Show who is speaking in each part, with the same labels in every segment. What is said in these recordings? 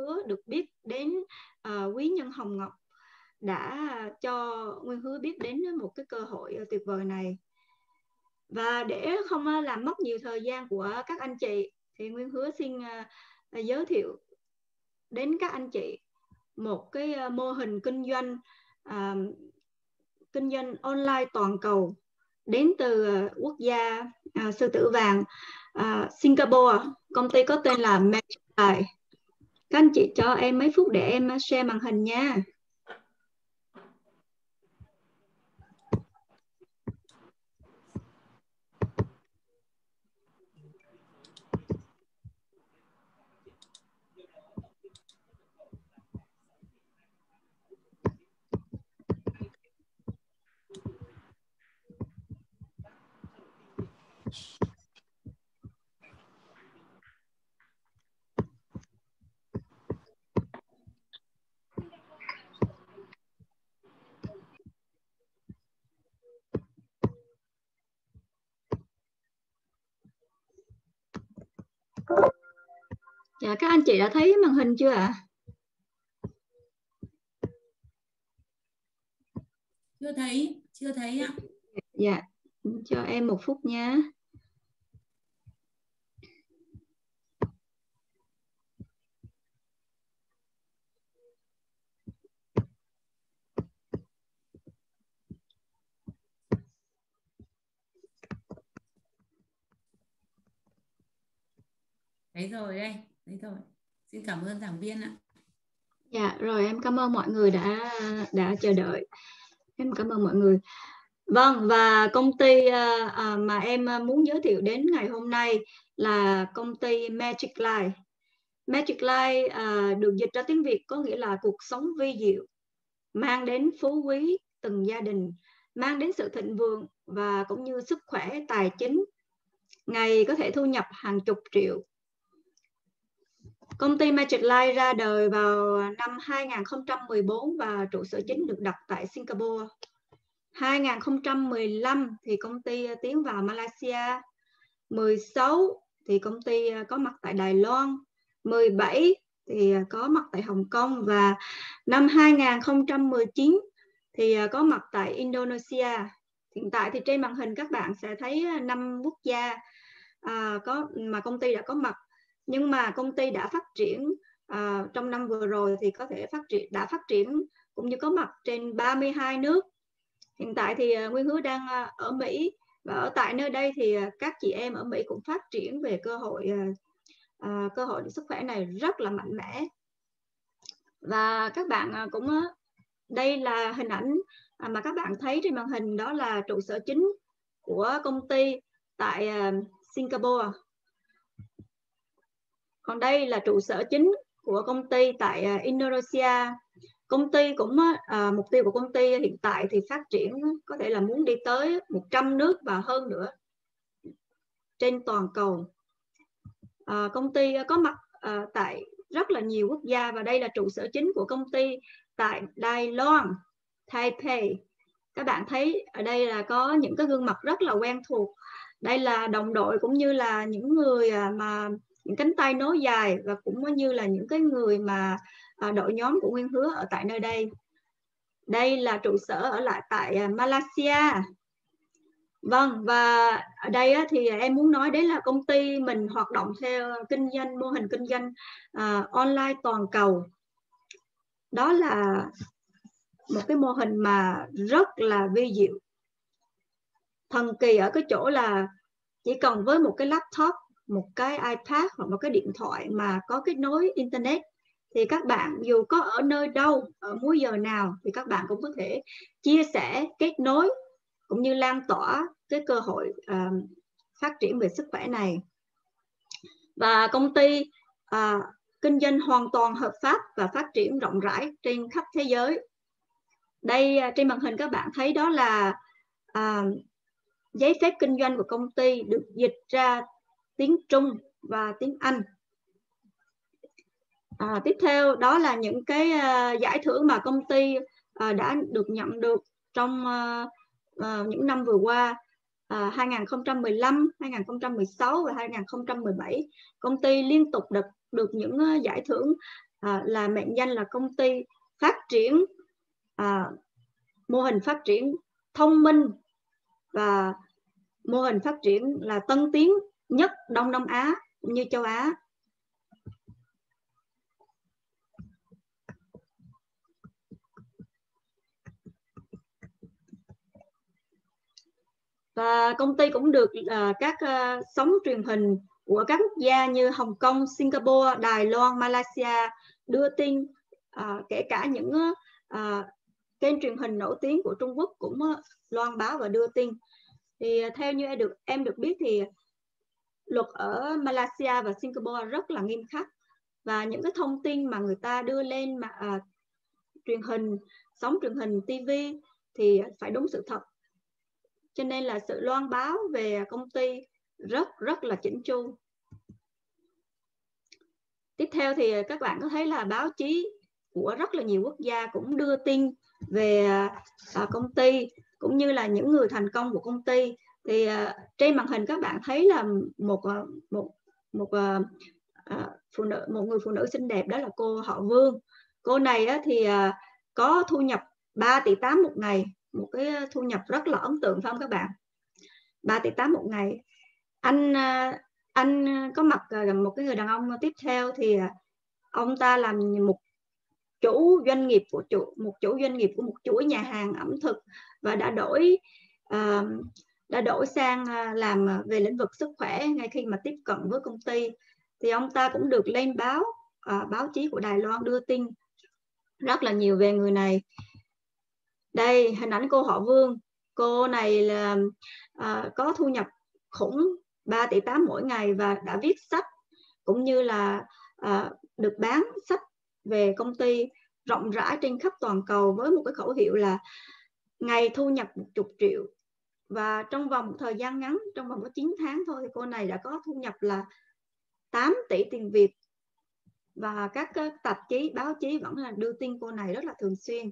Speaker 1: Hứa được biết đến quý nhân Hồng Ngọc đã cho Nguyên Hứa biết đến một cái cơ hội tuyệt vời này. Và để không làm mất nhiều thời gian của các anh chị thì Nguyên Hứa xin giới thiệu đến các anh chị một cái mô hình kinh doanh online toàn cầu đến từ quốc gia sư tử vàng Singapore. Công ty có tên là Magicline. Các anh chị cho em mấy phút để em share màn hình nha. Dạ, các anh chị đã thấy màn hình chưa ạ?
Speaker 2: Chưa thấy ạ.
Speaker 1: Dạ, cho em một phút nha.
Speaker 2: Thấy rồi đây, thấy rồi. Xin cảm ơn giảng viên ạ.
Speaker 1: Dạ, rồi em cảm ơn mọi người đã chờ đợi. Em cảm ơn mọi người. Vâng, và công ty mà em muốn giới thiệu đến ngày hôm nay là công ty Magicline. Magicline được dịch ra tiếng Việt có nghĩa là cuộc sống vi diệu, mang đến phú quý từng gia đình, mang đến sự thịnh vượng và cũng như sức khỏe tài chính, ngày có thể thu nhập hàng chục triệu. Công ty Magicline ra đời vào năm 2014 và trụ sở chính được đặt tại Singapore. 2015 thì công ty tiến vào Malaysia. 16 thì công ty có mặt tại Đài Loan. 17 thì có mặt tại Hồng Kông. Và năm 2019 thì có mặt tại Indonesia. Hiện tại thì trên màn hình các bạn sẽ thấy 5 quốc gia mà công ty đã có mặt. Nhưng mà công ty đã phát triển trong năm vừa rồi thì có thể đã phát triển cũng như có mặt trên 32 nước. Hiện tại thì Nguyên Hứa đang ở Mỹ, và ở tại nơi đây thì các chị em ở Mỹ cũng phát triển về cơ hội sức khỏe này rất là mạnh mẽ. Và các bạn cũng đây là hình ảnh mà các bạn thấy trên màn hình, đó là trụ sở chính của công ty tại Singapore. Còn đây là trụ sở chính của công ty tại Indonesia. Công ty cũng mục tiêu của công ty hiện tại thì phát triển có thể là muốn đi tới 100 nước và hơn nữa trên toàn cầu. Công ty có mặt tại rất là nhiều quốc gia, và đây là trụ sở chính của công ty tại Đài Loan, Taipei. Các bạn thấy ở đây là có những cái gương mặt rất là quen thuộc. Đây là đồng đội cũng như là những người mà những cánh tay nối dài, và cũng như là những cái người mà đội nhóm của Nguyên Hứa ở tại nơi đây. Đây là trụ sở ở lại tại Malaysia. Vâng, và ở đây thì em muốn nói đến là công ty mình hoạt động theo mô hình kinh doanh online toàn cầu. Đó là một cái mô hình mà rất là vi diệu. Thần kỳ ở cái chỗ là chỉ cần với một cái laptop, một cái iPad hoặc một cái điện thoại mà có kết nối internet, thì các bạn dù có ở nơi đâu, ở múi giờ nào, thì các bạn cũng có thể chia sẻ, kết nối cũng như lan tỏa cái cơ hội phát triển về sức khỏe này. Và công ty kinh doanh hoàn toàn hợp pháp và phát triển rộng rãi trên khắp thế giới. Đây trên màn hình các bạn thấy đó là giấy phép kinh doanh của công ty được dịch ra tiếng Trung và tiếng Anh. Tiếp theo đó là những cái giải thưởng mà công ty đã được nhận được trong những năm vừa qua. 2015, 2016 và 2017, công ty liên tục được những giải thưởng là mệnh danh là công ty phát triển mô hình phát triển thông minh và mô hình phát triển là tân tiến nhất Đông Nam Á cũng như châu Á. Và công ty cũng được các sóng truyền hình của các quốc gia như Hồng Kông, Singapore, Đài Loan, Malaysia đưa tin, kể cả những kênh truyền hình nổi tiếng của Trung Quốc cũng loan báo và đưa tin. Thì theo như em được biết thì luật ở Malaysia và Singapore rất là nghiêm khắc, và những cái thông tin mà người ta đưa lên mà truyền hình, sóng truyền hình, TV thì phải đúng sự thật. Cho nên là sự loan báo về công ty rất là chỉnh chu. Tiếp theo thì các bạn có thấy là báo chí của rất là nhiều quốc gia cũng đưa tin về công ty cũng như là những người thành công của công ty. Thì trên màn hình các bạn thấy là một người phụ nữ xinh đẹp, đó là cô họ Vương. Cô này thì có thu nhập 3,8 tỷ một ngày, một cái thu nhập rất là ấn tượng phải không các bạn? 3,8 tỷ một ngày. Anh có mặt một cái người đàn ông tiếp theo thì ông ta làm một chủ doanh nghiệp của một chuỗi nhà hàng ẩm thực và đã đổi sang làm về lĩnh vực sức khỏe ngay khi mà tiếp cận với công ty. Thì ông ta cũng được lên báo chí của Đài Loan đưa tin rất là nhiều về người này. Đây hình ảnh cô họ Vương. Cô này là có thu nhập khủng 3,8 tỷ mỗi ngày và đã viết sách cũng như là được bán sách về công ty rộng rãi trên khắp toàn cầu với một cái khẩu hiệu là ngày thu nhập 10 triệu. Và trong vòng một thời gian ngắn, trong vòng có 9 tháng thôi, cô này đã có thu nhập là 8 tỷ tiền Việt. Và các tạp chí, báo chí vẫn là đưa tin cô này rất là thường xuyên.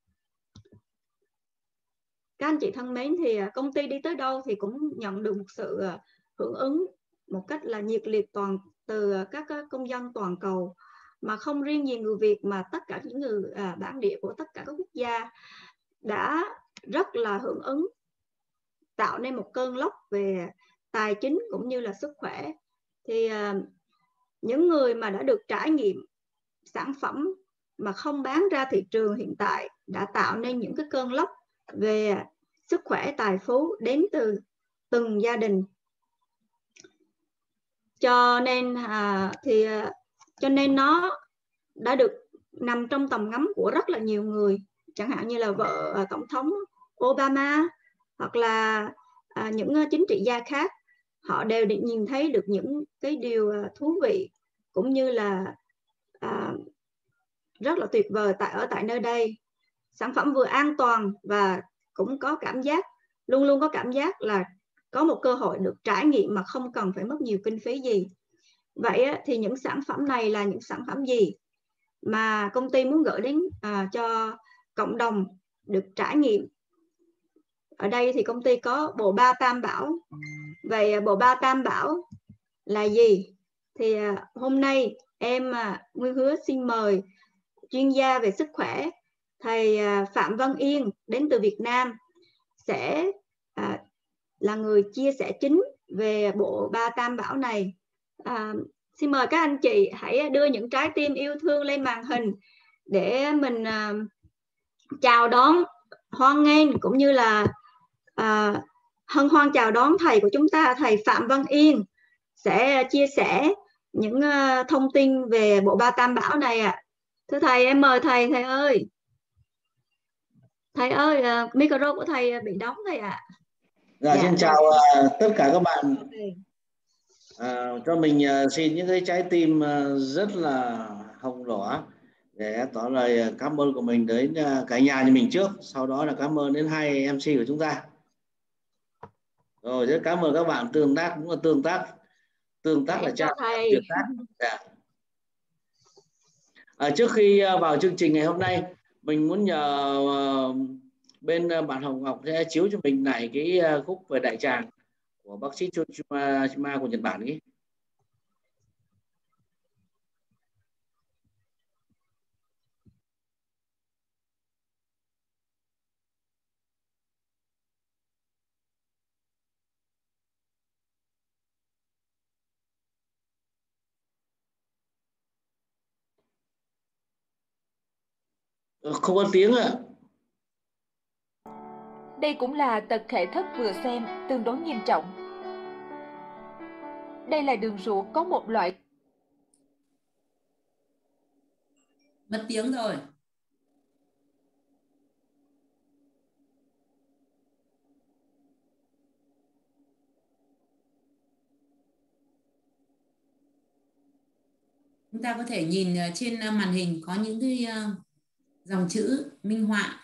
Speaker 1: Các anh chị thân mến, thì công ty đi tới đâu thì cũng nhận được một sự hưởng ứng một cách là nhiệt liệt từ các công dân toàn cầu, mà không riêng gì người Việt mà tất cả những người bản địa của tất cả các quốc gia đã rất là hưởng ứng, tạo nên một cơn lốc về tài chính cũng như là sức khỏe. Thì những người mà đã được trải nghiệm sản phẩm mà không bán ra thị trường hiện tại đã tạo nên những cái cơn lốc về sức khỏe, tài phú đến từ từng gia đình. Cho nên nó đã được nằm trong tầm ngắm của rất là nhiều người, chẳng hạn như là vợ tổng thống Obama hoặc là những chính trị gia khác. Họ đều được nhìn thấy được những cái điều thú vị cũng như là rất là tuyệt vời tại nơi đây. Sản phẩm vừa an toàn và cũng có luôn luôn có cảm giác là có một cơ hội được trải nghiệm mà không cần phải mất nhiều kinh phí gì. Vậy thì những sản phẩm này là những sản phẩm gì mà công ty muốn gửi đến cho cộng đồng được trải nghiệm? Ở đây thì công ty có bộ ba tam bảo. Vậy bộ ba tam bảo là gì? Thì hôm nay em Nguyên Hứa xin mời chuyên gia về sức khỏe thầy Phạm Văn Yên đến từ Việt Nam sẽ là người chia sẻ chính về bộ ba tam bảo này. Xin mời các anh chị hãy đưa những trái tim yêu thương lên màn hình để mình chào đón, hoan nghênh cũng như là hân hoan chào đón thầy của chúng ta, thầy Phạm Văn Yên sẽ chia sẻ những thông tin về bộ ba tam bảo này ạ. Thưa thầy, em mời thầy ơi. Thầy ơi, micro của thầy bị đóng thầy ạ.
Speaker 3: Dạ, xin chào tất cả các bạn. Cho mình xin những cái trái tim rất là hồng đỏ để tỏ lời cảm ơn của mình đến cả nhà mình trước, sau đó là cảm ơn đến hai MC của chúng ta. Rồi, rất cảm ơn các bạn tương tác, cũng là tương tác là cha tuyệt tác. Dạ. Trước khi vào chương trình ngày hôm nay, mình muốn nhờ bên bạn Hồng Ngọc sẽ chiếu cho mình lại cái khúc về đại tràng của bác sĩ Chojima của Nhật Bản ấy. Không có tiếng ạ.
Speaker 4: Đây cũng là tật hệ thất vừa xem, tương đối nghiêm trọng. Đây là đường ruột có một loại.
Speaker 2: Mất tiếng rồi. Chúng ta có thể nhìn trên màn hình có những cái dòng chữ minh họa.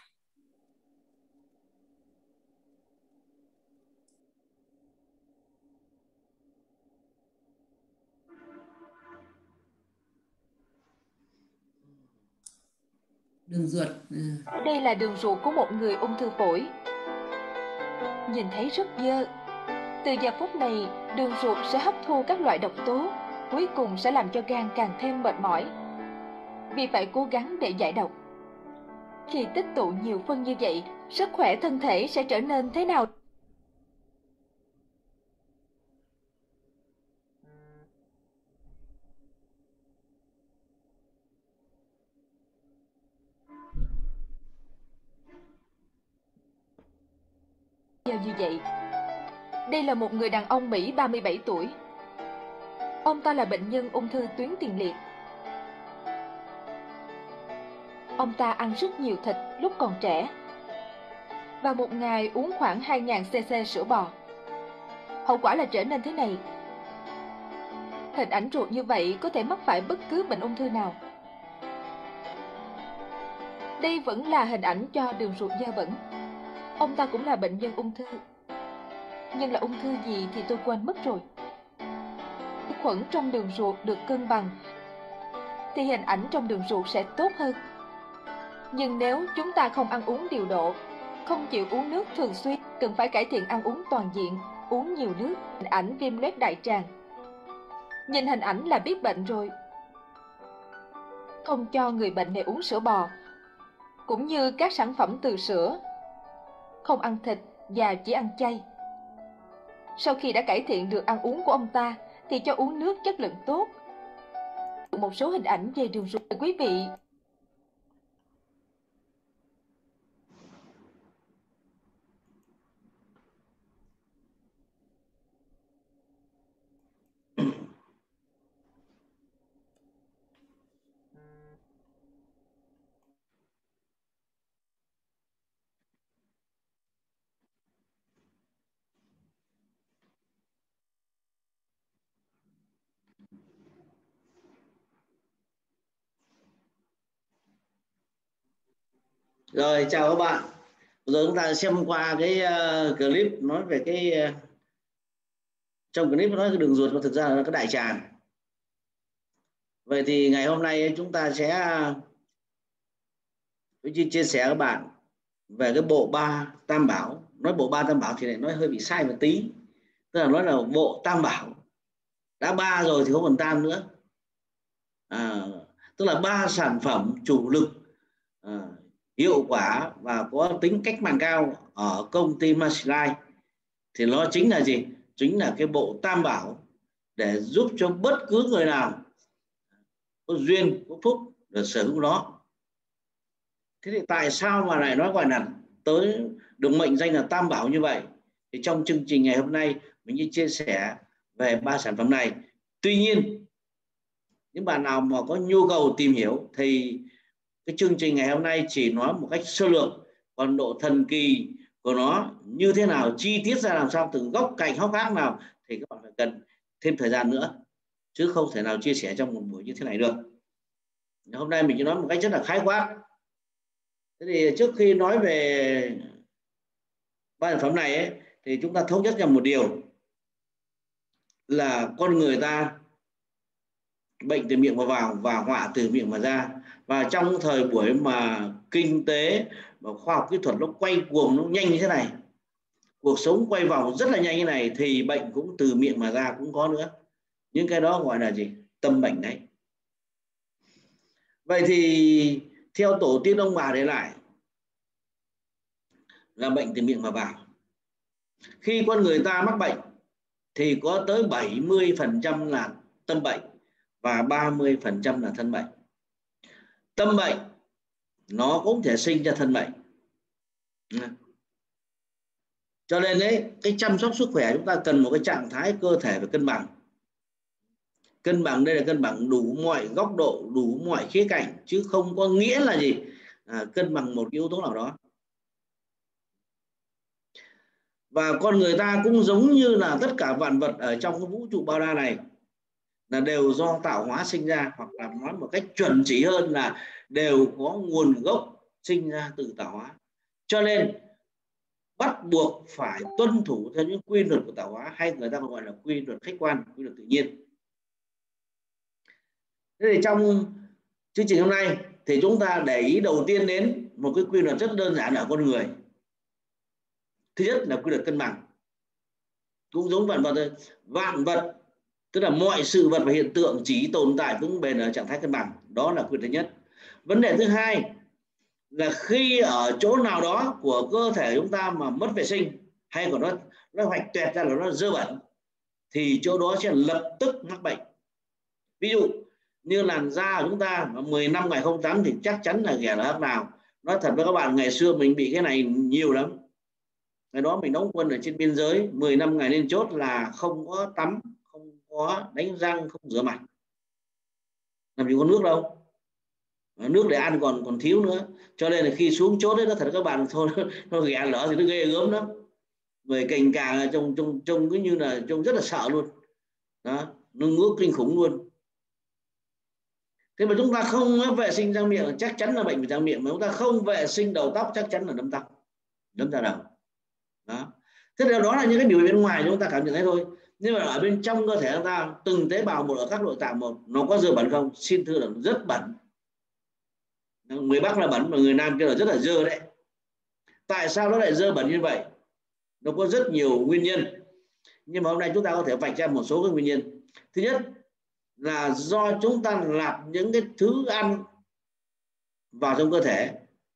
Speaker 2: Đường ruột.
Speaker 4: Đây là đường ruột của một người ung thư phổi. Nhìn thấy rất dơ. Từ giờ phút này, đường ruột sẽ hấp thu các loại độc tố, cuối cùng sẽ làm cho gan càng thêm mệt mỏi. Vì phải cố gắng để giải độc. Khi tích tụ nhiều phân như vậy, sức khỏe thân thể sẽ trở nên thế nào? Như vậy. Đây là một người đàn ông Mỹ 37 tuổi. Ông ta là bệnh nhân ung thư tuyến tiền liệt. Ông ta ăn rất nhiều thịt lúc còn trẻ và một ngày uống khoảng 2.000 cc sữa bò. Hậu quả là trở nên thế này. Hình ảnh ruột như vậy có thể mắc phải bất cứ bệnh ung thư nào. Đây vẫn là hình ảnh cho đường ruột dơ bẩn. Ông ta cũng là bệnh nhân ung thư. Nhưng là ung thư gì thì tôi quên mất rồi. Vi khuẩn trong đường ruột được cân bằng thì hình ảnh trong đường ruột sẽ tốt hơn. Nhưng nếu chúng ta không ăn uống điều độ, không chịu uống nước thường xuyên, cần phải cải thiện ăn uống toàn diện, uống nhiều nước. Hình ảnh viêm loét đại tràng. Nhìn hình ảnh là biết bệnh rồi. Không cho người bệnh này uống sữa bò, cũng như các sản phẩm từ sữa. Không ăn thịt và chỉ ăn chay. Sau khi đã cải thiện được ăn uống của ông ta, thì cho uống nước chất lượng tốt. Một số hình ảnh về đường ruột quý vị.
Speaker 3: Rồi, chào các bạn. Bây giờ chúng ta xem qua cái clip nói về cái trong clip nói cái đường ruột mà thực ra là cái đại tràng. Vậy thì ngày hôm nay chúng ta sẽ chia sẻ các bạn về cái bộ ba tam bảo. Nói bộ ba tam bảo thì lại nói hơi bị sai một tí. Tức là nói là bộ tam bảo. Đã ba rồi thì không còn tam nữa. Tức là ba sản phẩm chủ lực hiệu quả và có tính cách mạng cao ở công ty Masterlife. Thì nó chính là gì? Chính là cái bộ tam bảo để giúp cho bất cứ người nào có duyên, có phúc để sở hữu nó. Thế thì tại sao mà lại nói gọi là tới được mệnh danh là tam bảo như vậy? Thì trong chương trình ngày hôm nay mình sẽ chia sẻ về ba sản phẩm này. Tuy nhiên những bạn nào mà có nhu cầu tìm hiểu thì cái chương trình ngày hôm nay chỉ nói một cách sơ lược, còn độ thần kỳ của nó như thế nào, chi tiết ra làm sao, từng góc cạnh hốc hác nào thì các bạn phải cần thêm thời gian nữa, chứ không thể nào chia sẻ trong một buổi như thế này được. Hôm nay mình chỉ nói một cách rất là khái quát. Thế thì trước khi nói về ba sản phẩm này ấy, thì chúng ta thống nhất rằng một điều là con người ta bệnh từ miệng mà vào và họa từ miệng mà ra. Và trong thời buổi mà kinh tế và khoa học kỹ thuật nó quay cuồng, nó nhanh như thế này, cuộc sống quay vòng rất là nhanh như này, thì bệnh cũng từ miệng mà ra cũng có nữa. Những cái đó gọi là gì? Tâm bệnh đấy. Vậy thì theo tổ tiên ông bà để lại là bệnh từ miệng mà vào. Khi con người ta mắc bệnh thì có tới 70% là tâm bệnh và 30% là thân bệnh. Tâm bệnh nó cũng thể sinh ra thân bệnh. Cho nên đấy, cái chăm sóc sức khỏe chúng ta cần một cái trạng thái cơ thể phải cân bằng. Cân bằng đây là cân bằng đủ mọi góc độ, đủ mọi khía cạnh, chứ không có nghĩa là gì cân bằng một yếu tố nào đó. Và con người ta cũng giống như là tất cả vạn vật ở trong cái vũ trụ bao la này là đều do tạo hóa sinh ra, hoặc là nói một cách chuẩn chỉ hơn là đều có nguồn gốc sinh ra từ tạo hóa. Cho nên bắt buộc phải tuân thủ theo những quy luật của tạo hóa, hay người ta gọi là quy luật khách quan, quy luật tự nhiên. Thế thì trong chương trình hôm nay thì chúng ta để ý đầu tiên đến một cái quy luật rất đơn giản ở con người. Thứ nhất là quy luật cân bằng. Cũng giống vạn vật thôi. Vạn vật tức là mọi sự vật và hiện tượng chỉ tồn tại vững bền ở trạng thái cân bằng. Đó là quy luật thứ nhất. Vấn đề thứ hai là khi ở chỗ nào đó của cơ thể chúng ta mà mất vệ sinh, hay còn nó hoạch toẹt ra là nó dơ bẩn, thì chỗ đó sẽ lập tức mắc bệnh. Ví dụ như làn da của chúng ta mà 10 năm ngày không tắm thì chắc chắn là ghẻ lở nào. Nói thật với các bạn, ngày xưa mình bị cái này nhiều lắm. Ngày đó mình đóng quân ở trên biên giới, 10 năm ngày lên chốt là không có tắm, không có đánh răng, không rửa mặt. Làm gì có nước đâu. Nước để ăn còn thiếu nữa. Cho nên là khi xuống chốt đấy, nó thật các bạn, thôi nó ghẻ lở thì nó ghê gớm lắm. Về cành càng trông cứ như là trông rất là sợ luôn. Đó, nó ngứa kinh khủng luôn. Thế mà chúng ta không vệ sinh răng miệng chắc chắn là bệnh về răng miệng, mà chúng ta không vệ sinh đầu tóc chắc chắn là đâm tóc, đâm ra đầu. Đó. Thế đó là những cái biểu hiện bên ngoài chúng ta cảm nhận thấy thôi. Nhưng mà ở bên trong cơ thể chúng ta, từng tế bào một ở các nội tạng một, nó có dơ bẩn không? Xin thưa là rất bẩn. Người Bắc là bẩn mà người Nam kêu là rất là dơ đấy. Tại sao nó lại dơ bẩn như vậy? Nó có rất nhiều nguyên nhân. Nhưng mà hôm nay chúng ta có thể vạch ra một số các nguyên nhân. Thứ nhất là do chúng ta nạp những cái thứ ăn vào trong cơ thể.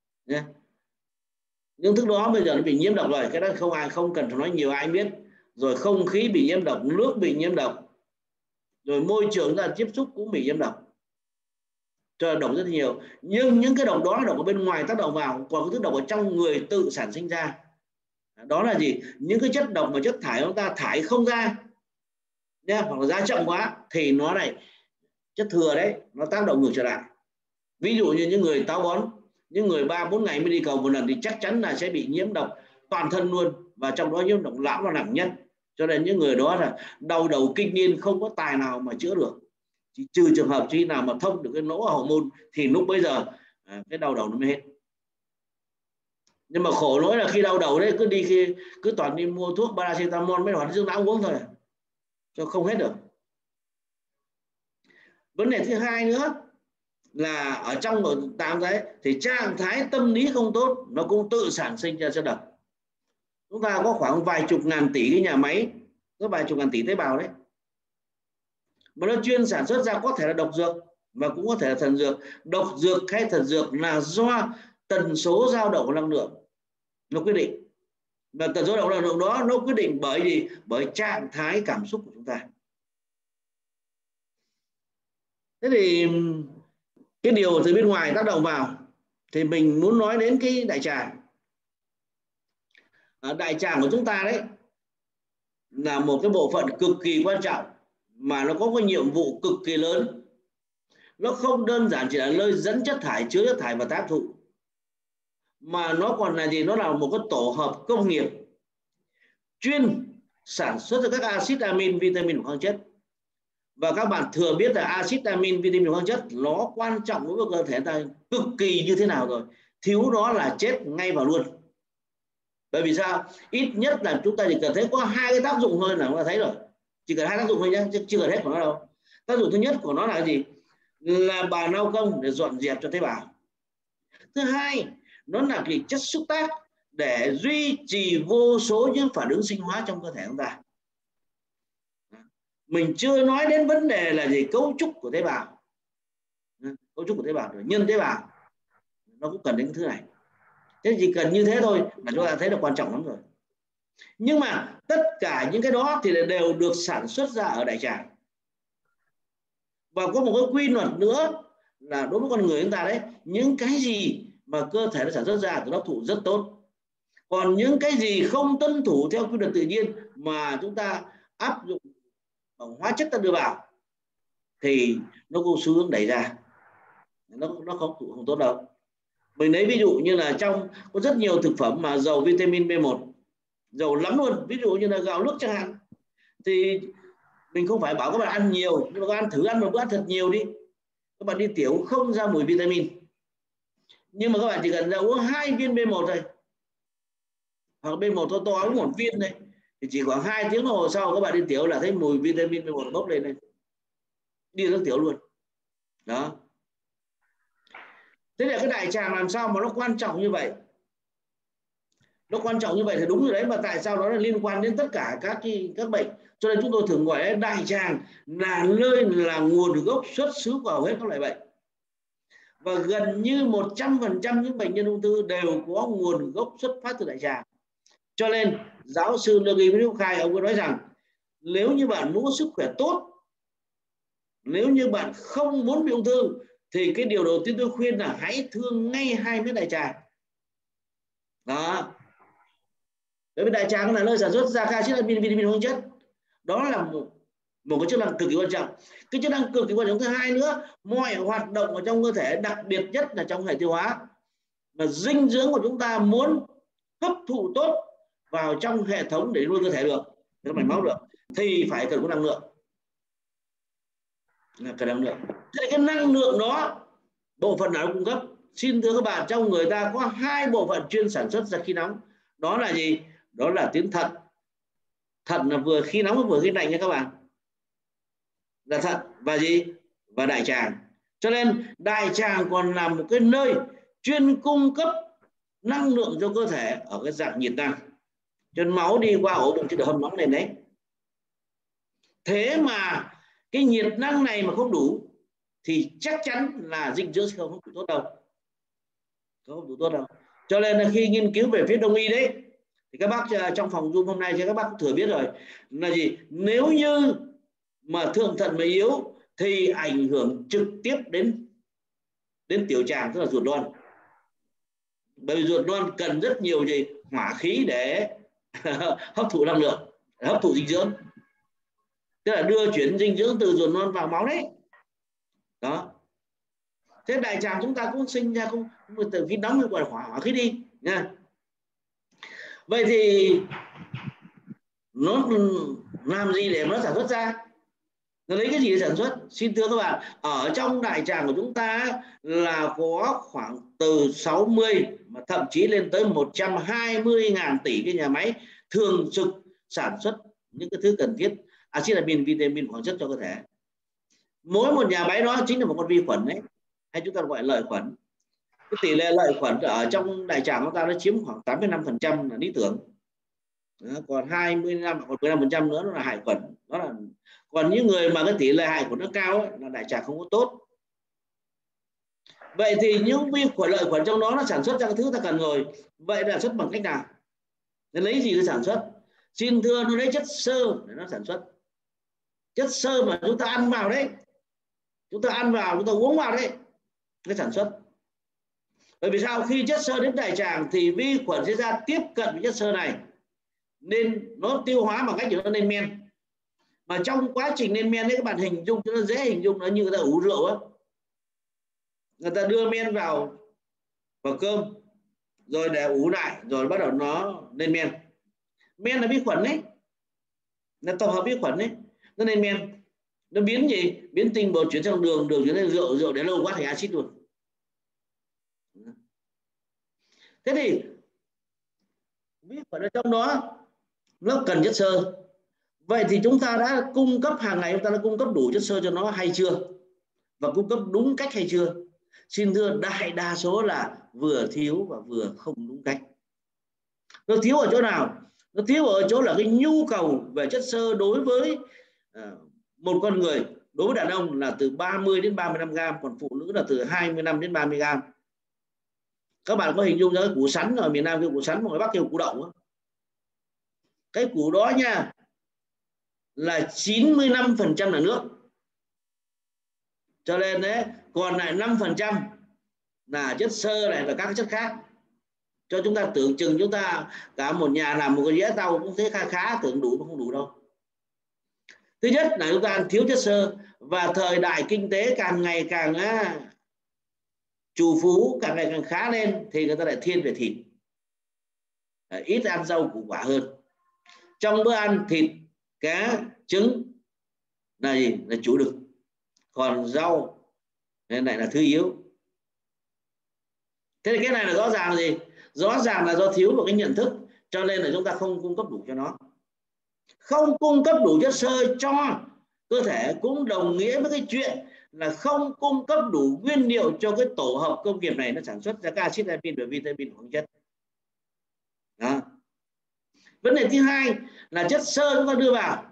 Speaker 3: Những thứ đó bây giờ nó bị nhiễm độc rồi, cái đó không cần phải nói nhiều, ai biết. Rồi không khí bị nhiễm độc, nước bị nhiễm độc, rồi môi trường ta tiếp xúc cũng bị nhiễm độc, cho độc rất nhiều. Nhưng những cái độc đó là độc ở bên ngoài tác động vào, còn cái thứ độc ở trong người tự sản sinh ra. Đó là gì? Những cái chất độc mà chất thải chúng ta thải không ra nha, hoặc là ra chậm quá thì nó này chất thừa đấy, nó tác động ngược trở lại. Ví dụ như những người táo bón, những người 3-4 ngày mới đi cầu một lần thì chắc chắn là sẽ bị nhiễm độc toàn thân luôn, và trong đó nhiễm độc lão là nặng nhất. Cho nên những người đó là đau đầu kinh niên, không có tài nào mà chữa được, chỉ trừ trường hợp khi nào mà thông được cái lỗ hormone thì lúc bây giờ cái đau đầu nó mới hết. Nhưng mà khổ nỗi là khi đau đầu đấy cứ toàn đi mua thuốc paracetamol mới hoạt dương não uống thôi, cho không hết được. Vấn đề thứ hai nữa là ở trong nội tạng đấy thì trạng thái tâm lý không tốt, nó cũng tự sản sinh ra chất độc. Chúng ta có khoảng vài chục ngàn tỷ cái nhà máy, có vài chục ngàn tỷ tế bào đấy, mà nó chuyên sản xuất ra có thể là độc dược và cũng có thể là thần dược. Độc dược hay thần dược là do tần số dao động của năng lượng nó quyết định, và tần số dao động năng lượng đó nó quyết định bởi gì? Bởi trạng thái cảm xúc của chúng ta. Thế thì cái điều từ bên ngoài tác động vào thì mình muốn nói đến cái đại tràng. Đại tràng của chúng ta đấy là một cái bộ phận cực kỳ quan trọng, mà nó có cái nhiệm vụ cực kỳ lớn. Nó không đơn giản chỉ là nơi dẫn chất thải, chứa chất thải và tác thụ, mà nó còn là gì? Nó là một cái tổ hợp công nghiệp chuyên sản xuất ra các axit amin, vitamin và khoáng chất. Và các bạn thừa biết là axit amin, vitamin và khoáng chất nó quan trọng với cơ thể ta cực kỳ như thế nào rồi. Thiếu nó là chết ngay và luôn. Bởi vì sao? Ít nhất là chúng ta chỉ cần thấy có hai cái tác dụng thôi là chúng ta thấy rồi. Chỉ cần hai tác dụng thôi nhé, chứ chưa cần hết của nó đâu. Tác dụng thứ nhất của nó là gì? Là bà lao công để dọn dẹp cho tế bào. Thứ hai, nó là cái chất xúc tác để duy trì vô số những phản ứng sinh hóa trong cơ thể chúng ta. Mình chưa nói đến vấn đề là gì? Cấu trúc của tế bào. Cấu trúc của tế bào, rồi nhân tế bào, nó cũng cần đến cái thứ này. Thế chỉ cần như thế thôi là chúng ta thấy là quan trọng lắm rồi. Nhưng mà tất cả những cái đó thì đều được sản xuất ra ở đại tràng. Và có một cái quy luật nữa là đối với con người chúng ta đấy, những cái gì mà cơ thể nó sản xuất ra thì nó hấp thụ rất tốt. Còn những cái gì không tuân thủ theo quy luật tự nhiên mà chúng ta áp dụng bằng hóa chất ta đưa vào thì nó có xu hướng đẩy ra, nó không tốt đâu. Mình lấy ví dụ như là trong có rất nhiều thực phẩm mà giàu vitamin B1, giàu lắm luôn, ví dụ như là gạo lứt chẳng hạn, thì mình không phải bảo các bạn ăn nhiều, nhưng mà các bạn thử ăn một bữa thật nhiều đi, các bạn đi tiểu không ra mùi vitamin. Nhưng mà các bạn chỉ cần ra uống 2 viên B1 thôi, hoặc B1 to to uống 1 viên này, thì chỉ khoảng 2 tiếng đồng hồ sau các bạn đi tiểu là thấy mùi vitamin B1 bốc lên này, đi nước tiểu luôn đó. Thế là cái đại tràng làm sao mà nó quan trọng như vậy? Nó quan trọng như vậy thì đúng rồi đấy, mà tại sao nó là liên quan đến tất cả các bệnh. Cho nên chúng tôi thường gọi đại tràng là nơi là nguồn gốc xuất xứ của hầu hết các loại bệnh. Và gần như 100% những bệnh nhân ung thư đều có nguồn gốc xuất phát từ đại tràng. Cho nên giáo sư Lương Y Hữu Khai ông có nói rằng nếu như bạn muốn sức khỏe tốt, nếu như bạn không muốn bị ung thư, thì cái điều đầu tiên tôi khuyên là hãy thương ngay 2 miếng đại tràng đó. Bởi vì đại tràng là nơi sản xuất ra acid amin, vitamin, khoáng chất. Đó là một cái chức năng cực kỳ quan trọng. Cái chức năng cực kỳ quan trọng thứ hai nữa, mọi hoạt động ở trong cơ thể, đặc biệt nhất là trong hệ tiêu hóa, mà dinh dưỡng của chúng ta muốn hấp thụ tốt vào trong hệ thống để nuôi cơ thể được, để mạch máu được, thì phải cần có năng lượng. Cần năng lượng. Thế cái năng lượng đó bộ phận nào cung cấp? Xin thưa các bạn, trong người ta có 2 bộ phận chuyên sản xuất ra khí nóng. Đó là gì? Đó là tuyến thận. Thận là vừa khí nóng vừa khí lạnh nha các bạn. Là thận và gì? Và đại tràng. Cho nên đại tràng còn là một cái nơi chuyên cung cấp năng lượng cho cơ thể ở cái dạng nhiệt năng. Cho nên máu đi qua ổ bụng chứ được hâm nóng lên đấy. Thế mà cái nhiệt năng này mà không đủ thì chắc chắn là dinh dưỡng sẽ không đủ tốt đâu. Không đủ tốt đâu. Cho nên là khi nghiên cứu về phía đông y đấy, thì các bác trong phòng Zoom hôm nay thì các bác cũng thừa biết rồi là gì? Nếu như mà thượng thận mà yếu thì ảnh hưởng trực tiếp đến tiểu tràng, tức là ruột non. Bởi vì ruột non cần rất nhiều gì? Hỏa khí để hấp thụ năng lượng, hấp thụ dinh dưỡng, tức là đưa chuyển dinh dưỡng từ ruột non vào máu đấy đó. Thế đại tràng chúng ta cũng sinh ra không từ khí nóng gọi là hỏa khí đi nha. Vậy thì nó làm gì để nó sản xuất ra? Nó lấy cái gì để sản xuất? Xin thưa các bạn, ở trong đại tràng của chúng ta là có khoảng từ 60 mà thậm chí lên tới 120.000 tỷ cái nhà máy thường trực sản xuất những cái thứ cần thiết, acid amin, vitamin, khoáng chất cho cơ thể. Mỗi một nhà máy đó chính là một con vi khuẩn đấy, hay chúng ta gọi là lợi khuẩn. Cái tỷ lệ lợi khuẩn ở trong đại tràng của ta nó chiếm khoảng 85% là lý tưởng. Đó, còn 15% nữa nó là hại khuẩn. Đó là còn những người mà cái tỷ lệ hại khuẩn nó cao ấy, là đại tràng không có tốt. Vậy thì những vi khuẩn lợi khuẩn trong đó nó sản xuất ra cái thứ ta cần rồi. Vậy là sản xuất bằng cách nào? Nó lấy gì để sản xuất? Xin thưa, nó lấy chất xơ để nó sản xuất. Chất xơ mà chúng ta ăn vào đấy, chúng ta ăn vào, chúng ta uống vào đấy, nó sản xuất. Bởi vì sao? Khi chất xơ đến đại tràng thì vi khuẩn sẽ ra tiếp cận với chất xơ này, nên nó tiêu hóa bằng cách nó lên men. Mà trong quá trình lên men đấy, các bạn hình dung cho nó dễ hình dung, nó như người ta uống rượu á, người ta đưa men vào cơm rồi để ủ lại, rồi bắt đầu nó lên men. Men là vi khuẩn đấy, là tổng hợp vi khuẩn đấy, nó lên men, nó biến gì? Biến tinh bột chuyển sang đường, đường chuyển sang rượu, rượu để lâu quá thành axit luôn. Thế thì vi khuẩn ở trong đó nó cần chất xơ. Vậy thì chúng ta đã cung cấp hàng ngày, chúng ta đã cung cấp đủ chất xơ cho nó hay chưa? Và cung cấp đúng cách hay chưa? Xin thưa, đại đa số là vừa thiếu và vừa không đúng cách. Nó thiếu ở chỗ nào? Nó thiếu ở chỗ là cái nhu cầu về chất xơ đối với một con người, đối với đàn ông là từ 30 đến 35 gram, còn phụ nữ là từ 25 đến 30 gram. Các bạn có hình dung ra cái củ sắn ở miền Nam kêu củ sắn, ngoài Bắc kêu củ đậu đó. Cái củ đó nha là 95% là nước. Cho nên đấy, còn lại 5% là chất xơ này và các chất khác, cho chúng ta tưởng chừng chúng ta cả một nhà làm một cái dĩa rau cũng thấy khá tưởng đủ, không đủ đâu. Thứ nhất là chúng ta ăn thiếu chất xơ, và thời đại kinh tế càng ngày càng trù phú, càng ngày càng khá lên thì người ta lại thiên về thịt, ít ăn rau củ quả hơn. Trong bữa ăn thịt, cá, trứng là gì? Là chủ lực, còn rau nên lại là thứ yếu. Thế thì cái này là rõ ràng là gì? Rõ ràng là do thiếu một cái nhận thức, cho nên là chúng ta không cung cấp đủ cho nó. Không cung cấp đủ chất xơ cho cơ thể cũng đồng nghĩa với cái chuyện là không cung cấp đủ nguyên liệu cho cái tổ hợp công nghiệp này nó sản xuất ra các axit amin và vitamin khoáng chất. Đó. Vấn đề thứ hai là chất xơ chúng ta đưa vào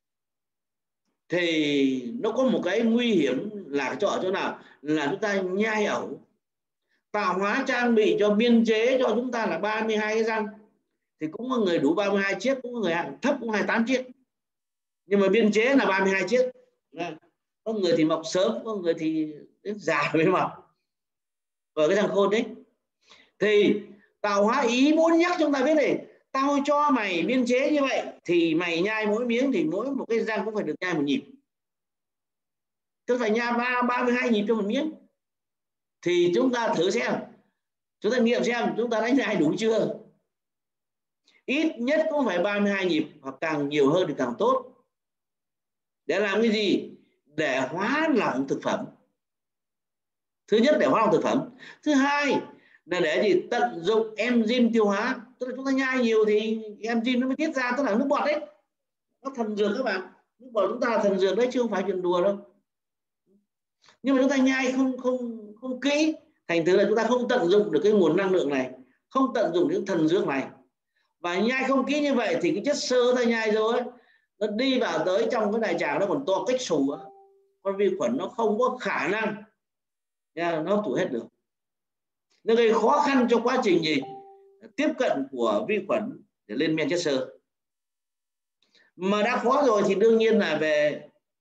Speaker 3: thì nó có một cái nguy hiểm là ở chỗ nào? Là chúng ta nhai ẩu, tạo hóa trang bị cho biên chế cho chúng ta là 32 cái răng, thì cũng có người đủ 32 chiếc, cũng có người thấp cũng 28 chiếc, nhưng mà biên chế là 32 chiếc. Có người thì mọc sớm, có người thì đến già mới mọc. Và cái thằng khôn đấy thì tạo hóa ý muốn nhắc chúng ta biết này, tao cho mày biên chế như vậy thì mày nhai mỗi miếng thì mỗi một cái răng cũng phải được nhai một nhịp, tức phải nhai 32 nhịp cho một miếng. Thì chúng ta thử xem, chúng ta nghiệm xem chúng ta đã nhai đủ chưa. Ít nhất cũng phải 32 nhịp, hoặc càng nhiều hơn thì càng tốt. Để làm cái gì? Để hóa lỏng thực phẩm. Thứ nhất để hóa lỏng thực phẩm. Thứ hai là để gì? Tận dụng enzyme tiêu hóa. Tức là chúng ta nhai nhiều thì enzyme nó mới tiết ra, tức là nước bọt đấy. Nó thần dược các bạn. Nước bọt chúng ta là thần dược đấy chứ không phải chuyện đùa đâu. Nhưng mà chúng ta nhai không kỹ, thành thử là chúng ta không tận dụng được cái nguồn năng lượng này, không tận dụng những thần dược này. Và nhai không kỹ như vậy thì cái chất xơ ta nhai rồi nó đi vào tới trong cái đại tràng, nó còn to cách xù, con vi khuẩn nó không có khả năng nó hấp thụ hết được. Nó gây khó khăn cho quá trình gì? Tiếp cận của vi khuẩn để lên men chất xơ. Mà đã khó rồi thì đương nhiên là về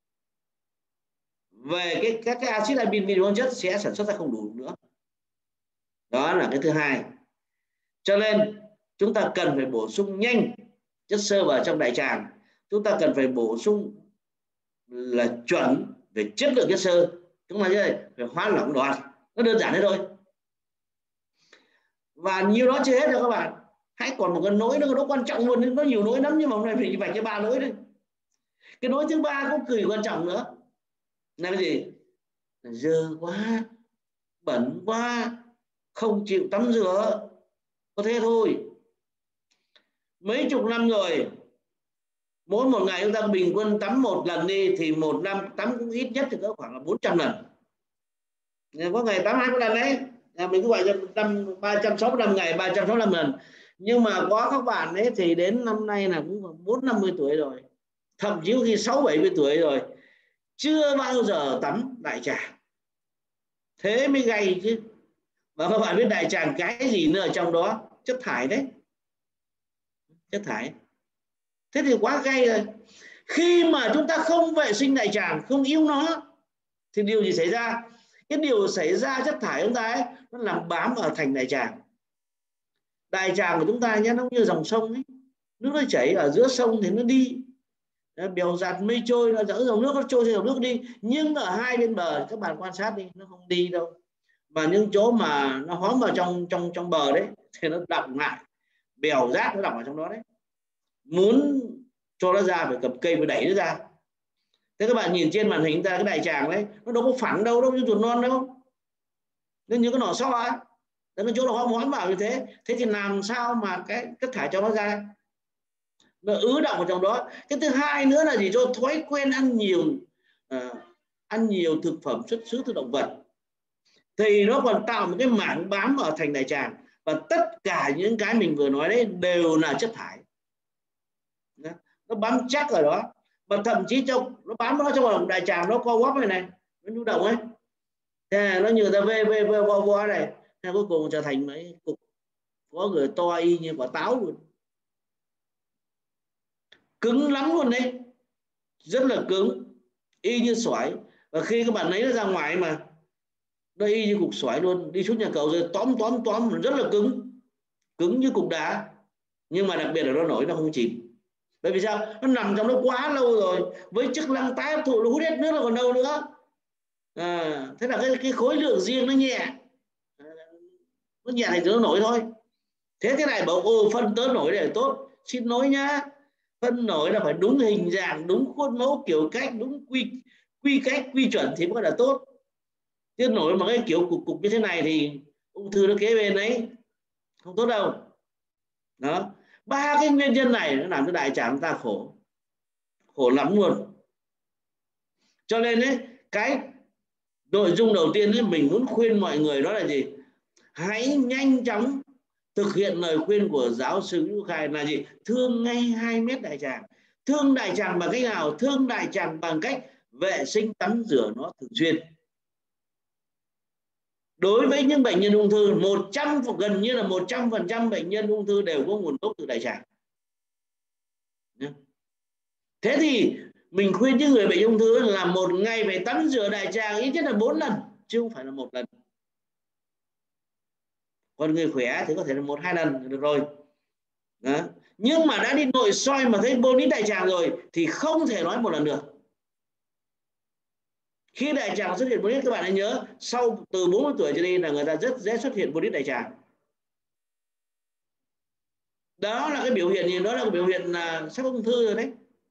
Speaker 3: các cái axit amin, vitamin khoáng chất sẽ sản xuất ra không đủ nữa. Đó là cái thứ hai. Cho nên chúng ta cần phải bổ sung nhanh chất xơ vào trong đại tràng. Chúng ta cần phải bổ sung là chuẩn về chất lượng chất xơ. Chúng ta phải hóa lỏng đồ ăn. Nó đơn giản thế thôi. Và nhiều đó chưa hết đâu các bạn. Hãy còn một cái nỗi nữa, nó quan trọng luôn. Nó nhiều nỗi lắm, nhưng mà hôm nay phải vạch cho 3 nỗi đấy. Cái nỗi thứ ba cũng cực quan trọng nữa là cái gì? Dơ quá, bẩn quá, không chịu tắm rửa. Có thế thôi. Mấy chục năm rồi, mỗi một ngày chúng ta bình quân tắm một lần đi, thì một năm tắm cũng ít nhất thì có khoảng là 400 lần. Có ngày tắm 20 lần đấy, mình cứ gọi cho 365 ngày 365 lần. Nhưng mà có các bạn ấy thì đến năm nay là cũng khoảng 40-50 tuổi rồi, thậm chí khi 60-70 tuổi rồi, chưa bao giờ tắm đại tràng. Thế mới gay chứ. Và các bạn biết đại tràng cái gì nữa ở trong đó? Chất thải đấy, chất thải. Thế thì quá gay rồi. Khi mà chúng ta không vệ sinh đại tràng, không yêu nó, thì điều gì xảy ra? Cái điều xảy ra chất thải chúng ta ấy, nó làm bám ở thành đại tràng. Đại tràng của chúng ta nhé, nó như dòng sông ấy, nước nó chảy ở giữa sông thì nó đi, bèo dạt mây trôi, nó dẫn dòng nước, nó trôi theo dòng nước đi. Nhưng ở hai bên bờ các bạn quan sát đi, nó không đi đâu. Và những chỗ mà nó hóm vào trong bờ đấy thì nó đọng lại, bèo rác nó đọng ở trong đó đấy. Muốn cho nó ra phải cầm cây và đẩy nó ra. Thế các bạn nhìn trên màn hình ta cái đại tràng đấy, nó đâu có phẳng đâu như chuột non đâu, nên như cái nỏ xo ấy, nó chỗ nó hóm vào như thế. Thế thì làm sao mà cái chất thải cho nó ra? Nó ứ đọng vào trong đó. Cái thứ hai nữa là gì? Do thói quen ăn nhiều thực phẩm xuất xứ từ động vật, thì nó còn tạo một cái mảng bám ở thành đại tràng. Và tất cả những cái mình vừa nói đấy đều là chất thải. Nó bám chắc ở đó. Và thậm chí nó bám nó trong vòng đại tràng, nó co quắp này, nó nhu động ấy. Thế nó như ta vo này. Thế cuối cùng trở thành mấy cục có người to y như quả táo luôn. Cứng lắm luôn đấy. Rất là cứng, y như sỏi. Và khi các bạn lấy nó ra ngoài mà Nó y như cục xoáy luôn, đi xuống nhà cầu rồi tóm rất là cứng như cục đá, nhưng mà đặc biệt là nó nổi, nó không chìm. Bởi vì sao? Nó nằm trong nó quá lâu rồi, với chức năng tái hấp thụ nó hút hết nước, là còn đâu nữa. Thế là cái khối lượng riêng nó nhẹ, nó nhẹ thành nó nổi thôi. Thế này bảo ô phân tớ nổi để tốt, xin lỗi nhá, phân nổi là phải đúng hình dạng, đúng khuôn mẫu kiểu cách, đúng quy cách quy chuẩn thì mới là tốt. Chứ nổi mà cái kiểu cục như thế này thì ung thư nó kế bên đấy, không tốt đâu. Đó, 3 cái nguyên nhân này nó làm cho đại tràng ta khổ lắm luôn. Cho nên đấy, cái nội dung đầu tiên ấy, mình muốn khuyên mọi người đó là gì? Hãy nhanh chóng thực hiện lời khuyên của giáo sư Hữu Khai là gì? Thương ngay 2 mét đại tràng. Thương đại tràng bằng cách nào? Thương đại tràng bằng cách vệ sinh tắm rửa nó thường xuyên. Đối với những bệnh nhân ung thư, gần như là 100% bệnh nhân ung thư đều có nguồn gốc từ đại tràng. Thế thì mình khuyên những người bệnh ung thư là một ngày phải tắm rửa đại tràng ít nhất là 4 lần, chứ không phải là 1 lần. Còn người khỏe thì có thể là 1-2 lần được rồi. Đó. Nhưng mà đã đi nội soi mà thấy polyp đại tràng rồi thì không thể nói 1 lần được. Khi đại tràng xuất hiện polyp, các bạn hãy nhớ, sau từ 40 tuổi trở đi là người ta rất dễ xuất hiện polyp đại tràng. Đó là cái biểu hiện gì? Đó là cái biểu hiện là sắp ung thư rồi đấy.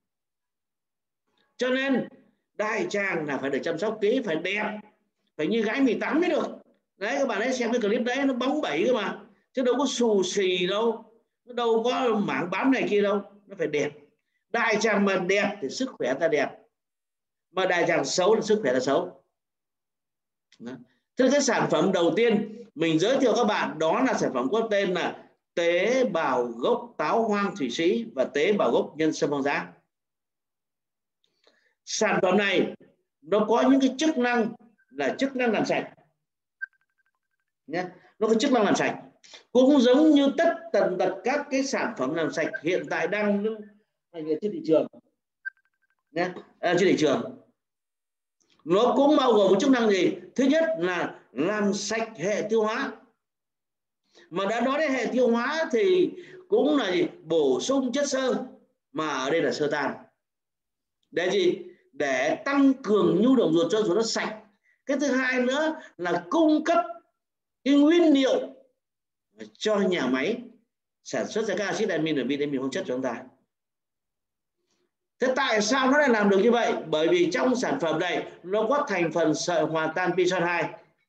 Speaker 3: Cho nên đại tràng là phải được chăm sóc kỹ, phải đẹp, phải như gái 18 mới được. Đấy, các bạn hãy xem cái clip đấy, nó bóng bẩy cơ mà, chứ đâu có xù xì đâu, nó đâu có mảng bám này kia đâu, nó phải đẹp. Đại tràng mà đẹp thì sức khỏe ta đẹp, mà đại tràng xấu thì sức khỏe là xấu. Đó. Thế cái sản phẩm đầu tiên mình giới thiệu các bạn đó là sản phẩm có tên là tế bào gốc táo hoang thụy sĩ và tế bào gốc nhân sâm hoang dã. Sản phẩm này nó có những cái chức năng là chức năng làm sạch nhé, nó có chức năng làm sạch, cũng giống như tần tật các cái sản phẩm làm sạch hiện tại đang trên thị trường nhé. Trên thị trường nó cũng bao gồm một chức năng gì? Thứ nhất là làm sạch hệ tiêu hóa, mà đã nói đến hệ tiêu hóa thì cũng là gì? Bổ sung chất xơ, mà ở đây là xơ tan. Để gì? Để tăng cường nhu động ruột cho ruột nó sạch. Cái thứ hai nữa là cung cấp cái nguyên liệu cho nhà máy sản xuất ra các axit amin và vitamin khoáng chất cho chúng ta. Thế tại sao nó lại làm được như vậy? Bởi vì trong sản phẩm này nó có thành phần sợi hòa tan Pison 2.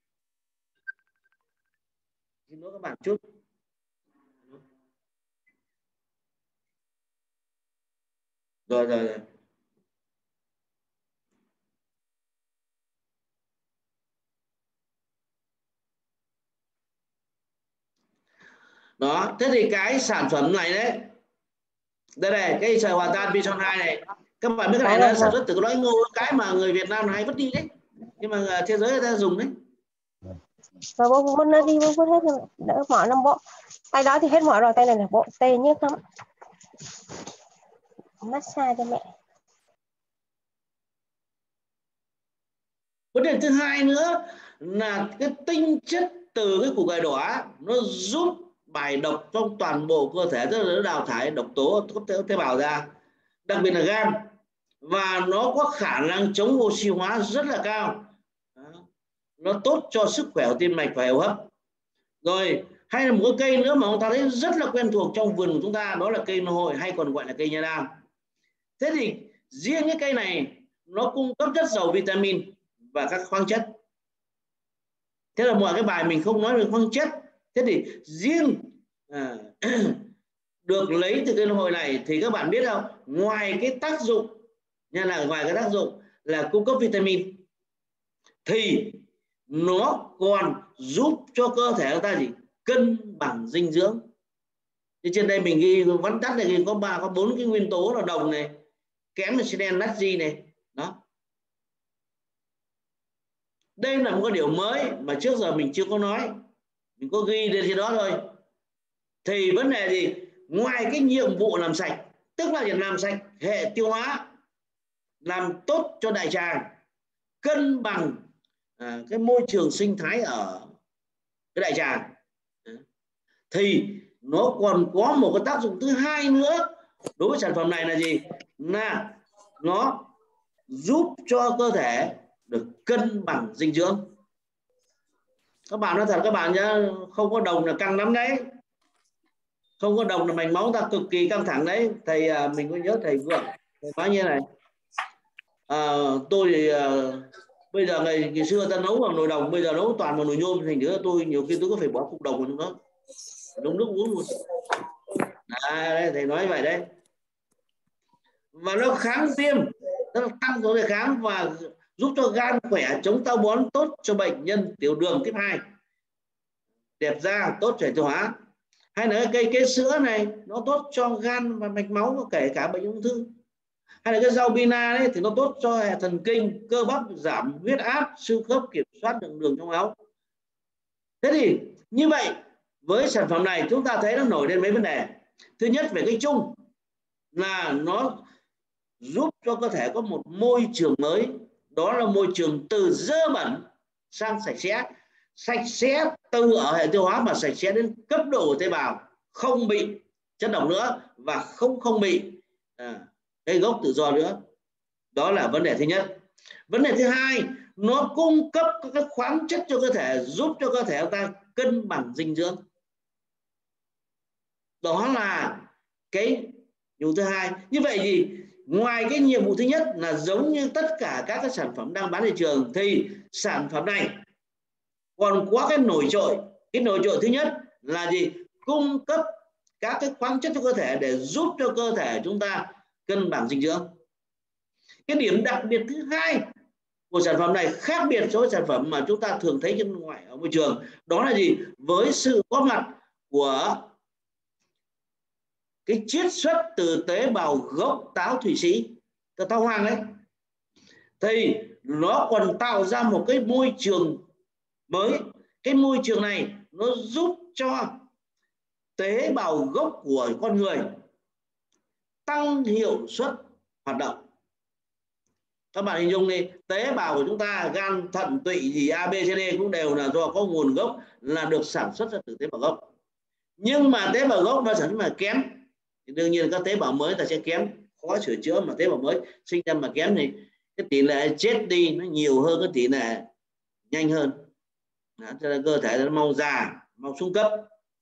Speaker 3: Xin lỗi các bạn chút. Rồi. Đó, thế thì cái sản phẩm này đấy, đây này, cái sợi hòa tan Pison 2 này, các bạn biết cái này nó sản xuất từ cái lõi ngô, cái mà người Việt Nam hay vứt đi đấy, nhưng mà thế giới người ta dùng đấy.
Speaker 5: Và bố nó đi bố hết rồi, đỡ mỏi lắm bộ. Tay đó thì hết mỏi rồi, tay này là bộ tê nhức lắm. Massage cho mẹ.
Speaker 3: Vấn đề thứ hai nữa là cái tinh chất từ cái củ cải đỏ nó giúp bài độc trong toàn bộ cơ thể, tức là nó đào thải độc tố tế bào ra, đặc biệt là gan, và nó có khả năng chống oxy hóa rất là cao. Nó tốt cho sức khỏe của tim mạch và hệ hô hấp. Rồi hay là một cái cây nữa mà chúng ta thấy rất là quen thuộc trong vườn của chúng ta, đó là cây nô hội hay còn gọi là cây nha đam. Thế thì riêng cái cây này nó cung cấp rất giàu vitamin và các khoáng chất. Thế là mọi cái bài mình không nói về khoáng chất. Thế thì riêng được lấy từ cây nô hội này thì các bạn biết không, ngoài cái tác dụng ngoài cái tác dụng là cung cấp vitamin thì nó còn giúp cho cơ thể chúng ta gì? Cân bằng dinh dưỡng. Thì trên đây mình ghi vắn tắt này, có 4 cái nguyên tố là đồng này, kẽm, selen, natri này. Đó. Đây là một cái điều mới mà trước giờ mình chưa có nói, mình có ghi lên trên đó thôi. Thì vấn đề gì? Ngoài cái nhiệm vụ làm sạch, tức là làm sạch hệ tiêu hóa, làm tốt cho đại tràng, cân bằng cái môi trường sinh thái ở cái đại tràng, thì nó còn có một cái tác dụng thứ hai nữa đối với sản phẩm này là gì? Là nó giúp cho cơ thể được cân bằng dinh dưỡng. Các bạn nói thật các bạn nhé, không có đồng là căng lắm đấy, không có đồng là mạch máu ta cực kỳ căng thẳng đấy. Thầy mình có nhớ thầy Vượng thầy nói như này, tôi thì bây giờ ngày xưa ta nấu bằng nồi đồng, bây giờ nấu toàn bằng nồi nhôm, thành nữa tôi nhiều khi tôi có phải bỏ cục đồng vào trong đó, nấu nước uống luôn. Đấy, thầy nói vậy đấy. Và nó kháng viêm, nó tăng số đề kháng và giúp cho gan khỏe, chống táo bón, tốt cho bệnh nhân tiểu đường type 2, đẹp da, tốt cho tiêu hóa. Hay là cây sữa này nó tốt cho gan và mạch máu, kể cả bệnh ung thư. Hay là cái rau bina đấy thì nó tốt cho hệ thần kinh, cơ bắp, giảm huyết áp, xương khớp, kiểm soát lượng đường trong máu. Thế thì như vậy với sản phẩm này chúng ta thấy nó nổi lên mấy vấn đề. Thứ nhất, về cái chung là nó giúp cho cơ thể có một môi trường mới, đó là môi trường từ dơ bẩn sang sạch sẽ. Sạch sẽ từ ở hệ tiêu hóa mà sạch sẽ đến cấp độ của tế bào, không bị chất độc nữa và không bị gây gốc tự do nữa. Đó là vấn đề thứ nhất. Vấn đề thứ hai, nó cung cấp các khoáng chất cho cơ thể, giúp cho cơ thể ta cân bằng dinh dưỡng. Đó là cái nhiệm vụ thứ hai. Như vậy thì ngoài cái nhiệm vụ thứ nhất là giống như tất cả các cái sản phẩm đang bán thị trường, thì sản phẩm này còn có cái nổi trội. Cái nổi trội thứ nhất là gì? Cung cấp các cái khoáng chất cho cơ thể để giúp cho cơ thể chúng ta cân bằng dinh dưỡng. Cái điểm đặc biệt thứ hai của sản phẩm này khác biệt so với sản phẩm mà chúng ta thường thấy bên ngoài ở môi trường, đó là gì? Với sự có mặt của cái chiết xuất từ tế bào gốc táo Thụy Sĩ, táo hoàng đấy, thì nó còn tạo ra một cái môi trường mới. Cái môi trường này nó giúp cho tế bào gốc của con người tăng hiệu suất hoạt động. Các bạn hình dung đi, tế bào của chúng ta, gan, thận, tụy gì A, B, C, D cũng đều là do có nguồn gốc là được sản xuất ra từ tế bào gốc. Nhưng mà tế bào gốc nó sản xuất mà kém thì đương nhiên các tế bào mới ta sẽ kém, khó sửa chữa. Mà tế bào mới sinh ra mà kém thì cái tỷ lệ chết đi nó nhiều hơn cái tỷ lệ nhanh hơn. Đó, cho nên cơ thể nó mau già, mau xuống cấp.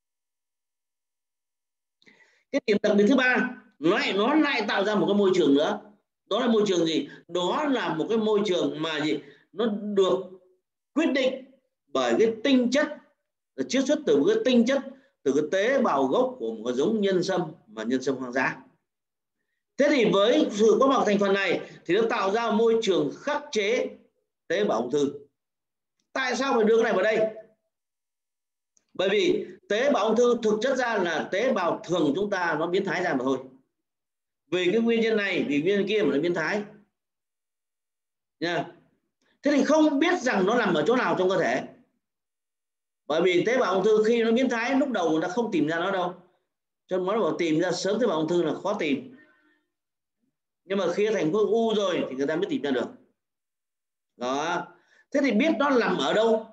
Speaker 3: Cái điểm đặc biệt thứ ba, nó lại tạo ra một cái môi trường nữa. Đó là môi trường gì? Đó là một cái môi trường mà gì? Nó được quyết định bởi cái tinh chất chiết xuất từ cái tinh chất từ cái tế bào gốc của một cái giống nhân sâm mà nhân sâm hoang dã. Thế thì với sự có mặt thành phần này thì nó tạo ra một môi trường khắc chế tế bào ung thư. Tại sao phải đưa cái này vào đây? Bởi vì tế bào ung thư thực chất ra là tế bào thường chúng ta nó biến thái ra mà thôi. Vì cái nguyên nhân này, vì nguyên nhân kia mà nó biến thái. Nha. Thế thì không biết rằng nó nằm ở chỗ nào trong cơ thể. Bởi vì tế bào ung thư khi nó biến thái lúc đầu người ta không tìm ra nó đâu. Cho nên nó bảo tìm ra sớm tế bào ung thư là khó tìm. Nhưng mà khi thành khối u rồi thì người ta mới tìm ra được. Đó. Thế thì biết nó nằm ở đâu?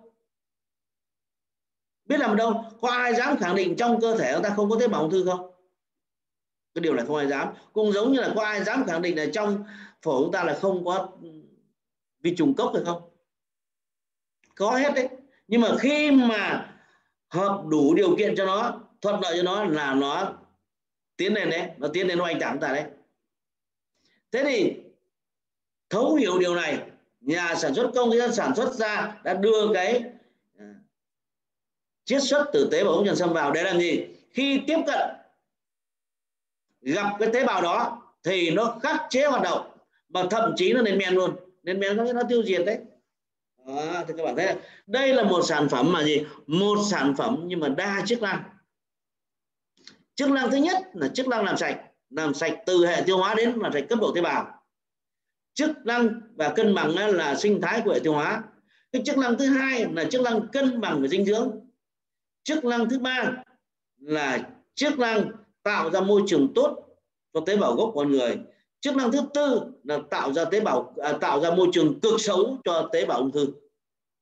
Speaker 3: Biết nằm ở đâu? Có ai dám khẳng định trong cơ thể chúng ta không có tế bào ung thư không? Cái điều này không ai dám. Cũng giống như là có ai dám khẳng định là trong phổi chúng ta là không có vi trùng cốc hay không? Có hết đấy. Nhưng mà khi mà hợp đủ điều kiện cho nó, thuận lợi cho nó là nó tiến lên đấy, nó tiến lên nó oanh tạc chúng ta đấy. Thế thì thấu hiểu điều này, nhà sản xuất công ty sản xuất ra đã đưa cái chiết xuất từ tế bào gốc nhân sâm vào để làm gì? Khi tiếp cận gặp cái tế bào đó thì nó khắc chế hoạt động và thậm chí nó lên men luôn. Lên men có nghĩa nó tiêu diệt đấy. Đó, thì các bạn thấy đây là một sản phẩm mà gì? Một sản phẩm nhưng mà đa chức năng. Chức năng thứ nhất là chức năng làm sạch từ hệ tiêu hóa đến làm sạch cấp độ tế bào. Chức năng và cân bằng là sinh thái của hệ tiêu hóa. Cái chức năng thứ hai là chức năng cân bằng về dinh dưỡng. Chức năng thứ ba là chức năng tạo ra môi trường tốt cho tế bào gốc của con người. Chức năng thứ tư là tạo ra môi trường cực xấu cho tế bào ung thư.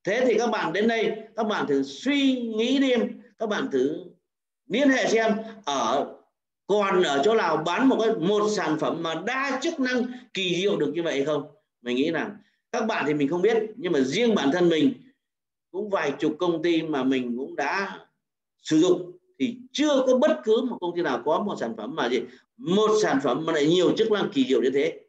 Speaker 3: Thế thì các bạn đến đây, các bạn thử suy nghĩ đi, các bạn thử liên hệ xem còn ở chỗ nào bán một sản phẩm mà đa chức năng kỳ diệu được như vậy không. Mình nghĩ là các bạn thì mình không biết, nhưng mà riêng bản thân mình cũng vài chục công ty mà mình cũng đã sử dụng thì chưa có bất cứ một công ty nào có một sản phẩm mà một sản phẩm mà lại nhiều chức năng kỳ diệu như thế.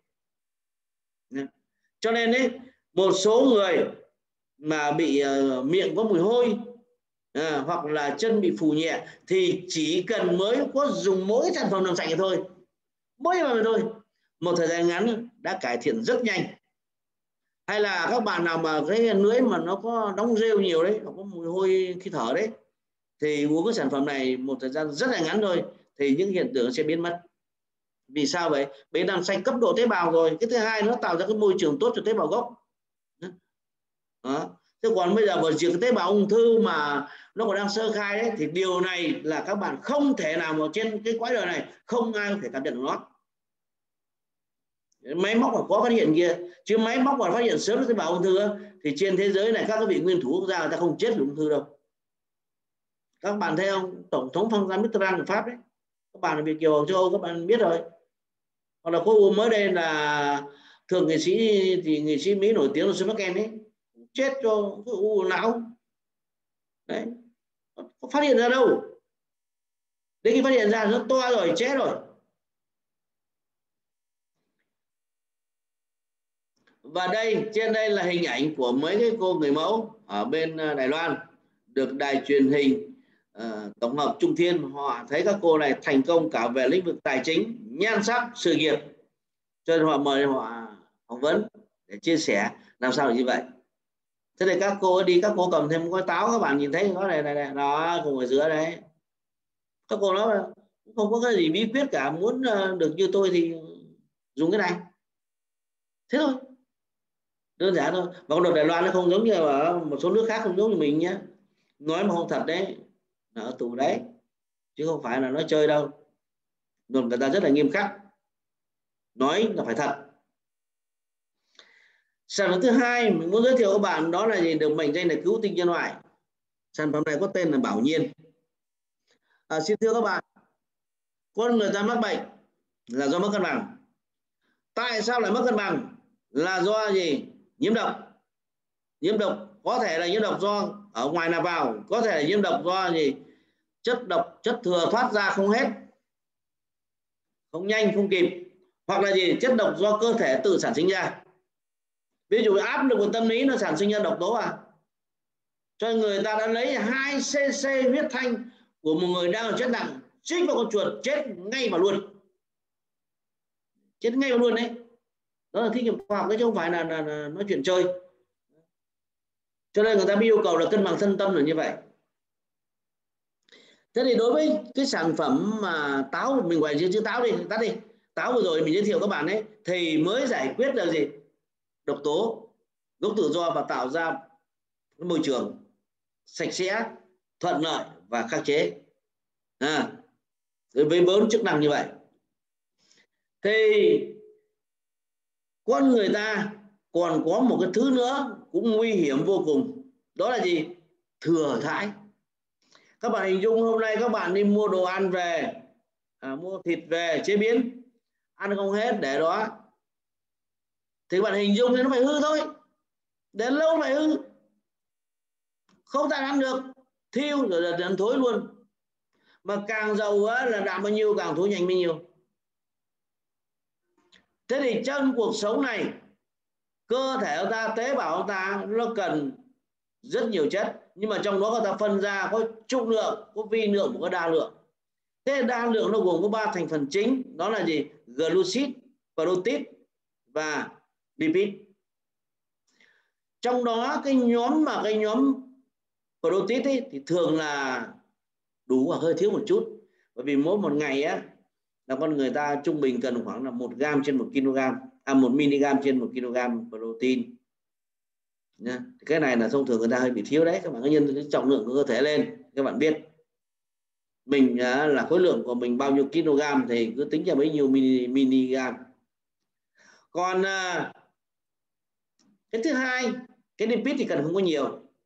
Speaker 3: Cho nên ấy, một số người mà bị miệng có mùi hôi hoặc là chân bị phù nhẹ thì chỉ cần mới có dùng mỗi sản phẩm làm sạch thôi, mỗi mà thôi, một thời gian ngắn đã cải thiện rất nhanh. Hay là các bạn nào mà cái lưỡi mà nó có đóng rêu nhiều đấy, nó có mùi hôi khi thở đấy, thì uống cái sản phẩm này một thời gian rất là ngắn thôi thì những hiện tượng sẽ biến mất. Vì sao vậy? Bởi làm sạch cấp độ tế bào rồi. Cái thứ hai, nó tạo ra cái môi trường tốt cho tế bào gốc. Đó. Thế còn bây giờ bởi vì cái tế bào ung thư mà nó còn đang sơ khai đấy, thì điều này là các bạn không thể nào mà trên cái quái đời này không ai có thể cảm nhận được nó. Máy móc mà có phát hiện kia, chứ máy móc mà phát hiện sớm tế bào ung thư thì trên thế giới này các cái vị nguyên thủ quốc gia người ta không chết vì ung thư đâu. Các bạn thấy không? Tổng thống François Mitterrand của Pháp đấy, các bạn ở Việt kiều châu Âu các bạn biết rồi. Hoặc là khối u mới đây là thượng nghệ sĩ thì nghệ sĩ Mỹ nổi tiếng là Schumacher ấy, chết cho khối u não đấy, có phát hiện ra đâu. Đến khi phát hiện ra nó to rồi, chết rồi. Và đây, trên đây là hình ảnh của mấy cái cô người mẫu ở bên Đài Loan được đài truyền hình tổng hợp Trung Thiên, họ thấy các cô này thành công cả về lĩnh vực tài chính, nhan sắc, sự nghiệp, cho nên họ mời họ phỏng vấn để chia sẻ làm sao để như vậy. Thế thì các cô đi, các cô cầm thêm một gói táo, các bạn nhìn thấy nó này đó, cùng ở giữa đấy. Các cô nói không có cái gì bí quyết cả, muốn được như tôi thì dùng cái này, thế thôi, đơn giản thôi. Và con độc Đài Loan nó không giống như ở một số nước khác, không giống như mình nhé, nói mà không thật đấy là ở tù đấy, chứ không phải là nói chơi đâu. Luật người ta rất là nghiêm khắc, nói là phải thật. Sản phẩm thứ hai mình muốn giới thiệu các bạn đó là gì? Được mệnh danh là cứu tinh nhân loại. Sản phẩm này có tên là Bảo Nhiên. Xin thưa các bạn, con người ta mắc bệnh là do mất cân bằng. Tại sao lại mất cân bằng? Là do gì? Nhiễm độc. Nhiễm độc có thể là nhiễm độc do ở ngoài nạp vào, có thể là nhiễm độc do gì? Chất độc, chất thừa thoát ra không hết, không nhanh, không kịp, hoặc là gì? Chất độc do cơ thể tự sản sinh ra. Ví dụ áp lực của tâm lý nó sản sinh ra độc tố cho người ta đã lấy 2 cc huyết thanh của một người đang ở chất nặng chích vào con chuột, chết ngay vào luôn, chết ngay vào luôn đấy. Đó là thí nghiệm khoa học đấy chứ không phải là nói chuyện chơi. Cho nên người ta mới yêu cầu là cân bằng thân tâm là như vậy. Thế thì đối với cái sản phẩm mà táo, mình gọi chữ táo đi, tắt đi, táo vừa rồi mình giới thiệu các bạn ấy, thì mới giải quyết là gì? Độc tố gốc tự do và tạo ra môi trường sạch sẽ, thuận lợi và khắc chế với 4 chức năng như vậy. Thì con người ta còn có một cái thứ nữa cũng nguy hiểm vô cùng, đó là gì? Thừa thãi. Các bạn hình dung hôm nay các bạn đi mua đồ ăn về, mua thịt về chế biến, ăn không hết để đó, thì bạn hình dung thì nó phải hư thôi, để lâu phải hư, không ta ăn được, thiêu rồi là dần thối luôn. Mà càng dầu là đạm bao nhiêu càng thối nhanh bao nhiêu. Thế thì trong cuộc sống này, cơ thể của ta, tế bào của ta nó cần rất nhiều chất, nhưng mà trong đó người ta phân ra có trung lượng, có vi lượng và có đa lượng. Thế đa lượng nó gồm có 3 thành phần chính, đó là gì? Glucid, protein và lipid. Trong đó cái nhóm protein ấy, thì thường là đủ và hơi thiếu một chút, bởi vì mỗi một ngày là con người ta trung bình cần khoảng là 1 gram trên 1 kg, 1 mg trên 1 kg protein. Cái này là thông thường người ta hơi bị thiếu đấy. Các bạn có nhân cái trọng lượng của cơ thể lên, các bạn biết mình là khối lượng của mình bao nhiêu kg thì cứ tính ra bấy nhiêu mg. Còn cái thứ hai, cái lipid thì cần không có nhiều,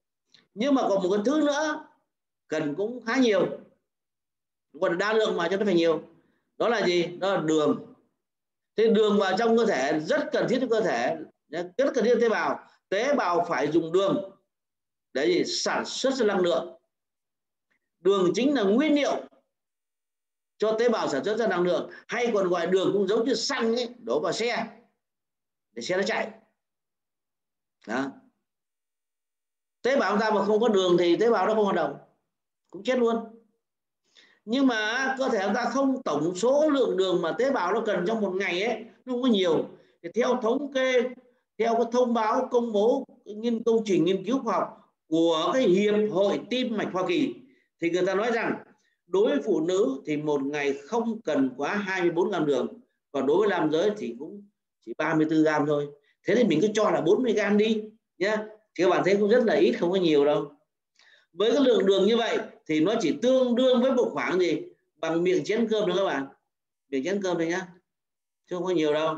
Speaker 3: Nhưng mà còn một cái thứ nữa cần cũng khá nhiều, còn đa lượng mà cho nó phải nhiều. Đó là gì? Đó là đường. Thế đường vào trong cơ thể rất cần thiết cho cơ thể, rất cần thiết cho tế bào. Tế bào phải dùng đường để gì? Sản xuất ra năng lượng. Đường chính là nguyên liệu cho tế bào sản xuất ra năng lượng, hay còn gọi đường cũng giống như xăng ấy, đổ vào xe để xe nó chạy. Đó. Tế bào chúng ta mà không có đường thì tế bào nó không hoạt động, cũng chết luôn. Nhưng mà cơ thể chúng ta không, tổng số lượng đường mà tế bào nó cần trong một ngày ấy nó không có nhiều. Thì theo thống kê, theo cái thông báo công bố công trình nghiên cứu khoa học của cái Hiệp hội Tim mạch Hoa Kỳ, thì người ta nói rằng đối với phụ nữ thì một ngày không cần quá 24 gram đường, còn đối với nam giới thì cũng chỉ 34 gram thôi. Thế thì mình cứ cho là 40 gram đi nhé. Thì các bạn thấy cũng rất là ít, không có nhiều đâu. Với cái lượng đường như vậy thì nó chỉ tương đương với một khoảng gì? Bằng miệng chén cơm thôi các bạn. Miệng chén cơm thôi nhá, chứ không có nhiều đâu.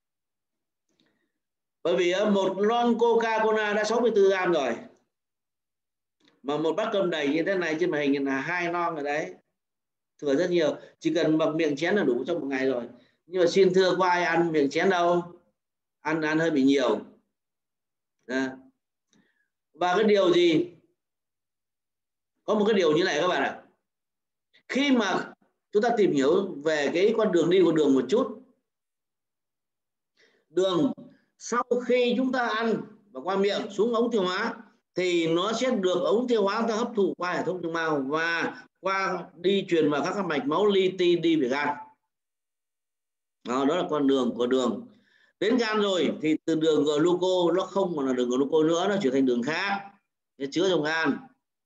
Speaker 3: Bởi vì một lon Coca-Cola đã 64 gram rồi. Mà một bát cơm đầy như thế này trên màn hình là 2 lon rồi đấy. Thừa rất nhiều. Chỉ cần bằng miệng chén là đủ trong một ngày rồi. Nhưng mà xin thưa, có ai ăn miệng chén đâu. Ăn hơi bị nhiều. Đó. Và cái điều gì? Có một cái điều như này các bạn ạ. Khi mà chúng ta tìm hiểu về cái con đường đi của đường một chút. Đường sau khi chúng ta ăn và qua miệng xuống ống tiêu hóa thì nó sẽ được ống tiêu hóa ta hấp thụ qua hệ thống tiêu mao và qua đi truyền vào các mạch máu li ti đi về gan. Đó là con đường của đường. Đến gan rồi thì từ đường gluco nó không còn là đường gluco nữa, nó chuyển thành đường khác, nó chứa trong gan.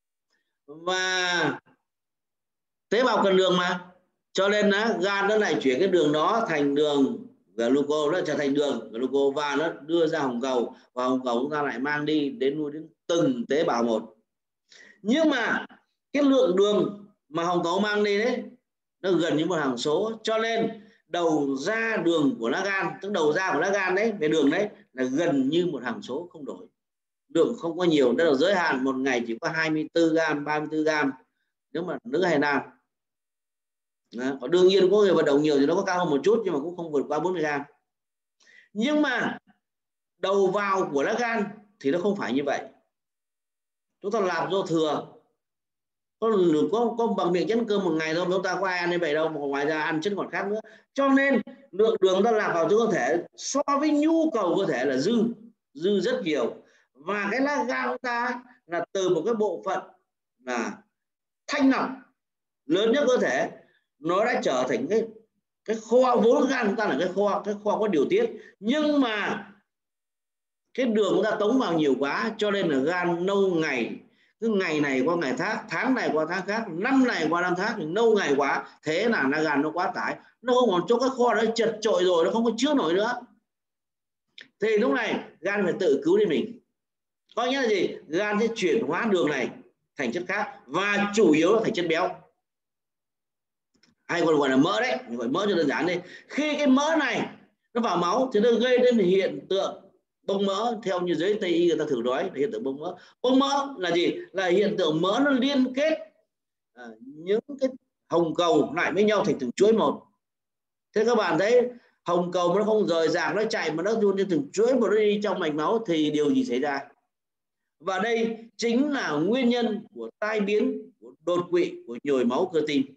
Speaker 3: Và tế bào cần đường mà, cho nên gan nó lại chuyển cái đường đó thành đường gluco, nó trở thành đường gluco và nó đưa ra hồng cầu, và hồng cầu chúng ta lại mang đi nuôi đến từng tế bào một. Nhưng mà cái lượng đường mà hồng cầu mang đi đấy nó gần như một hằng số, cho nên đầu ra đường của lá gan, tức đầu ra của lá gan đấy về đường đấy là gần như một hằng số không đổi. Đường không có nhiều, đó là giới hạn một ngày chỉ có 24 gram, 34 gram nếu mà nữ hay nam. Còn đương nhiên có người vận động nhiều thì nó có cao hơn một chút, nhưng mà cũng không vượt qua 40 gram. Nhưng mà đầu vào của lá gan thì nó không phải như vậy. Chúng ta làm do thừa, có bằng miệng chén cơm một ngày thôi, chúng ta có ai ăn như vậy đâu, mà ngoài ra ăn chất ngọt khác nữa. Cho nên lượng đường ta nạp vào trong cơ thể so với nhu cầu cơ thể là dư rất nhiều. Và cái lá gan của ta là từ một cái bộ phận là thanh lọc lớn nhất cơ thể, nó đã trở thành cái kho, vốn gan chúng ta là cái kho có điều tiết. Nhưng mà cái đường chúng ta tống vào nhiều quá, cho nên là gan lâu ngày, cứ ngày này qua ngày khác, tháng này qua tháng khác, năm này qua năm khác, lâu ngày quá, thế là gan nó quá tải, nó không còn chỗ cái kho đó chật trội rồi, nó không có chứa nổi nữa. Thì lúc này gan phải tự cứu đi mình. Có nghĩa là gì? Gan sẽ chuyển hóa đường này thành chất khác, và chủ yếu là thành chất béo, hay còn gọi là mỡ đấy, gọi mỡ cho đơn giản đi. Khi cái mỡ này nó vào máu thì nó gây đến hiện tượng bong mỡ. Theo như giới Tây y người ta thử nói là hiện tượng bong mỡ. Bong mỡ là gì? Là hiện tượng mỡ nó liên kết những cái hồng cầu lại với nhau thành từng chuỗi một. Thế các bạn thấy hồng cầu nó không rời rạc, nó chạy mà nó luôn như từng chuỗi một, nó đi trong mạch máu thì điều gì xảy ra? Và đây chính là nguyên nhân của tai biến, của đột quỵ, của nhồi máu cơ tim.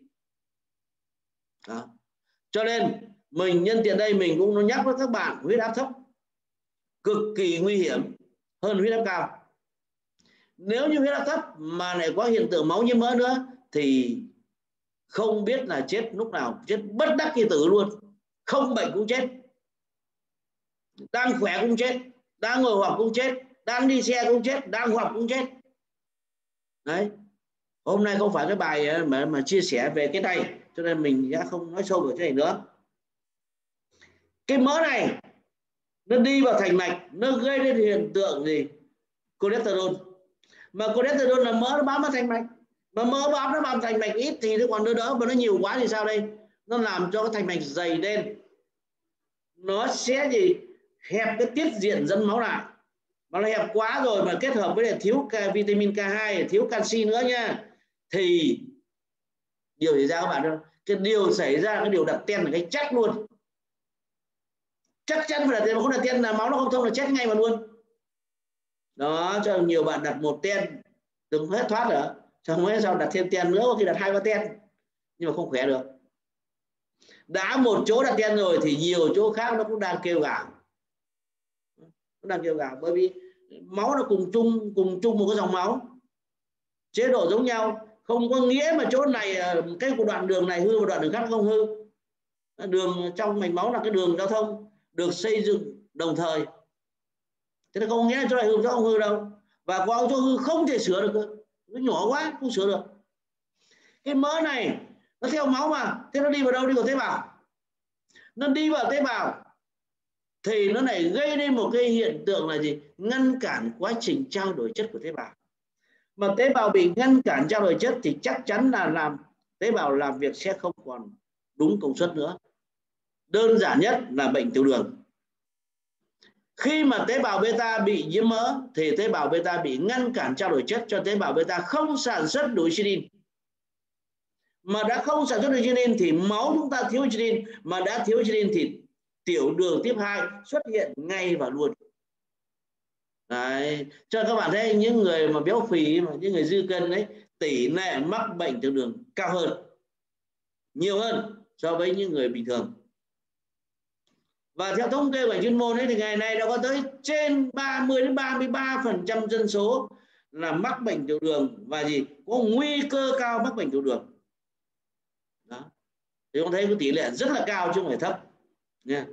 Speaker 3: Đó. Cho nên mình nhân tiện đây mình cũng nhắc với các bạn, huyết áp thấp cực kỳ nguy hiểm hơn huyết áp cao. Nếu như huyết áp thấp mà lại có hiện tượng máu nhiễm mỡ nữa thì không biết là chết lúc nào, chết bất đắc kỳ tử luôn. Không bệnh cũng chết, đang khỏe cũng chết, đang ngồi học cũng chết, đang đi xe cũng chết, đang học cũng chết. Đấy, hôm nay không phải cái bài mà chia sẻ về cái này, cho nên mình đã không nói sâu về cái này nữa. Cái mỡ này nó đi vào thành mạch, nó gây đến hiện tượng gì? Cholesterol. Mà cholesterol là mỡ nó bám vào thành mạch, mà mỡ bám nó vào thành mạch ít thì nó còn đỡ, mà nó nhiều quá thì sao đây? Nó làm cho cái thành mạch dày lên, nó sẽ gì? Hẹp cái tiết diện dẫn máu lại, mà nó hẹp quá rồi mà kết hợp với lại thiếu vitamin K2, thiếu canxi nữa nha, thì điều xảy ra các bạn, cái điều xảy ra cái điều đặt ten là cái chắc luôn, chắc chắn phải đặt ten, mà không đặt ten là máu nó không thông là chết ngay mà luôn. Đó, cho nhiều bạn đặt một ten đừng hết thoát nữa, xong rồi sau đặt thêm ten nữa, có khi đặt 2-3 ten nhưng mà không khỏe được. Đã một chỗ đặt ten rồi thì nhiều chỗ khác nó cũng đang kêu gào, nó đang kêu gào, bởi vì máu nó cùng chung một cái dòng máu, chế độ giống nhau, không có nghĩa mà chỗ này cái của đoạn đường này hư và đoạn đường khác không hư. Đường trong mạch máu là cái đường giao thông được xây dựng đồng thời, thế nên không nghĩa là chỗ này hư chỗ không hư đâu, và có chỗ hư không thể sửa được, nó nhỏ quá không sửa được. Cái mỡ này nó theo máu mà, thế nó đi vào đâu? Đi vào tế bào. Nó đi vào tế bào thì nó lại gây nên một cái hiện tượng là gì? Ngăn cản quá trình trao đổi chất của tế bào. Mà tế bào bị ngăn cản trao đổi chất thì chắc chắn là làm tế bào làm việc sẽ không còn đúng công suất nữa. Đơn giản nhất là bệnh tiểu đường. Khi mà tế bào beta bị nhiễm mỡ thì tế bào beta bị ngăn cản trao đổi chất cho tế bào beta không sản xuất đủ insulin. Mà đã không sản xuất được insulin thì máu chúng ta thiếu insulin, mà đã thiếu insulin thì tiểu đường tiếp 2 xuất hiện ngay và luôn. Đấy, cho các bạn thấy những người mà béo phì, mà những người dư cân đấy, tỷ lệ mắc bệnh tiểu đường cao hơn, nhiều hơn so với những người bình thường. Và theo thống kê của chuyên môn ấy thì ngày nay đã có tới trên 30-33% dân số là mắc bệnh tiểu đường và gì có nguy cơ cao mắc bệnh tiểu đường. Đó, thì chúng thấy cái tỷ lệ rất là cao chứ không phải thấp nha.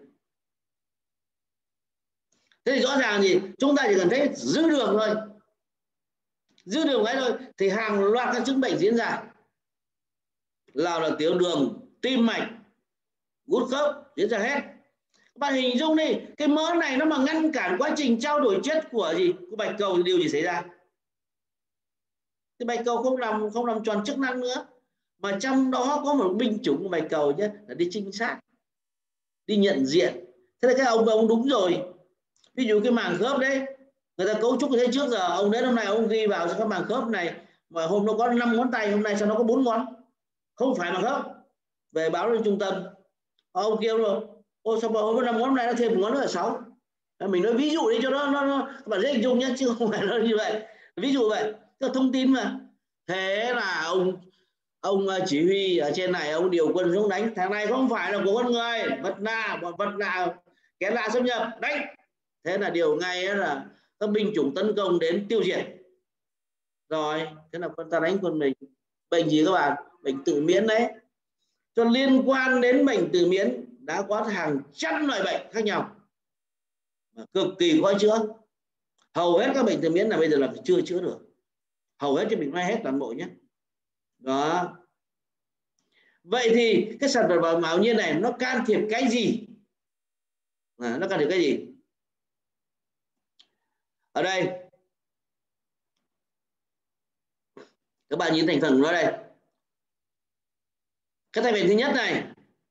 Speaker 3: Thế thì rõ ràng gì chúng ta chỉ cần thấy dư đường thôi, dư đường cái thôi thì hàng loạt các chứng bệnh diễn ra, là tiểu đường, tim mạch, gút khớp diễn ra hết. Các bạn hình dung đi, cái mỡ này nó mà ngăn cản quá trình trao đổi chất của gì, của bạch cầu thì điều gì xảy ra? Thì bạch cầu không làm tròn chức năng nữa, mà trong đó có một binh chủng của bạch cầu nhé, là đi trinh sát, đi nhận diện. Thế là cái ông đúng rồi. Ví dụ cái màng khớp đấy, người ta cấu trúc thế trước giờ, ông đến hôm nay ông ghi vào cho cái màng khớp này mà hôm nó có 5 ngón tay, hôm nay sao nó có 4 ngón, không phải màng khớp. Về báo lên trung tâm, ông kêu rồi, ôi sao mà hôm 5 ngón, hôm nay nó thêm 1 ngón nữa là 6. Mình nói ví dụ đi cho nó các bạn dễ hình dung nhé, chứ không phải là như vậy. Ví dụ vậy, tức thông tin mà. Thế là ông chỉ huy ở trên này, ông điều quân xuống đánh, thằng này không phải là của con người, vật lạ kẻ lạ xâm nhập, đánh. Thế là điều ngay là các binh chủng tấn công đến tiêu diệt. Rồi, thế là quân ta đánh quân mình. Bệnh gì các bạn? Bệnh tự miễn đấy. Cho liên quan đến bệnh tự miễn đã có hàng trăm loại bệnh khác nhau, cực kỳ khó chữa. Hầu hết các bệnh tự miễn là bây giờ là chưa chữa được, hầu hết cho mình nói hết toàn bộ nhé. Đó. Vậy thì cái sản phẩm bảo mạo nhiên này nó can thiệp cái gì? Nó can thiệp cái gì? Ở đây các bạn nhìn thành phần của nó đây. Cái thành phần thứ nhất này,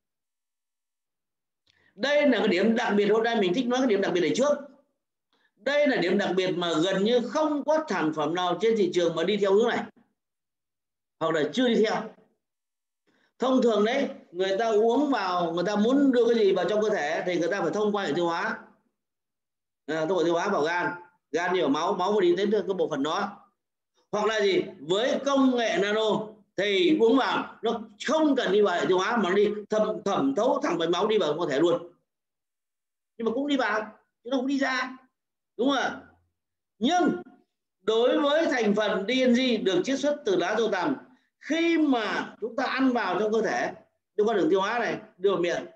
Speaker 3: đây là cái điểm đặc biệt, hôm nay mình thích nói cái điểm đặc biệt này trước. Đây là điểm đặc biệt mà gần như không có sản phẩm nào trên thị trường mà đi theo hướng này, hoặc là chưa đi theo. Thông thường đấy, người ta uống vào, người ta muốn đưa cái gì vào trong cơ thể thì người ta phải thông qua hệ tiêu hóa, thông qua tiêu hóa vào gan nhiều máu mà đi đến cái bộ phận đó. Hoặc là gì, với công nghệ nano thì uống vào nó không cần đi vào hệ tiêu hóa mà nó đi thẩm thấu thẳng vào máu, đi vào cơ thể luôn. Nhưng mà cũng đi vào chứ nó không đi ra, đúng không ạ? Nhưng đối với thành phần DNG được chiết xuất từ lá dâu tằm, khi mà chúng ta ăn vào trong cơ thể, đưa qua đường tiêu hóa này, đưa vào miệng,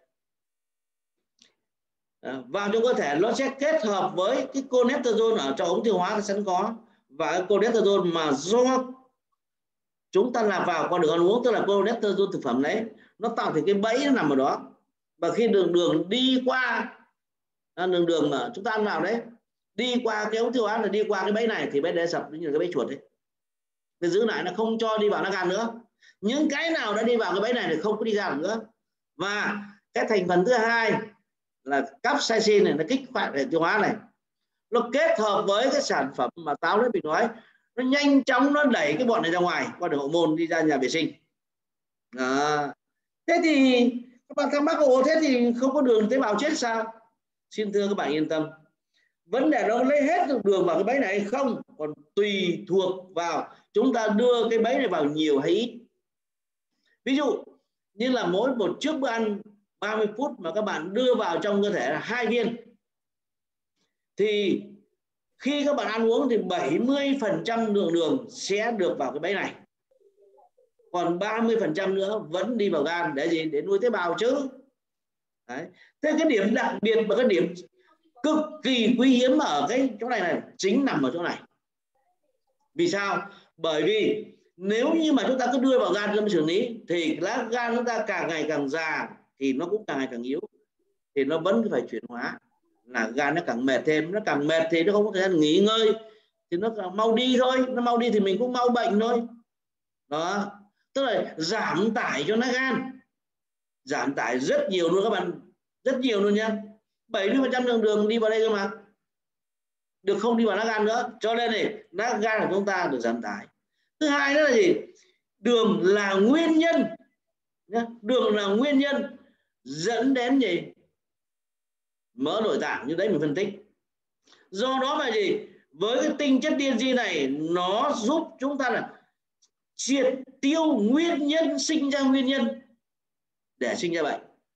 Speaker 3: vào trong cơ thể, nó sẽ kết hợp với cái cholesterol ở trong ống tiêu hóa sẵn có, và cái cholesterol mà do chúng ta nạp vào qua đường ăn uống, tức là cholesterol thực phẩm đấy, nó tạo thành cái bẫy nó nằm ở đó. Và khi đường đi qua đường mà chúng ta ăn vào đấy, đi qua cái ống tiêu hóa là đi qua cái bẫy này, thì bẫy đấy sập như là cái bẫy chuột đấy, để giữ lại, nó không cho đi vào nó gan nữa. Những cái nào đã đi vào cái bẫy này thì không có đi ra nữa. Và cái thành phần thứ hai là capsaicin này, nó kích hoạt hệ tiêu hóa này, nó kết hợp với cái sản phẩm mà táo đấy mình nói, nó nhanh chóng nó đẩy cái bọn này ra ngoài qua đường hậu môn đi ra nhà vệ sinh. Đó. Thế thì các bạn thắc mắc, ồ thế thì không có đường tế bào chết sao? Xin thưa các bạn yên tâm, vấn đề nó lấy hết được đường vào cái bẫy này hay không còn tùy thuộc vào chúng ta đưa cái bẫy này vào nhiều hay ít. Ví dụ như là mỗi một trước bữa ăn 30 phút mà các bạn đưa vào trong cơ thể là 2 viên, thì khi các bạn ăn uống thì 70% lượng đường sẽ được vào cái bẫy này, còn 30% nữa vẫn đi vào gan để gì? Để nuôi tế bào chứ. Đấy. Thế cái điểm đặc biệt và cái điểm cực kỳ quý hiếm ở cái chỗ này chính nằm ở chỗ này. Vì sao? Bởi vì nếu như mà chúng ta cứ đưa vào gan cho xử lý thì lá gan chúng ta càng ngày càng già thì nó cũng càng ngày càng yếu, thì nó vẫn phải chuyển hóa, là gan nó càng mệt thêm, nó càng mệt thì nó không có thời gian nghỉ ngơi thì nó càng mau đi thôi, nó mau đi thì mình cũng mau bệnh thôi. Đó, tức là giảm tải cho lá gan, giảm tải rất nhiều luôn các bạn, rất nhiều luôn nha. 70% lượng đường đi vào đây cơ mà, được không đi vào lá gan nữa, cho nên này lá gan của chúng ta được giảm tải. Thứ hai nữa là gì? Đường là nguyên nhân, đường là nguyên nhân dẫn đến gì? Mỡ nội tạng, như đấy mình phân tích. Do đó mà gì? Với cái tinh chất DNG này nó giúp chúng ta là triệt tiêu nguyên nhân sinh ra nguyên nhân để sinh ra bệnh.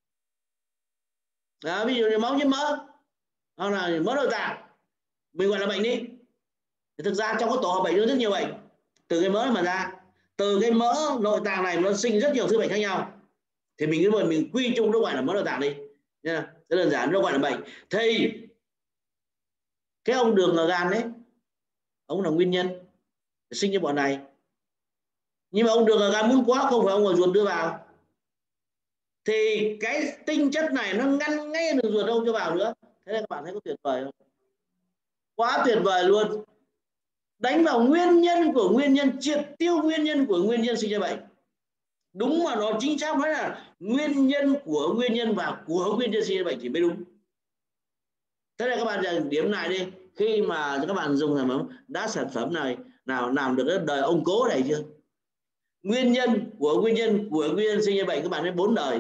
Speaker 3: Đó, ví dụ như máu nhiễm mỡ hoặc là mỡ nội tạng mình gọi là bệnh đi, thì thực ra trong cái tổ hợp bệnh nó rất nhiều bệnh từ cái mỡ mà ra. Từ cái mỡ nội tạng này nó sinh rất nhiều thứ bệnh khác nhau, thì mình quy chung nó gọi là mỡ nội tạng đi nha, rất đơn giản, nó gọi là bệnh. Thì cái ông đường ở gan đấy, ông là nguyên nhân sinh ra bọn này, nhưng mà ông đường ở gan muốn quá không phải ông ở ruột đưa vào, thì cái tinh chất này nó ngăn ngay đường ruột ông cho vào nữa. Thế nên các bạn thấy có tuyệt vời không? Quá tuyệt vời luôn. Đánh vào nguyên nhân của nguyên nhân, triệt tiêu nguyên nhân của nguyên nhân sinh ra bệnh. Đúng mà nó chính xác nói là nguyên nhân của nguyên nhân và của nguyên nhân sinh ra bệnh thì mới đúng. Thế này các bạn điểm lại đi, khi mà các bạn dùng sản phẩm này nào làm được cái đời ông cố này chưa? Nguyên nhân của nguyên nhân sinh ra bệnh các bạn thấy 4 đời.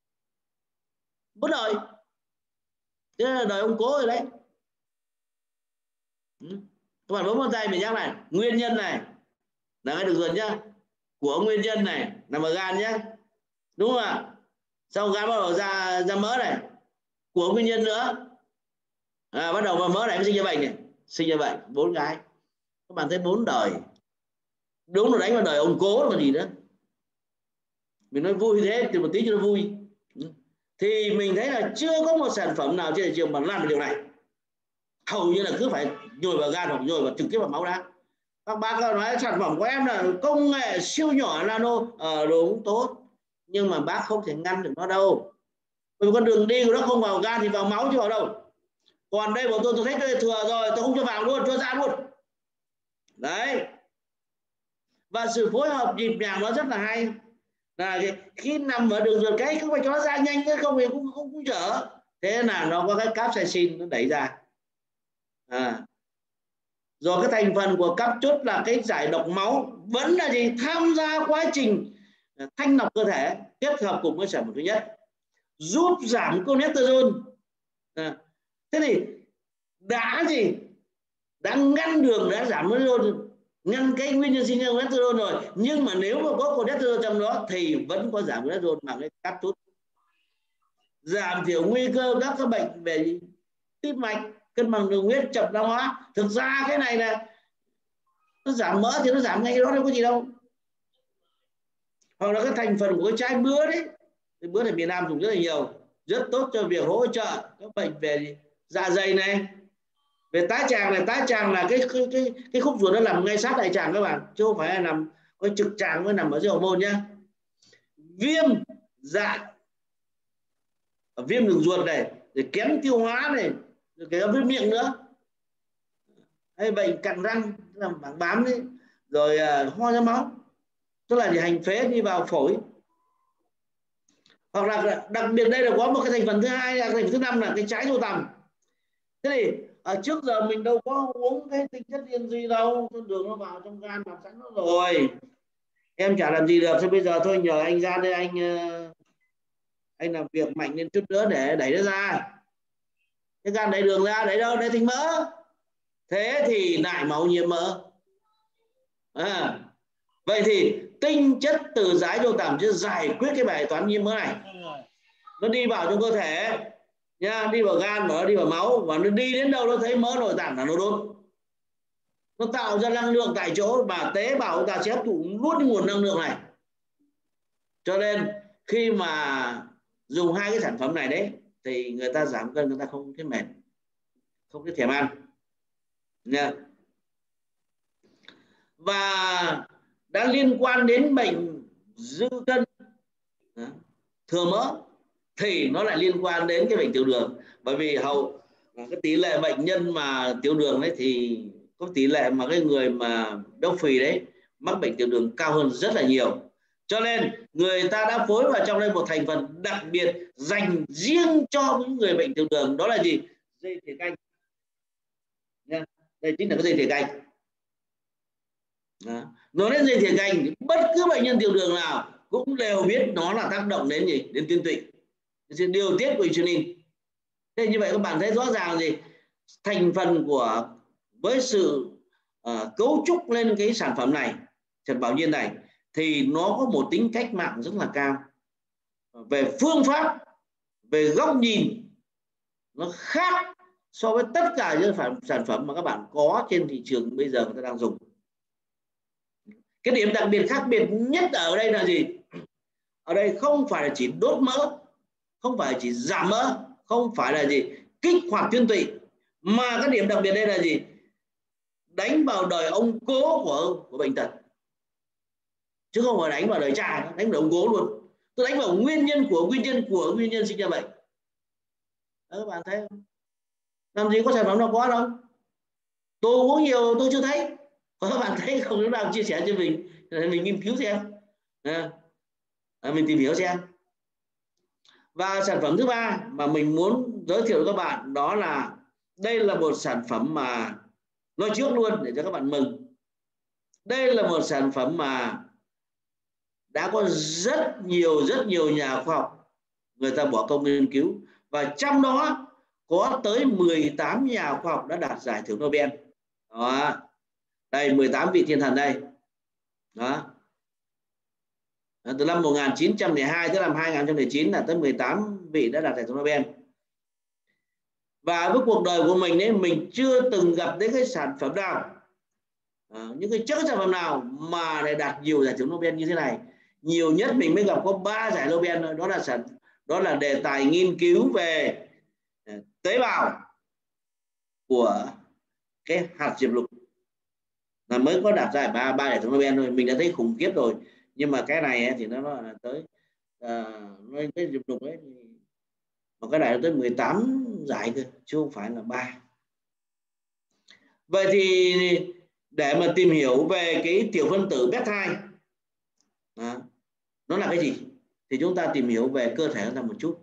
Speaker 3: 4 đời. Thế là đời ông cố rồi đấy. Các bạn bấm vào tay mình nhắc này, nguyên nhân này là ngay được rồi nhá, của nguyên nhân này nằm ở gan nhá, đúng không ạ? Sau gan bắt đầu ra mỡ này, của nguyên nhân nữa, bắt đầu vào mỡ này mới sinh ra bệnh này, sinh ra bệnh 4 cái. Các bạn thấy 4 đời, đúng là đánh vào đời ông cố là gì nữa. Mình nói vui thế thì một tí cho nó vui, thì mình thấy là chưa có một sản phẩm nào trên thị trường mà làm được điều này. Hầu như là cứ phải nhồi vào gan hoặc nhồi vào trực tiếp vào máu đã. Các bác nói sản phẩm của em là công nghệ siêu nhỏ nano, đúng tốt, nhưng mà bác không thể ngăn được nó đâu. Bởi vì con đường đi của nó không vào gan thì vào máu chứ vào đâu. Còn đây của tôi thấy cái thừa rồi, tôi không cho vào luôn, cho ra luôn. Đấy. Và sự phối hợp nhịp nhàng nó rất là hay. Là khi nằm ở đường ruột cái không phải cho nó ra nhanh, không thì cũng chở. Thế là nó có cái capsaicin nó đẩy ra. Rồi cái thành phần của capchốt là cái giải độc máu, vẫn là gì? Tham gia quá trình thanh lọc cơ thể, kết hợp cùng với sản phẩm thứ nhất, giúp giảm cholesterol. Thế thì đã gì? Đã ngăn đường, đã giảm cholesterol, ngăn cái nguyên nhân sinh ra cholesterol rồi, nhưng mà nếu mà có cholesterol trong đó thì vẫn có giảm cholesterol bằng cái capchốt, giảm thiểu nguy cơ các cái bệnh về tim mạch, cân bằng đường huyết, chậm lão hóa. Thực ra cái này là nó giảm mỡ thì nó giảm ngay đó, đâu có gì đâu. Hoặc là cái thành phần của cái trái bứa đấy, cái bứa này miền Nam dùng rất là nhiều, rất tốt cho việc hỗ trợ các bệnh về dạ dày này, về tái tràng này. Tái tràng là cái khúc ruột nó nằm ngay sát đại tràng các bạn, chứ không phải là nằm cái trực tràng mới nằm ở dưới hậu môn nhá. Viêm dạ, viêm đường ruột này, rồi kém tiêu hóa này, rồi cái viêm miệng nữa, hay bệnh cặn răng làm bảng bám đấy, rồi ho ra máu, tức là hành phế đi vào phổi. Hoặc là đặc biệt đây là có một cái thành phần thứ hai, là thành phần thứ 5 là cái trái dâu tằm. Thế thì trước giờ mình đâu có uống cái tinh chất riêng gì đâu, đường nó vào trong gan làm sẵn nó rồi, em chả làm gì được. Thế bây giờ thôi nhờ anh ra đây, anh làm việc mạnh lên chút nữa để đẩy nó ra. Cái gan đẩy đường ra, đẩy đâu? Đẩy thành mỡ. Thế thì lại máu nhiễm mỡ. Vậy thì tinh chất từ giái vô tằm sẽ giải quyết cái bài toán nhiễm mỡ này. Nó đi vào trong cơ thể nha, đi vào gan và nó đi vào máu, và nó đi đến đâu nó thấy mỡ nội tạng là nó đốt. Nó tạo ra năng lượng tại chỗ và tế bào chúng ta sẽ hấp thụ nuốt cái nguồn năng lượng này. Cho nên khi mà dùng hai cái sản phẩm này đấy thì người ta giảm cân, người ta không thấy mệt, không thấy thèm ăn nha. Và đã liên quan đến bệnh dư cân, thừa mỡ, thì nó lại liên quan đến cái bệnh tiểu đường. Bởi vì cái tỷ lệ bệnh nhân mà tiểu đường đấy thì có tỷ lệ mà cái người mà béo phì đấy mắc bệnh tiểu đường cao hơn rất là nhiều. Cho nên người ta đã phối vào trong đây một thành phần đặc biệt dành riêng cho những người bệnh tiểu đường, đó là gì? Dây thìa canh nha. Đây chính là cái dây thìa canh. Nói đến dây thìa canh, bất cứ bệnh nhân tiểu đường nào cũng đều biết nó là tác động đến gì? Đến tuyến tụy, sự điều tiết của insulin. Thế như vậy các bạn thấy rõ ràng gì? Thành phần của với sự cấu trúc lên cái sản phẩm này, Trần Bảo Nhiên này, thì nó có một tính cách mạng rất là cao. Về phương pháp, về góc nhìn, nó khác so với tất cả những sản phẩm mà các bạn có trên thị trường bây giờ người ta đang dùng. Cái điểm đặc biệt khác biệt nhất ở đây là gì? Ở đây không phải là chỉ đốt mỡ, không phải chỉ giảm mỡ, không phải là gì kích hoạt tuyến tụy, mà cái điểm đặc biệt đây là gì? Đánh vào đời ông cố của bệnh tật, chứ không phải đánh vào đời cha, đánh vào ông cố luôn. Tôi đánh vào nguyên nhân của nguyên nhân sinh ra bệnh. Đó, các bạn thấy không? Làm gì có sản phẩm nào có đâu. Tôi uống nhiều tôi chưa thấy, các bạn thấy không? Lúc nào chia sẻ cho mình nghiên cứu xem, mình tìm hiểu xem. Và sản phẩm thứ ba mà mình muốn giới thiệu với các bạn, đó là đây là một sản phẩm mà nói trước luôn để cho các bạn mừng. Đây là một sản phẩm mà đã có rất nhiều nhà khoa học người ta bỏ công nghiên cứu, và trong đó có tới 18 nhà khoa học đã đạt giải thưởng Nobel. Đó. Đây 18 vị thiên thần đây. Đó. Từ năm 1902 tới năm 2009 là tới 18 vị đã đạt giải thưởng Nobel. Và với cuộc đời của mình ấy, mình chưa từng gặp đến cái sản phẩm nào, những cái chất sản phẩm nào mà lại đạt nhiều giải thưởng Nobel như thế này. Nhiều nhất mình mới gặp có 3 giải Nobel thôi. Đó là đề tài nghiên cứu về tế bào của cái hạt diệp lục là mới có đạt giải 3 giải thưởng Nobel thôi. Mình đã thấy khủng khiếp rồi. Nhưng mà cái này ấy, thì nó là tới cái diệp lục ấy, mà cái này nó tới 18 giải cơ, chứ không phải là 3. Vậy thì để mà tìm hiểu về cái tiểu phân tử peptide nó là cái gì thì chúng ta tìm hiểu về cơ thể chúng ta một chút.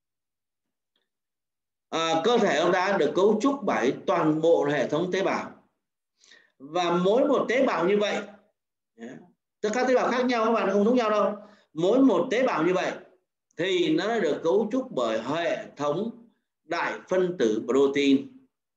Speaker 3: Cơ thể chúng ta được cấu trúc bởi toàn bộ hệ thống tế bào, và mỗi một tế bào như vậy, tất cả tế bào khác nhau các bạn, không giống nhau đâu. Mỗi một tế bào như vậy thì nó đã được cấu trúc bởi hệ thống đại phân tử protein,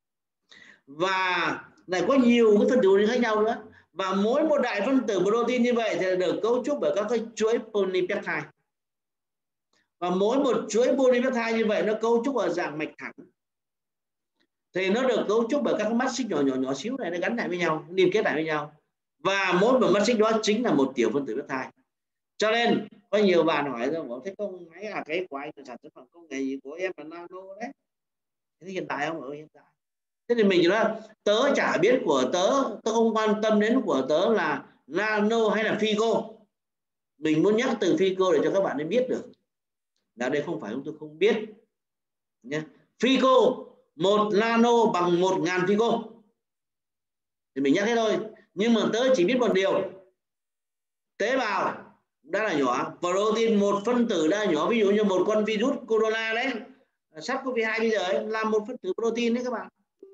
Speaker 3: và lại có nhiều cái phân tử khác nhau nữa. Và mỗi một đại phân tử protein như vậy thì được cấu trúc bởi các cái chuỗi polypeptide, và mỗi một chuỗi polypeptide như vậy nó cấu trúc ở dạng mạch thẳng, thì nó được cấu trúc bởi các mắt xích nhỏ xíu này, nó gắn lại với nhau, liên kết lại với nhau, và mỗi một mắt xích đó chính là một tiểu phân tử peptide. Cho nên có nhiều bạn hỏi rằng thế công máy là cái của anh là sản xuất bằng công nghệ gì, của em là nano đấy. Thế hiện tại không? Ở hiện tại. Thế thì mình nói tớ chả biết của tớ không quan tâm đến của tớ là nano hay là Fico. Mình muốn nhắc từ Fico để cho các bạn biết được là đây không phải tôi không biết nhé. Fico, 1 nano bằng 1000 Fico thì mình nhắc thế thôi. Nhưng mà tớ chỉ biết một điều, tế bào đã là nhỏ, protein một phân tử đã là nhỏ. Ví dụ như một con virus corona đấy, SARS-CoV-2 bây giờ ấy, là một phân tử protein đấy các bạn.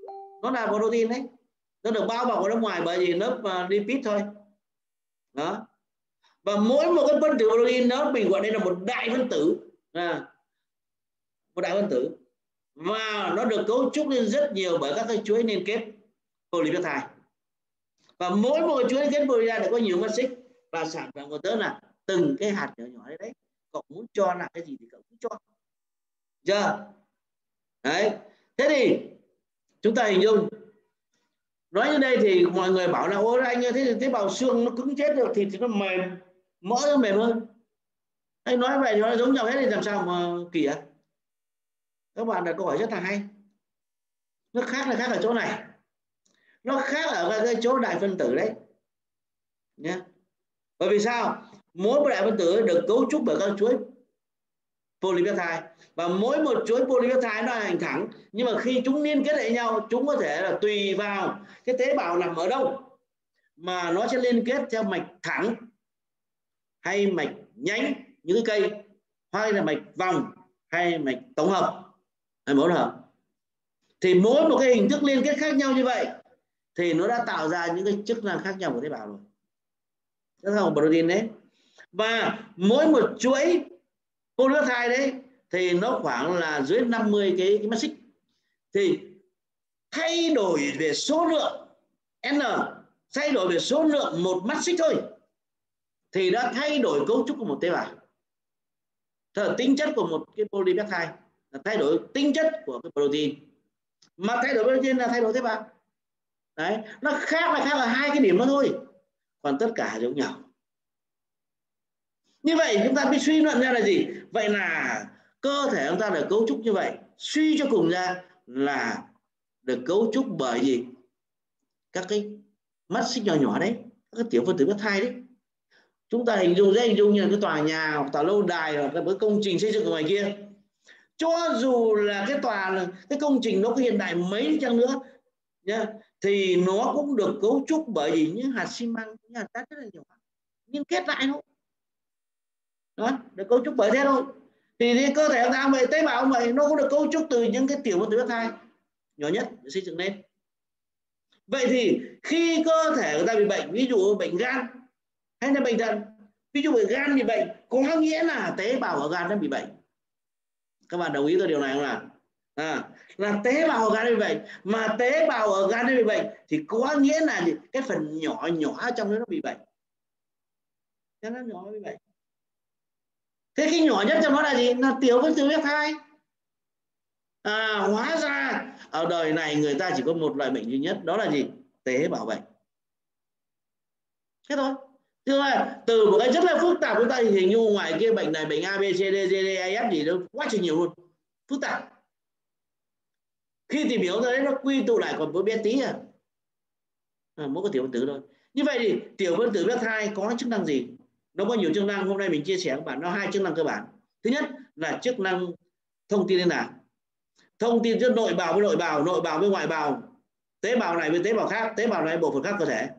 Speaker 3: nó là protein đấy, nó được bao bọc ở bên ngoài bởi vì lớp lipid thôi đó. Và mỗi một cái phân tử protein đó mình gọi đây là một đại phân tử, một đại phân tử, và nó được cấu trúc lên rất nhiều bởi các cái chuỗi liên kết polypeptide. Và mỗi một chuỗi liên kết polypeptide có nhiều mắt xích, và sản phẩm của tớ là từng cái hạt nhỏ nhỏ đấy. Cậu muốn cho là cái gì thì cậu cũng cho, chưa? Đấy. Thế thì chúng ta hình dung, nói như đây thì mọi người bảo là ôi anh ơi, thế thì tế bào xương nó cứng chết được, thịt thì nó mềm, mỡ nó mềm hơn. Anh nói vậy nó giống nhau hết thì làm sao mà kỳ ạ? Các bạn đặt câu hỏi rất là hay. Nó khác là khác ở chỗ này, nó khác ở cái chỗ đại phân tử đấy nhé. Bởi vì sao? Mỗi một đại phân tử được cấu trúc bởi các chuỗi polypeptide, và mỗi một chuỗi polypeptide nó hành thẳng, nhưng mà khi chúng liên kết lại nhau, chúng có thể là tùy vào cái tế bào nằm ở đâu mà nó sẽ liên kết theo mạch thẳng hay mạch nhánh những cái cây, hay là mạch vòng hay mạch tổng hợp hay hỗn hợp. Thì mỗi một cái hình thức liên kết khác nhau như vậy thì nó đã tạo ra những cái chức năng khác nhau của tế bào rồi. Đó là protein đấy. Và mỗi một chuỗi polypeptide đấy thì nó khoảng là dưới 50 cái mắt xích. Thì thay đổi về số lượng n, thay đổi về số lượng một mắt xích thôi thì đã thay đổi cấu trúc của một tế bào. Thật tính chất của một cái polypeptide là thay đổi tính chất của cái protein, mà thay đổi protein là thay đổi tế bào. Đấy, nó khác ở hai cái điểm đó thôi, còn tất cả giống nhau. Như vậy chúng ta biết suy luận ra là gì? Vậy là cơ thể chúng ta được cấu trúc như vậy, suy cho cùng ra là được cấu trúc bởi gì? Các cái mắt xích nhỏ nhỏ đấy, các cái tiểu phân tử peptide đấy. Chúng ta hình dung như là cái tòa nhà hoặc tòa lâu đài hoặc là cái công trình xây dựng ở ngoài kia, cho dù là cái công trình nó có hiện đại mấy chăng nữa nhá, thì nó cũng được cấu trúc bởi vì những hạt xi măng, những hạt cát rất là nhỏ liên kết lại thôi. Đó, được cấu trúc bởi thế thôi. Thì cơ thể chúng ta vậy, tế bào vậy, nó cũng được cấu trúc từ những cái tiểu phân tử peptide nhỏ nhất để xây dựng lên. Vậy thì khi cơ thể người ta bị bệnh, ví dụ bệnh gan hay là bệnh thận, ví dụ bệnh gan bị bệnh, có nghĩa là tế bào ở gan nó bị bệnh. Các bạn đồng ý với điều này không nào? Là tế bào ở gan bị bệnh, mà tế bào ở gan bị bệnh thì có nghĩa là cái phần nhỏ nhỏ trong đó nó bị bệnh. Cho nó nhỏ bị bệnh. Thế cái nhỏ nhất trong nó là gì? Là tiểu phân tử peptide. Hóa ra ở đời này người ta chỉ có một loại bệnh duy nhất, đó là gì? Tế bào bệnh. Thế thôi. Từ một cái rất là phức tạp chúng ta hình dung ngoài kia bệnh này, bệnh A, B, C, D, E, F gì đó quá trình nhiều luôn, phức tạp. Khi tìm hiểu ra đấy nó quy tụ lại còn một bé tí mỗi cái tiểu phân tử thôi. Như vậy thì tiểu phân tử peptide có chức năng gì? Nó có nhiều chức năng, hôm nay mình chia sẻ với các bạn nó hai chức năng cơ bản. Thứ nhất là chức năng thông tin liên lạc, thông tin giữa nội bào với nội bào với ngoại bào, tế bào này với tế bào khác, tế bào này bộ phận khác cơ thể.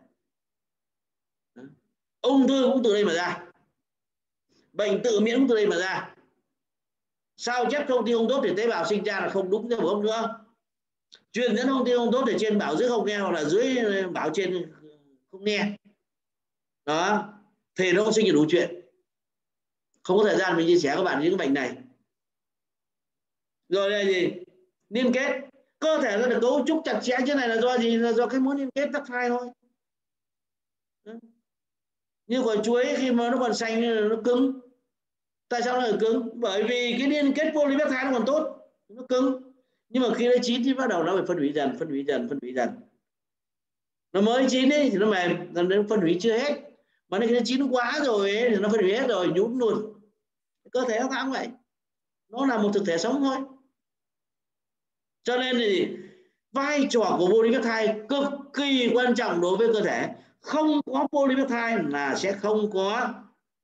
Speaker 3: Ung thư cũng từ đây mà ra, bệnh tự miễn cũng từ đây mà ra. Sao chép thông tin không tốt thì tế bào sinh ra là không đúng theo gốc nữa, truyền dẫn thông tin không tốt thì trên bảo dưới không nghe, hoặc là dưới bảo trên không nghe đó, thì nó không sinh được đủ chuyện. Không có thời gian mình chia sẻ các bạn những cái bệnh này. Rồi là gì? Liên kết. Cơ thể nó được cấu trúc chặt chẽ như này là do gì? Là do cái mối liên kết peptide thôi. Như quả chuối khi mà nó còn xanh nó cứng. Tại sao nó lại cứng? Bởi vì cái liên kết polypeptide nó còn tốt, nó cứng. Nhưng mà khi nó chín thì bắt đầu nó phải phân hủy dần. Nó mới chín ấy thì nó mềm, nó phân hủy chưa hết. Mà khi nó chín quá rồi ấy, thì nó phân hủy hết rồi, nhũn luôn. Cơ thể nó cũng vậy, nó là một thực thể sống thôi. Cho nên thì vai trò của polypeptide cực kỳ quan trọng đối với cơ thể. Không có polypeptide là sẽ không có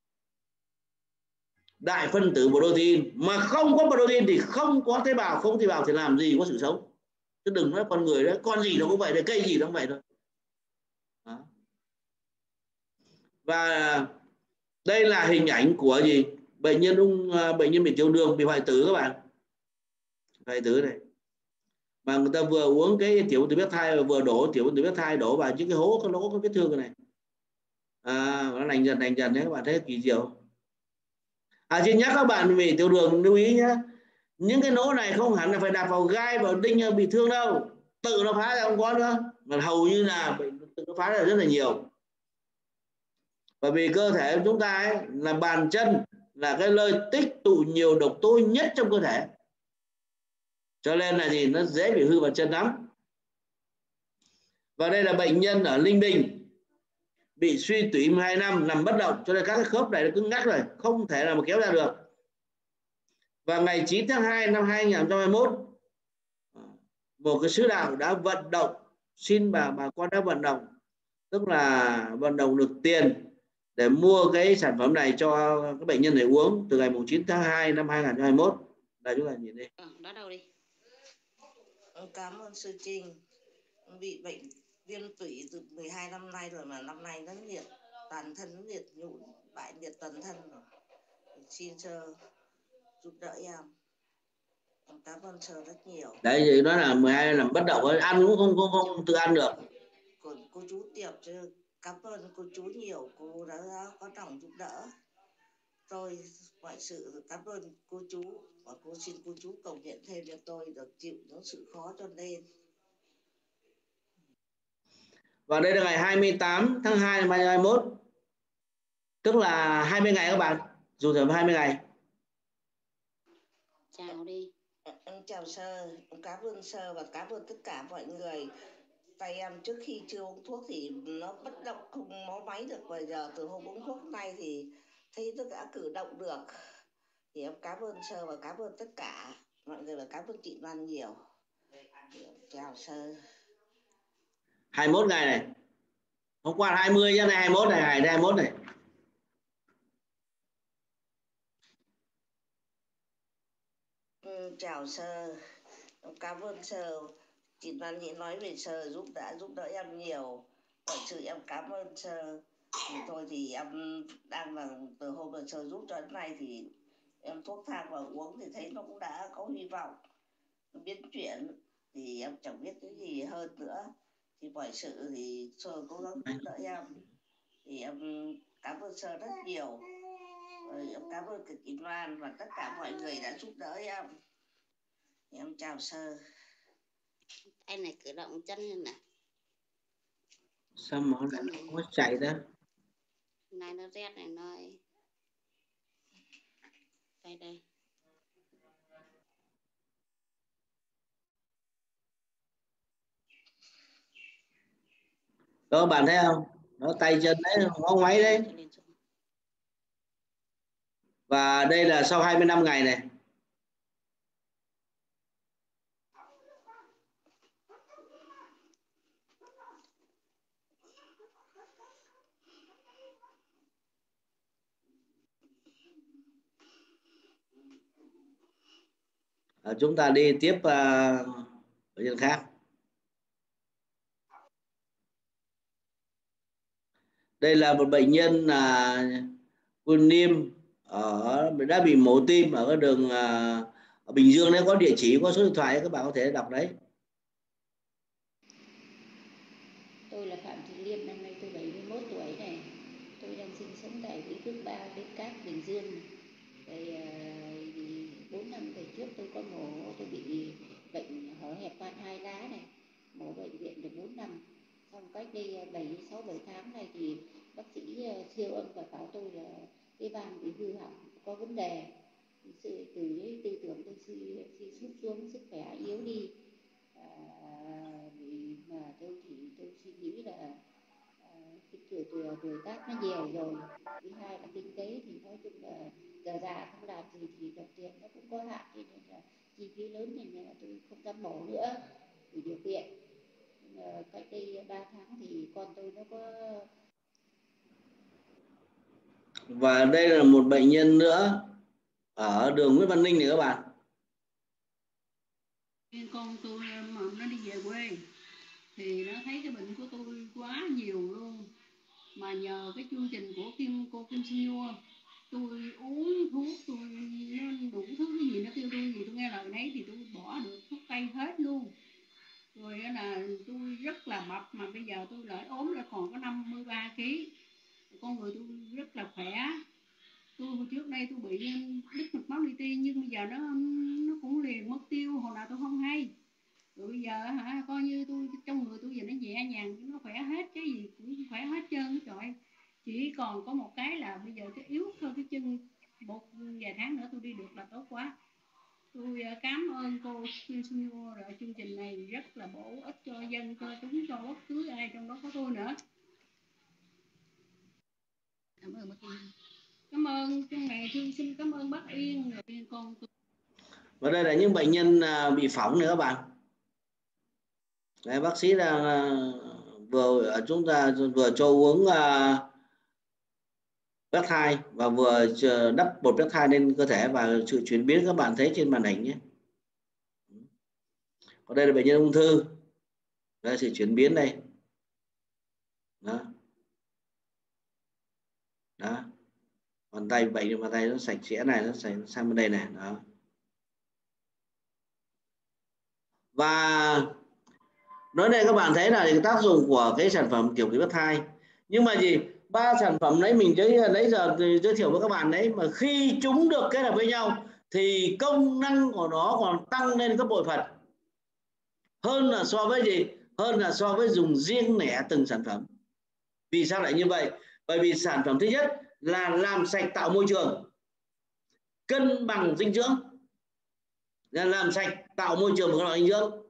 Speaker 3: đại phân tử protein, mà không có protein thì không có tế bào, không có tế bào thì làm gì có sự sống. Chứ đừng nói con người đó, con gì nó cũng vậy, cây gì nó cũng vậy thôi. Đó. Và đây là hình ảnh của gì? Bệnh nhân bị tiểu đường, bị hoại tử các bạn. Hoại tử này. mà người ta vừa uống cái tiểu từ huyết thai và vừa đổ tiểu từ huyết thai đổ vào những cái hố, cái lỗ, cái vết thương này, nó lành dần đấy, các bạn thấy kỳ diệu. Xin nhắc các bạn về tiểu đường lưu ý nhé, những cái lỗ này không hẳn là phải đạp vào gai vào đinh bị thương đâu, tự nó phá ra không có nữa, mà hầu như là tự nó phá ra rất là nhiều. Bởi vì cơ thể của chúng ta ấy, là bàn chân là cái nơi tích tụ nhiều độc tố nhất trong cơ thể, cho nên là gì, nó dễ bị hư bàn chân lắm. Và đây là bệnh nhân ở Ninh Bình bị suy tủy 12 năm, nằm bất động, cho nên các cái khớp này nó cứng ngắc rồi, không thể nào mà kéo ra được. Và ngày 9 tháng 2 năm 2021, một cái sứ đạo đã vận động, xin bà con đã vận động, tức là vận động được tiền để mua cái sản phẩm này cho các bệnh nhân này uống từ ngày 9 tháng 2 năm 2021. Đây chúng ta nhìn đi.
Speaker 6: Bắt đầu đi. Cảm ơn sư Trinh. Bị bệnh viêm tủy từ 12 năm nay rồi, mà năm nay nó liệt toàn thân, nó liệt nhũn, bại liệt toàn thân rồi. Xin sơ giúp đỡ em. Cảm ơn sơ rất nhiều.
Speaker 3: Đấy thì nó là 12 năm bất động, ăn cũng không tự ăn được.
Speaker 6: Còn cô chú Tiệp chứ, cảm ơn cô chú nhiều, cô đã có lòng giúp đỡ tôi mọi sự. Cảm ơn cô chú, và cô xin cô chú cầu nguyện thêm cho tôi được chịu những sự khó cho nên.
Speaker 3: Và đây là ngày 28 tháng 2 năm 2021, tức là 20 ngày các bạn, dù thời 20 ngày.
Speaker 6: Chào đi. Em chào sơ, cảm ơn sơ và cảm ơn tất cả mọi người. Tay em trước khi chưa uống thuốc thì nó bất động, không mó máy được. Bây giờ từ hôm uống thuốc nay thì thấy tôi đã cử động được. Thì em cảm ơn sơ và cảm ơn tất cả mọi người, và cảm ơn chị Loan nhiều. Chào sơ.
Speaker 3: 21 ngày này. Hôm qua 20 nhá, này 21 này, ngày 21 này.
Speaker 6: Chào sơ. Cảm ơn sơ. Chị Loan Nhĩ nói về sơ đã giúp đỡ em nhiều. Mọi sự em cảm ơn sơ. Thì thôi thì em đang là từ hôm mà sơ giúp cho đến nay thì em thuốc thang vào uống thì thấy nó cũng đã có hy vọng biến chuyển, thì em chẳng biết cái gì hơn nữa. Thì mọi sự thì sơ cố gắng giúp đỡ em. Thì em cảm ơn sơ rất nhiều. Rồi em cảm ơn chị Loan và tất cả mọi người đã giúp đỡ em. Em chào sơ. Anh này cử động chân lên nè.
Speaker 3: Sao mà nó không có chạy đó.
Speaker 6: Này nó rét này nó. Đây.
Speaker 3: Đó bạn thấy không? Nó tay chân đấy, ngó ngoáy đấy. Và đây là sau 25 ngày này. Chúng ta đi tiếp bệnh nhân khác. Đây là một bệnh nhân là Quân Niêm đã bị mổ tim ở cái đường ở Bình Dương đấy, có địa chỉ, có số điện thoại, các bạn có thể đọc đấy.
Speaker 7: Tôi là Phạm Thị Liên, năm nay tôi 71 tuổi này. Tôi đang sinh sống tại Vĩnh Phước 3, Bến Cát, Bình Dương. Thì 4 năm về trước tôi có mổ, tôi bị bệnh hở hẹp van hai lá này. Mổ bệnh viện được 4 năm. Xong cách đây 6-7 tháng này thì bác sĩ siêu âm và bảo tôi là cái van bị hư hỏng, có vấn đề. Từ đấy tư tưởng tôi suy sút xuống, sức khỏe yếu đi. Mà tôi suy nghĩ là cái tuổi tác nó nhiều rồi, thứ hai là kinh tế thì nói chung là giờ già không làm gì thì đồng tiền nó cũng có hạn, cho nên là chi phí lớn nên là tôi không dám mổ nữa vì điều kiện. Cách đây 3 tháng thì con tôi nó có.
Speaker 3: Và đây là một bệnh nhân nữa ở đường Nguyễn Văn Ninh này các bạn.
Speaker 8: Con tôi mà nó đi về quê thì nó thấy cái bệnh của tôi quá nhiều luôn, mà nhờ cái chương trình của cô Kim Sinh Nhua, tôi uống thuốc, tôi nó đủ thứ cái gì nó kêu tôi gì tôi nghe lời nấy thì tôi bỏ được thuốc tây hết luôn. Rồi là tôi rất là mập mà bây giờ tôi lại ốm ra còn có 53 kg. Con người tôi rất là khỏe. Tôi hồi trước đây tôi bị đứt mạch máu li ti nhưng bây giờ nó cũng liền mất tiêu, hồi nào tôi không hay. Rồi bây giờ hả, coi như tôi trong người tôi giờ nó nhẹ nhàng, nó khỏe hết, cái gì cũng khỏe hết trơn trời. Chỉ còn có một cái là bây giờ cái yếu thôi, cái chân một vài tháng nữa tôi đi được là tốt quá. Tôi cảm ơn cô Kim Sunyo rồi chương trình này rất là bổ ích cho dân, cho chúng, cho bất cứ ai, trong đó có tôi nữa. Cảm ơn bác Yên. Cảm ơn chương này, chương xin cảm ơn bác Yên rồi con.
Speaker 3: Và đây là những bệnh nhân bị phỏng nữa các bạn. Đấy, bác sĩ đang chúng ta vừa cho uống peptide và vừa đắp bột peptide lên cơ thể và sự chuyển biến các bạn thấy trên màn hình nhé. Còn đây là bệnh nhân ung thư. Đây là sự chuyển biến đây. Đó. Đó. Bàn tay bệnh, bàn tay nó sạch sẽ này, nó sạch sang bên đây này. Đó. Và nói đây các bạn thấy là cái tác dụng của cái sản phẩm kiểu cái peptide. Nhưng mà gì? 3 sản phẩm đấy mình lấy giờ giới thiệu với các bạn đấy, mà khi chúng được kết hợp với nhau thì công năng của nó còn tăng lên gấp bội phần. Hơn là so với gì? Hơn là so với dùng riêng lẻ từng sản phẩm. Vì sao lại như vậy? Bởi vì sản phẩm thứ nhất là làm sạch tạo môi trường, cân bằng dinh dưỡng, làm sạch tạo môi trường của dinh dưỡng.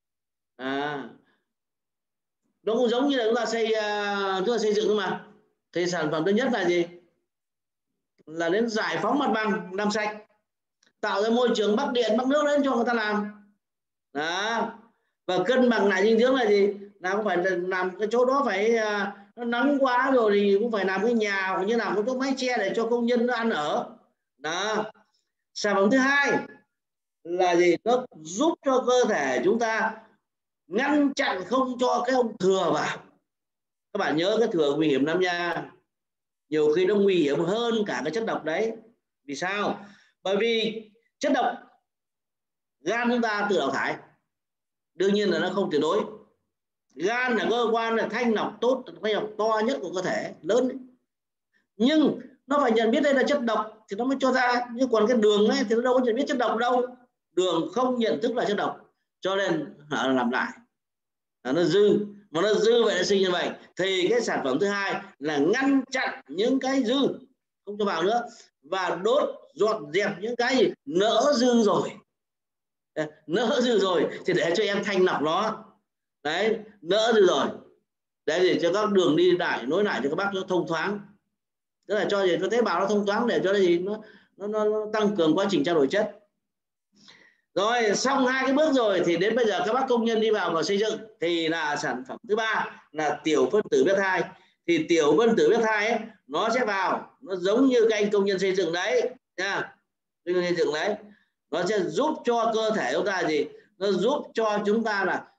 Speaker 3: Nó cũng giống như là chúng ta xây dựng thôi mà. Thì sản phẩm thứ nhất là gì? Là đến giải phóng mặt bằng, làm sạch, tạo ra môi trường bắc điện bắc nước đến cho người ta làm. Đó. Và cân bằng lại dinh dưỡng là gì? Là không phải làm cái chỗ đó phải nó nắng quá rồi thì cũng phải làm cái nhà cũng như làm cái chỗ mái che để cho công nhân nó ăn ở. Đó. Sản phẩm thứ hai là gì? Nó giúp cho cơ thể chúng ta ngăn chặn không cho cái ông thừa vào. Các bạn nhớ cái thừa nguy hiểm lắm nha. Nhiều khi nó nguy hiểm hơn cả cái chất độc đấy. Vì sao? Bởi vì chất độc gan chúng ta tự đào thải, đương nhiên là nó không tuyệt đối. Gan là cơ quan là thanh lọc tốt, thanh lọc to nhất của cơ thể, lớn đấy. Nhưng nó phải nhận biết đây là chất độc thì nó mới cho ra. Nhưng còn cái đường ấy thì nó đâu có nhận biết chất độc đâu. Đường không nhận thức là chất độc, cho nên làm lại nó dư. Mà nó dư vậy là sinh như vậy thì cái sản phẩm thứ hai là ngăn chặn những cái dư không cho vào nữa, và đốt dọn dẹp những cái gì nỡ dư rồi. Nỡ dư rồi thì để cho em thanh lọc nó. Đấy, nỡ dư rồi để cho các đường đi lại nối lại cho các bác nó thông thoáng, tức là cho tế bào nó thông thoáng để cho cái gì nó tăng cường quá trình trao đổi chất. Rồi xong 2 cái bước rồi thì đến bây giờ các bác công nhân đi vào xây dựng thì là sản phẩm thứ ba là tiểu phân tử peptide. Thì tiểu phân tử peptide ấy, nó sẽ vào, nó giống như các anh công nhân xây dựng đấy nha, công nhân xây dựng đấy, nó sẽ giúp cho cơ thể chúng ta gì? Nó giúp cho chúng ta là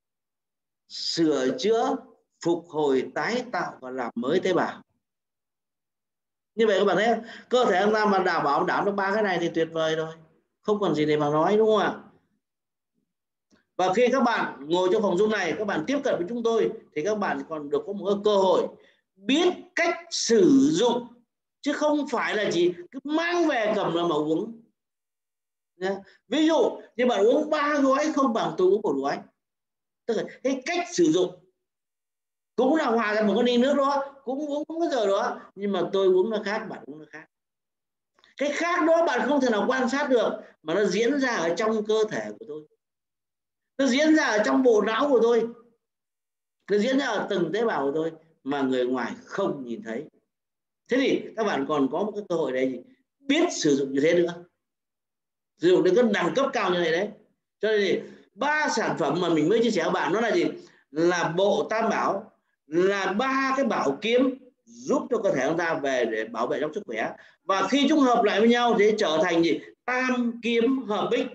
Speaker 3: sửa chữa, phục hồi, tái tạo và làm mới tế bào. Như vậy các bạn thấy cơ thể chúng ta mà đảm được 3 cái này thì tuyệt vời rồi, không còn gì để mà nói, đúng không ạ? Và khi các bạn ngồi trong phòng Zoom này, các bạn tiếp cận với chúng tôi thì các bạn còn được có một cơ hội biết cách sử dụng, chứ không phải là chỉ cứ mang về cầm là mà uống. Ví dụ như bạn uống 3 gói không bằng tôi uống 1 gói. Tức là cái cách sử dụng cũng là hòa ra một cái ly nước đó, cũng uống cái giờ đó, nhưng mà tôi uống nó khác, bạn uống nó khác. Cái khác đó bạn không thể nào quan sát được, mà nó diễn ra ở trong cơ thể của tôi, nó diễn ra ở trong bộ não của tôi, nó diễn ra ở từng tế bào của tôi mà người ngoài không nhìn thấy. Thế thì các bạn còn có một cái cơ hội đấy gì? Biết sử dụng như thế nữa, sử dụng đến cái đẳng cấp cao như này đấy. Cho nên thì 3 sản phẩm mà mình mới chia sẻ với bạn nó là gì? Là bộ tam bảo, là 3 cái bảo kiếm giúp cho cơ thể chúng ta về để bảo vệ trong sức khỏe. Và khi chúng hợp lại với nhau thì trở thành gì? Tam kiếm hợp bích.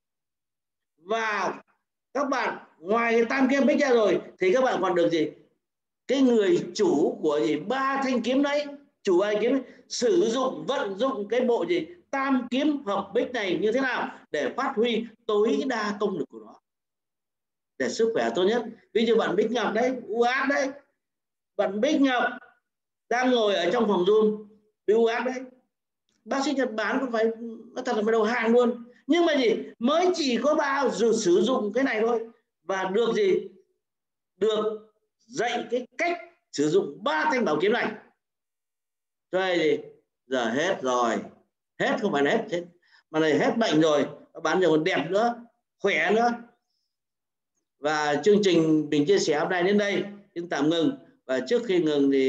Speaker 3: Và các bạn ngoài cái tam kiếm bích ra rồi thì các bạn còn được gì? Cái người chủ của gì? 3 thanh kiếm đấy, chủ 3 thanh kiếm ấy, sử dụng vận dụng cái bộ gì? Tam kiếm hợp bích này như thế nào để phát huy tối đa công lực của nó. để sức khỏe tốt nhất. Ví dụ bạn Bích Ngọc đấy, UH đấy, bạn Bích Ngọc đang ngồi ở trong phòng Zoom bị UH đấy, bác sĩ Nhật Bản cũng phải nó thật là đầu hàng luôn, nhưng mà gì mới chỉ có bao giờ sử dụng cái này thôi, và được gì, được dạy cái cách sử dụng 3 thanh bảo kiếm này. Cho nên gì giờ hết rồi, hết không phải là hết mà này hết bệnh rồi, bạn giờ còn đẹp nữa, khỏe nữa. Và chương trình mình chia sẻ hôm nay đến đây xin tạm ngừng, và trước khi ngừng thì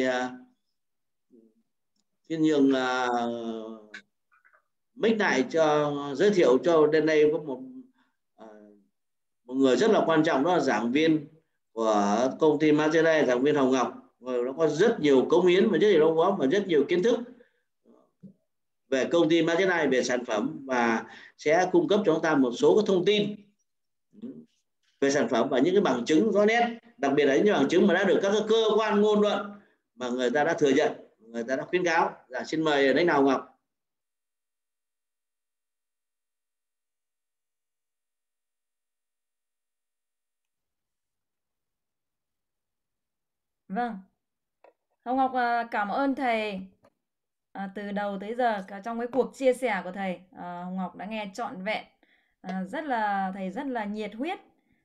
Speaker 3: xin nhường mic lại cho giới thiệu cho đến đây có một người rất là quan trọng, đó là giảng viên của công ty Magellan, giảng viên Hồng Ngọc. Người nó có rất nhiều cống hiến và rất nhiều đóng góp và rất nhiều kiến thức về công ty Magellan, về sản phẩm, và sẽ cung cấp cho chúng ta một số các thông tin về sản phẩm và những cái bằng chứng rõ nét, đặc biệt là những bằng chứng mà đã được các cơ quan ngôn luận mà người ta đã thừa nhận, người ta đã khuyến cáo. Xin mời lãnh đạo Ngọc.
Speaker 9: Vâng, Hồng Ngọc cảm ơn thầy từ đầu tới giờ trong cái cuộc chia sẻ của thầy. Hồng Ngọc đã nghe trọn vẹn, thầy rất là nhiệt huyết,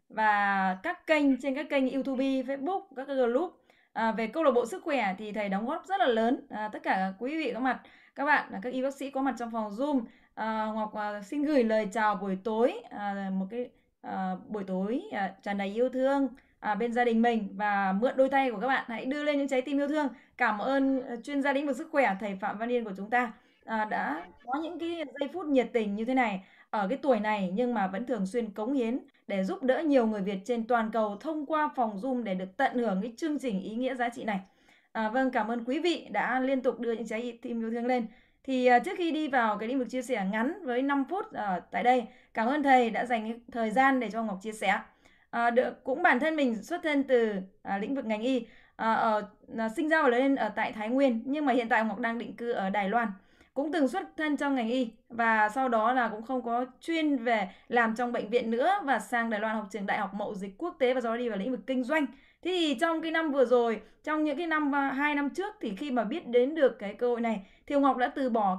Speaker 9: và các kênh trên các kênh YouTube, Facebook, các group về câu lạc bộ sức khỏe thì thầy đóng góp rất là lớn. Tất cả quý vị có mặt, các bạn các y bác sĩ có mặt trong phòng Zoom, Hồng Ngọc xin gửi lời chào buổi tối, một cái buổi tối tràn đầy yêu thương bên gia đình mình, và mượn đôi tay của các bạn hãy đưa lên những trái tim yêu thương. Cảm ơn chuyên gia lĩnh vực sức khỏe thầy Phạm Văn Yên của chúng ta đã có những cái giây phút nhiệt tình như thế này ở cái tuổi này, nhưng mà vẫn thường xuyên cống hiến để giúp đỡ nhiều người Việt trên toàn cầu thông qua phòng Zoom để được tận hưởng cái chương trình ý nghĩa giá trị này. Vâng, cảm ơn quý vị đã liên tục đưa những trái tim yêu thương lên. Thì trước khi đi vào cái lĩnh vực chia sẻ ngắn với 5 phút tại đây, cảm ơn thầy đã dành thời gian để cho Ngọc chia sẻ. Cũng bản thân mình xuất thân từ lĩnh vực ngành y, sinh ra và lớn lên ở tại Thái Nguyên, nhưng mà hiện tại Ngọc đang định cư ở Đài Loan. Cũng từng xuất thân trong ngành y, và sau đó là cũng không có chuyên về làm trong bệnh viện nữa, và sang Đài Loan học trường Đại học Mậu Dịch Quốc tế, và sau đó đi vào lĩnh vực kinh doanh. Thế thì trong cái năm vừa rồi, trong những cái năm 2 năm trước, thì khi mà biết đến được cái cơ hội này thì Ngọc đã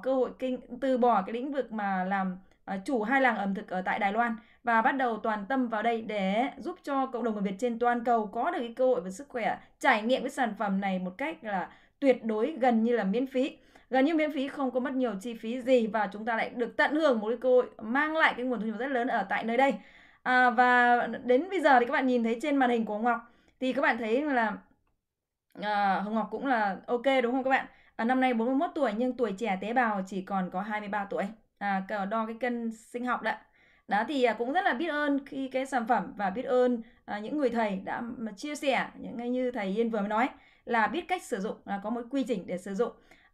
Speaker 9: từ bỏ cái lĩnh vực mà làm chủ 2 làng ẩm thực ở tại Đài Loan, và bắt đầu toàn tâm vào đây để giúp cho cộng đồng người Việt trên toàn cầu có được cái cơ hội về sức khỏe, trải nghiệm cái sản phẩm này một cách là tuyệt đối, gần như là miễn phí. Gần như miễn phí, không có mất nhiều chi phí gì, và chúng ta lại được tận hưởng một cái cơ hội mang lại cái nguồn thu nhập rất lớn ở tại nơi đây. Và đến bây giờ thì các bạn nhìn thấy trên màn hình của Hồng Ngọc thì các bạn thấy là Hồng Ngọc cũng là ok đúng không các bạn? Năm nay 41 tuổi nhưng tuổi trẻ tế bào chỉ còn có 23 tuổi. Đo cái cân sinh học đã. Đó thì cũng rất là biết ơn khi cái sản phẩm, và biết ơn những người thầy đã mà chia sẻ, những như thầy Yên vừa mới nói là biết cách sử dụng, có một quy trình để sử dụng.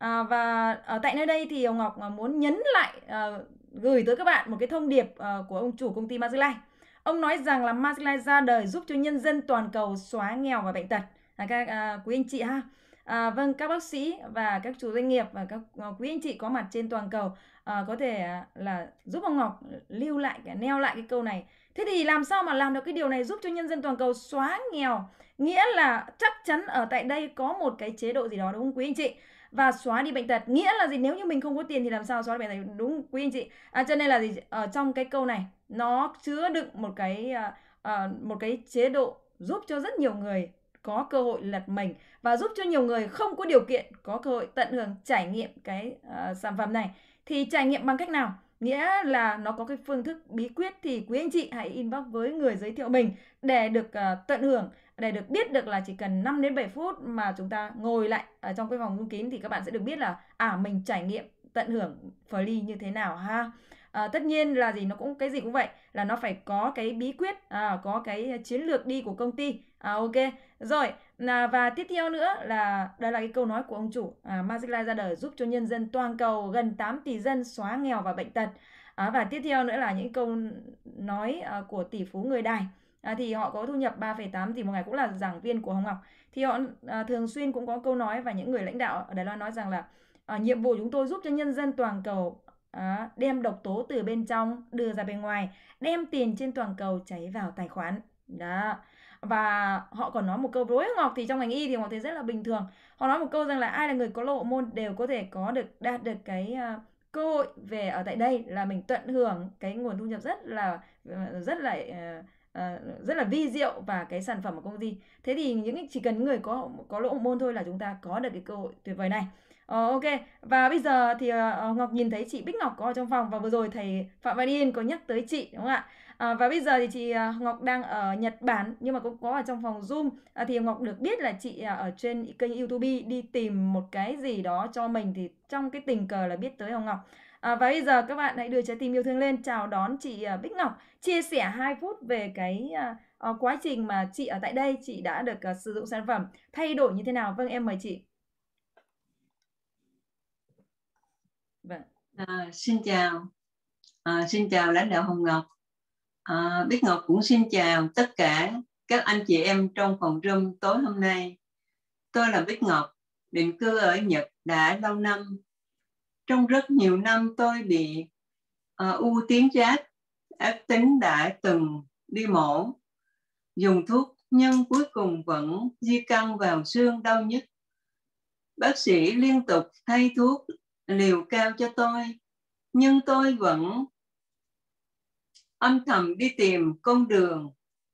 Speaker 9: Và ở tại nơi đây thì Hồng Ngọc muốn nhấn lại, gửi tới các bạn một cái thông điệp của ông chủ công ty Magellan. Ông nói rằng là Magellan ra đời giúp cho nhân dân toàn cầu xóa nghèo và bệnh tật. Các quý anh chị ha. Vâng, các bác sĩ và các chủ doanh nghiệp và các quý anh chị có mặt trên toàn cầu có thể là giúp Hồng Ngọc neo lại cái câu này. Thế thì làm sao mà làm được cái điều này giúp cho nhân dân toàn cầu xóa nghèo? Nghĩa là chắc chắn ở tại đây có một cái chế độ gì đó, đúng không quý anh chị? Và xóa đi bệnh tật, nghĩa là gì? Nếu như mình không có tiền thì làm sao xóa đi bệnh tật, đúng không quý anh chị? Cho nên là gì? Ở trong cái câu này nó chứa đựng một cái chế độ giúp cho rất nhiều người có cơ hội lật mình, và giúp cho nhiều người không có điều kiện có cơ hội tận hưởng trải nghiệm cái sản phẩm này. Thì trải nghiệm bằng cách nào? Nghĩa là nó có cái phương thức bí quyết, thì quý anh chị hãy inbox với người giới thiệu mình để được tận hưởng, để được biết được là chỉ cần 5 đến 7 phút mà chúng ta ngồi lại ở trong cái phòng Zoom kín thì các bạn sẽ được biết là mình trải nghiệm tận hưởng free như thế nào ha. Tất nhiên là gì, nó cũng cái gì cũng vậy, là nó phải có cái bí quyết, có cái chiến lược đi của công ty. Ok rồi, và tiếp theo nữa là đây là cái câu nói của ông chủ. Magellan ra đời giúp cho nhân dân toàn cầu gần 8 tỷ dân xóa nghèo và bệnh tật. Và tiếp theo nữa là những câu nói của tỷ phú người Đài. Thì họ có thu nhập 3,8 tỷ một ngày, cũng là giảng viên của Hồng Ngọc. Thì họ thường xuyên cũng có câu nói, và những người lãnh đạo ở Đài Loan nói rằng là nhiệm vụ chúng tôi giúp cho nhân dân toàn cầu đem độc tố từ bên trong đưa ra bên ngoài, đem tiền trên toàn cầu chảy vào tài khoản. Đó. Và họ còn nói một câu, đối với Ngọc thì trong ngành y thì Ngọc thấy rất là bình thường. Họ nói một câu rằng là ai là người có lộ môn đều có thể đạt được cái cơ hội về ở tại đây, là mình tận hưởng cái nguồn thu nhập rất là vi diệu và cái sản phẩm của công ty. Thế thì chỉ cần những người có lộ môn thôi là chúng ta có được cái cơ hội tuyệt vời này. Ok, và bây giờ thì Ngọc nhìn thấy chị Bích Ngọc có ở trong phòng, và vừa rồi thầy Phạm Văn Yên có nhắc tới chị, đúng không ạ? Và bây giờ thì chị Ngọc đang ở Nhật Bản nhưng mà cũng có ở trong phòng Zoom. Thì Ngọc được biết là chị ở trên kênh YouTube đi tìm một cái gì đó cho mình, thì trong cái tình cờ là biết tới Hồng Ngọc. Và bây giờ các bạn hãy đưa trái tim yêu thương lên chào đón chị Bích Ngọc chia sẻ 2 phút về cái quá trình mà chị ở tại đây, chị đã được sử dụng sản phẩm, thay đổi như thế nào. Vâng, em mời chị.
Speaker 8: Vâng. Xin chào lãnh đạo Hồng Ngọc. Bích Ngọc cũng xin chào tất cả các anh chị em trong phòng room tối hôm nay. Tôi là Bích Ngọc, định cư ở Nhật đã lâu năm. Trong rất nhiều năm tôi bị u tuyến giáp ác tính, đã từng đi mổ, dùng thuốc nhưng cuối cùng vẫn di căn vào xương đau nhức. Bác sĩ liên tục thay thuốc liều cao cho tôi, nhưng tôi vẫn âm thầm đi tìm con đường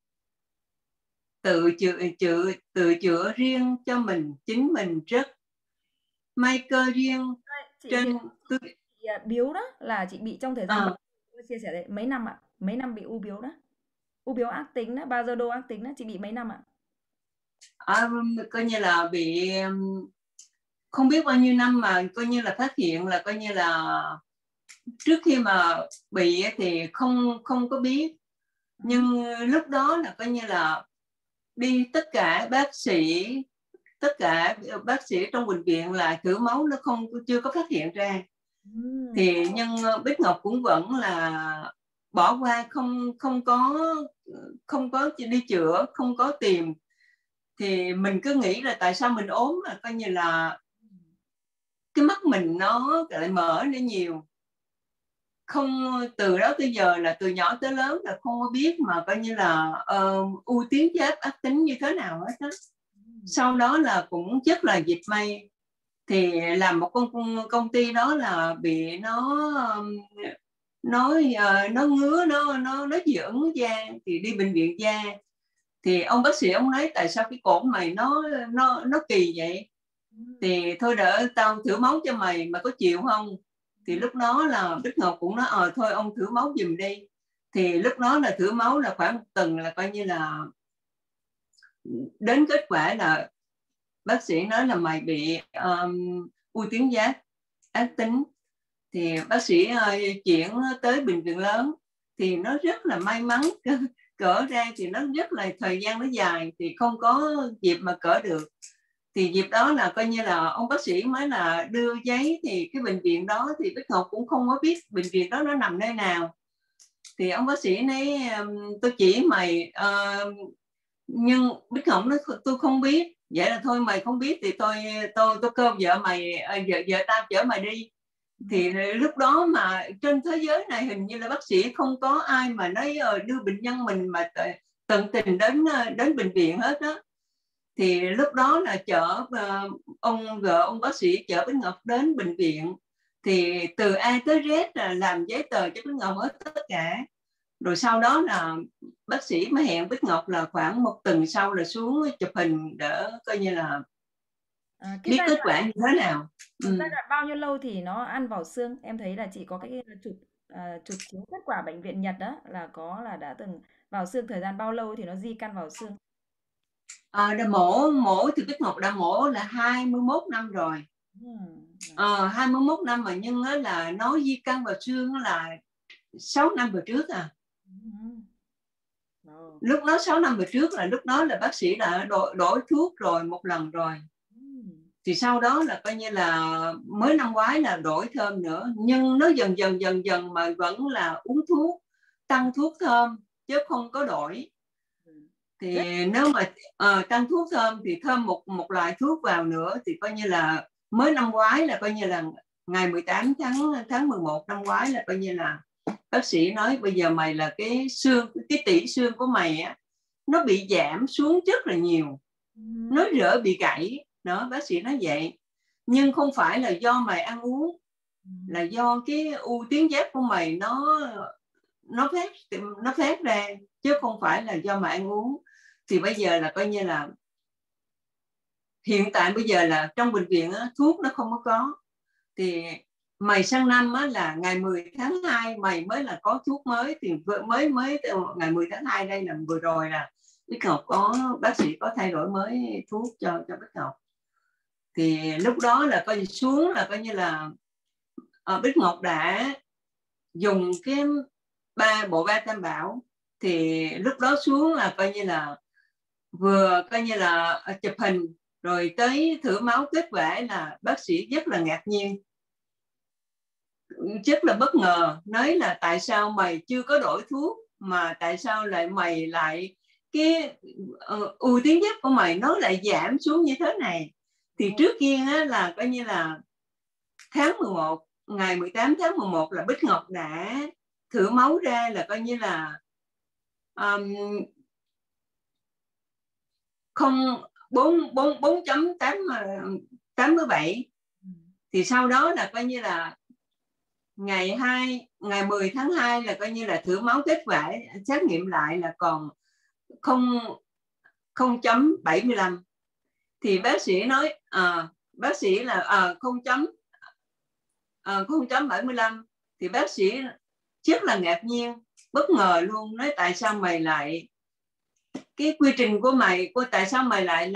Speaker 8: tự chữa riêng cho chính mình. Rất may cơ riêng trên
Speaker 9: biếu đó là chị bị trong thời gian chia sẻ đấy, mấy năm ạ? Mấy năm bị u biếu đó, u biếu ác tính đó, bao giờ đô ác tính đó, chị bị mấy năm ạ?
Speaker 8: Coi như là bị không biết bao nhiêu năm, mà coi như là phát hiện là coi như là trước khi mà bị thì không có biết, nhưng lúc đó là coi như là đi tất cả bác sĩ trong bệnh viện là thử máu, nó chưa có phát hiện ra. Thì nhưng Bích Ngọc cũng vẫn là bỏ qua, không có đi chữa, không có tìm. Thì mình cứ nghĩ là tại sao mình ốm mà coi như là cái mắt mình nó lại mở nữa nhiều. Không, từ đó tới giờ là từ nhỏ tới lớn là không có biết mà coi như là u tuyến giáp ác tính như thế nào hết đó. Sau đó là cũng rất là dịch may, thì làm một công ty đó là bị nó ngứa, nó dị ứng da, thì đi bệnh viện da. Thì ông bác sĩ ông nói tại sao cái cổ mày nó kỳ vậy, thì thôi đỡ tao thử máu cho mày, mà có chịu không? Thì lúc đó là Bích Ngọc cũng nói thôi ông thử máu giùm đi. Thì lúc đó là thử máu là khoảng 1 tuần là coi như là đến kết quả là bác sĩ nói là mày bị u tuyến giáp ác tính. Thì bác sĩ chuyển tới bệnh viện lớn, thì nó rất là may mắn cỡ ra thì nó rất là thời gian nó dài, thì không có dịp mà cỡ được. Thì dịp đó là coi như là ông bác sĩ mới là đưa giấy, thì cái bệnh viện đó thì Bích Ngọc cũng không có biết bệnh viện đó nó nằm nơi nào. Thì ông bác sĩ nói tôi chỉ mày, nhưng Bích Ngọc nói tôi không biết. Vậy là thôi mày không biết thì tôi cơm vợ mày, vợ tao chở mày đi. Thì lúc đó mà trên thế giới này hình như là bác sĩ không có ai mà nói đưa bệnh nhân mình mà tận tình đến bệnh viện hết đó. Thì lúc đó là chở ông bác sĩ chở Bích Ngọc đến bệnh viện. Thì từ A tới Z là làm giấy tờ cho Bích Ngọc hết tất cả. Rồi sau đó là bác sĩ mới hẹn Bích Ngọc là khoảng 1 tuần sau là xuống chụp hình để coi như là biết kết quả như thế nào.
Speaker 9: Giai đoạn bao nhiêu lâu thì nó ăn vào xương? Em thấy là chị có cái chụp chiếu kết quả bệnh viện Nhật đó, là đã từng vào xương thời gian bao lâu thì nó di căn vào xương?
Speaker 8: Mổ thì Bích Ngọc đã mổ là 21 năm rồi. 21 năm mà, nhưng là nó di căn vào xương là 6 năm về trước à. Lúc đó 6 năm về trước là lúc đó là bác sĩ đã đổi thuốc rồi 1 lần rồi. Thì sau đó là coi như là mới năm ngoái là đổi thêm nữa, nhưng nó dần mà vẫn là uống thuốc, tăng thuốc thơm chứ không có đổi. Thì nếu mà tăng thuốc thơm thì thêm một loại thuốc vào nữa, thì coi như là mới năm ngoái là coi như là ngày 18 tháng 11 năm ngoái là coi như là bác sĩ nói bây giờ mày là cái xương, cái tỉ xương của mày á,
Speaker 10: nó bị giảm xuống rất là nhiều, nó rỡ bị gãy đó, bác sĩ nói vậy. Nhưng không phải là do mày ăn uống, là do cái u tuyến giáp của mày nó phát ra, chứ không phải là do mày ăn uống. Thì bây giờ là coi như là hiện tại bây giờ là trong bệnh viện á, thuốc nó không có. Thì mày sang năm á, là ngày 10 tháng 2 mày mới là có thuốc mới. Thì mới ngày 10 tháng 2 đây là vừa rồi là Bích Ngọc có bác sĩ có thay đổi mới thuốc cho Bích Ngọc. Thì lúc đó là coi như xuống là coi như là Bích Ngọc đã dùng cái bộ ba tam bảo. Thì lúc đó xuống là coi như là vừa coi như là chụp hình rồi tới thử máu, kết quả là bác sĩ rất là ngạc nhiên, rất là bất ngờ, nói là tại sao mày chưa có đổi thuốc mà tại sao mày lại cái u tuyến giáp của mày nó lại giảm xuống như thế này. Thì trước kia á, là coi như là tháng 11, ngày 18 tháng 11 là Bích Ngọc đã thử máu ra là coi như là 4.87. Thì sau đó là coi như là ngày 10 tháng 2 là coi như là thử máu, kết quả xét nghiệm lại là còn 0.75. Thì bác sĩ nói bác sĩ là 0.75. Thì bác sĩ rất là ngạc nhiên, bất ngờ luôn, nói tại sao mày lại cái quy trình của mày, tại sao mày lại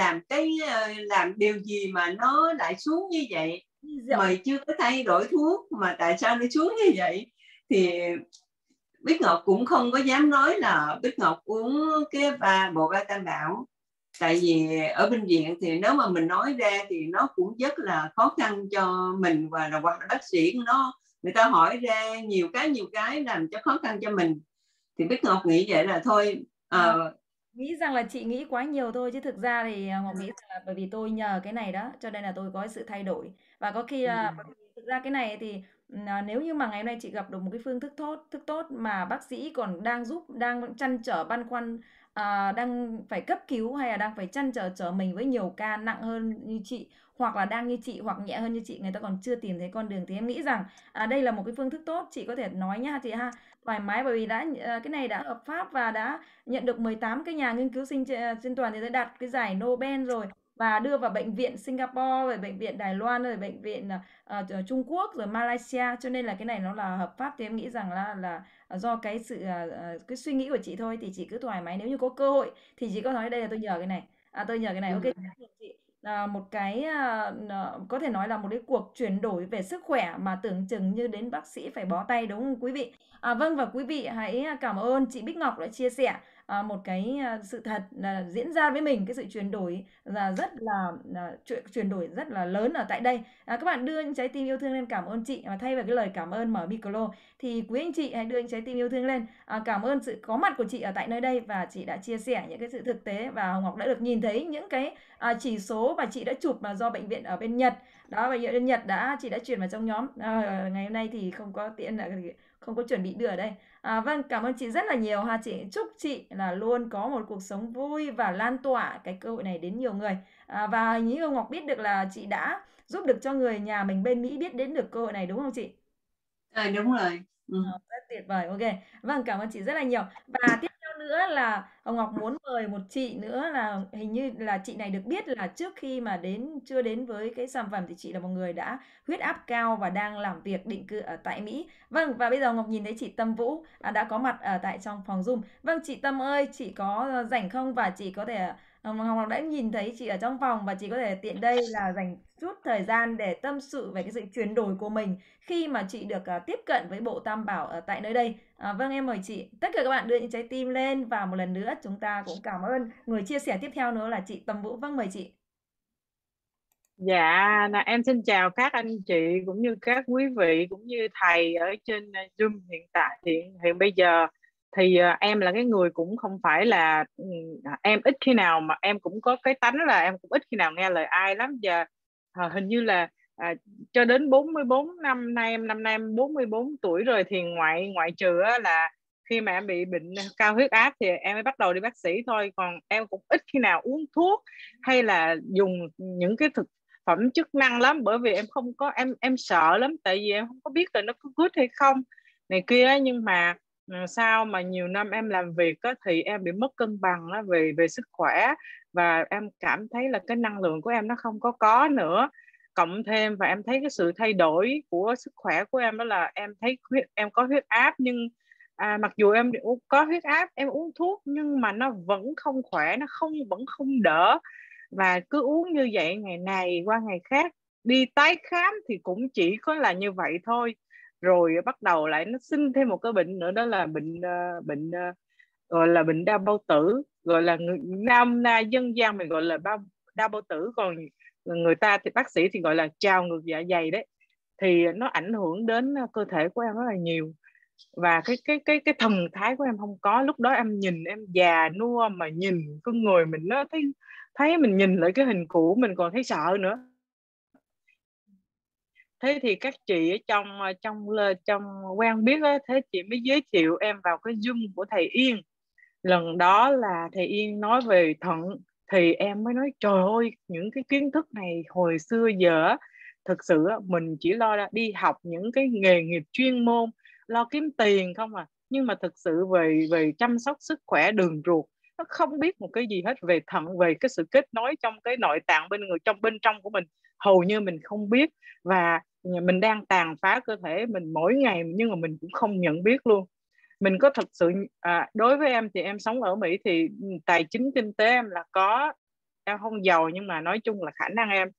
Speaker 10: làm điều gì mà nó lại xuống như vậy? Mày chưa có thay đổi thuốc mà tại sao nó xuống như vậy? Thì Bích Ngọc cũng không có dám nói là Bích Ngọc uống cái bộ ba tam bảo. Tại vì ở bệnh viện thì nếu mà mình nói ra thì nó cũng rất là khó khăn cho mình, và hoặc là bác sĩ người ta hỏi ra nhiều cái làm cho khó khăn cho mình. Thì Bích Ngọc nghĩ vậy là thôi.
Speaker 9: Nghĩ rằng là chị nghĩ quá nhiều thôi, chứ thực ra thì Ngọc nghĩ là bởi vì tôi nhờ cái này đó cho nên là tôi có sự thay đổi. Và có khi là thực ra cái này thì nếu như mà ngày hôm nay chị gặp được một cái phương thức tốt mà bác sĩ còn đang trăn trở băn khoăn, đang phải cấp cứu hay là đang phải trăn trở mình với nhiều ca nặng hơn như chị, hoặc là đang như chị hoặc nhẹ hơn như chị, người ta còn chưa tìm thấy con đường, thì em nghĩ rằng đây là một cái phương thức tốt. Chị có thể nói nha chị ha, thoải mái, bởi vì cái này đã hợp pháp và đã nhận được 18 cái nhà nghiên cứu sinh trên toàn thế giới đạt cái giải Nobel rồi, và đưa vào bệnh viện Singapore, rồi bệnh viện Đài Loan, rồi bệnh viện Trung Quốc, rồi Malaysia, cho nên là cái này nó là hợp pháp. Thì em nghĩ rằng là do cái sự cái suy nghĩ của chị thôi, thì chị cứ thoải mái. Nếu như có cơ hội thì chị có nói đây là tôi nhờ cái này, tôi nhờ cái này. Ok chị. Một cái có thể nói là một cái cuộc chuyển đổi về sức khỏe mà tưởng chừng như đến bác sĩ phải bó tay, đúng không quý vị? Vâng, và quý vị hãy cảm ơn chị Bích Ngọc đã chia sẻ một cái sự thật là diễn ra với mình, cái sự chuyển đổi là chuyển đổi rất là lớn ở tại đây. Các bạn đưa những trái tim yêu thương lên cảm ơn chị, và thay vào cái lời cảm ơn mở micro thì quý anh chị hãy đưa những trái tim yêu thương lên, cảm ơn sự có mặt của chị ở tại nơi đây, và chị đã chia sẻ những cái sự thực tế, và Hồng Ngọc đã được nhìn thấy những cái chỉ số mà chị đã chụp mà do bệnh viện ở bên Nhật đó, bệnh viện bên Nhật chị đã chuyển vào trong nhóm. Ngày hôm nay thì không có tiện là không có chuẩn bị đưa ở đây. Vâng, cảm ơn chị rất là nhiều ha chị. Chúc chị là luôn có một cuộc sống vui và lan tỏa cái cơ hội này đến nhiều người. Và hình như Hồng Ngọc biết được là chị đã giúp được cho người nhà mình bên Mỹ biết đến được cơ hội này, đúng không chị?
Speaker 10: Đúng rồi.
Speaker 9: Rất tuyệt vời. Ok. Vâng, cảm ơn chị rất là nhiều. Và tiếp theo nữa là Hồng Ngọc muốn mời một chị nữa, là hình như là chị này được biết là trước khi mà chưa đến với cái sản phẩm thì chị là một người đã huyết áp cao và đang làm việc định cư ở tại Mỹ. Vâng, và bây giờ Hồng Ngọc nhìn thấy chị Tâm Vũ đã có mặt ở tại trong phòng Zoom. Vâng, chị Tâm ơi, chị có rảnh không? Và chị có thể Hồng Ngọc đã nhìn thấy chị ở trong phòng, và chị có thể tiện đây là dành chút thời gian để tâm sự về cái sự chuyển đổi của mình khi mà chị được tiếp cận với bộ Tam Bảo ở tại nơi đây. Vâng, em mời chị. Tất cả các bạn đưa những trái tim lên, và một lần nữa chúng ta cũng cảm ơn người chia sẻ tiếp theo nữa là chị Tâm Vũ. Vâng, mời chị.
Speaker 11: Dạ, em xin chào các anh chị cũng như các quý vị cũng như thầy ở trên Zoom hiện tại. Hiện bây giờ thì em là cái người cũng không phải là em ít khi nào mà em cũng có cái tánh là em cũng ít khi nào nghe lời ai lắm. Giờ hình như là cho đến 44 năm nay em 44 tuổi rồi, thì ngoại trừ là khi mà em bị bệnh cao huyết áp thì em mới bắt đầu đi bác sĩ thôi, còn em cũng ít khi nào uống thuốc hay là dùng những cái thực phẩm chức năng lắm, bởi vì em không có, em sợ lắm, tại vì em không có biết là nó có good hay không này kia. Nhưng mà sao mà nhiều năm em làm việc đó, thì em bị mất cân bằng đó, về sức khỏe, và em cảm thấy là cái năng lượng của em nó không có nữa. Cộng thêm và em thấy cái sự thay đổi của sức khỏe của em đó là em thấy em có huyết áp, nhưng mặc dù em có huyết áp, em uống thuốc nhưng mà nó vẫn không khỏe, nó vẫn không đỡ, và cứ uống như vậy ngày này qua ngày khác. Đi tái khám thì cũng chỉ có là như vậy thôi, rồi bắt đầu lại nó sinh thêm một cái bệnh nữa, đó là bệnh gọi là bệnh đau bao tử, gọi là nam na dân gian mình gọi là đau bao tử, còn người ta thì bác sĩ thì gọi là trào ngược dạ dày đấy. Thì nó ảnh hưởng đến cơ thể của em rất là nhiều, và cái thần thái của em không có. Lúc đó em nhìn em già nua, mà nhìn con người mình nó thấy mình nhìn lại cái hình cũ mình còn thấy sợ nữa. Thế thì các chị ở trong quen biết đó, thế chị mới giới thiệu em vào cái Zoom của thầy Yên. Lần đó là thầy Yên nói về thận, thì em mới nói trời ơi, những cái kiến thức này hồi xưa giờ thực sự mình chỉ lo đi học những cái nghề nghiệp chuyên môn, lo kiếm tiền không à, nhưng mà thực sự về chăm sóc sức khỏe đường ruột nó không biết một cái gì hết. Về thận, về cái sự kết nối trong cái nội tạng bên trong của mình, hầu như mình không biết, và mình đang tàn phá cơ thể mình mỗi ngày nhưng mà mình cũng không nhận biết luôn. Mình có thật sự đối với em thì em sống ở Mỹ thì tài chính kinh tế em là có, em không giàu nhưng mà nói chung là khả năng em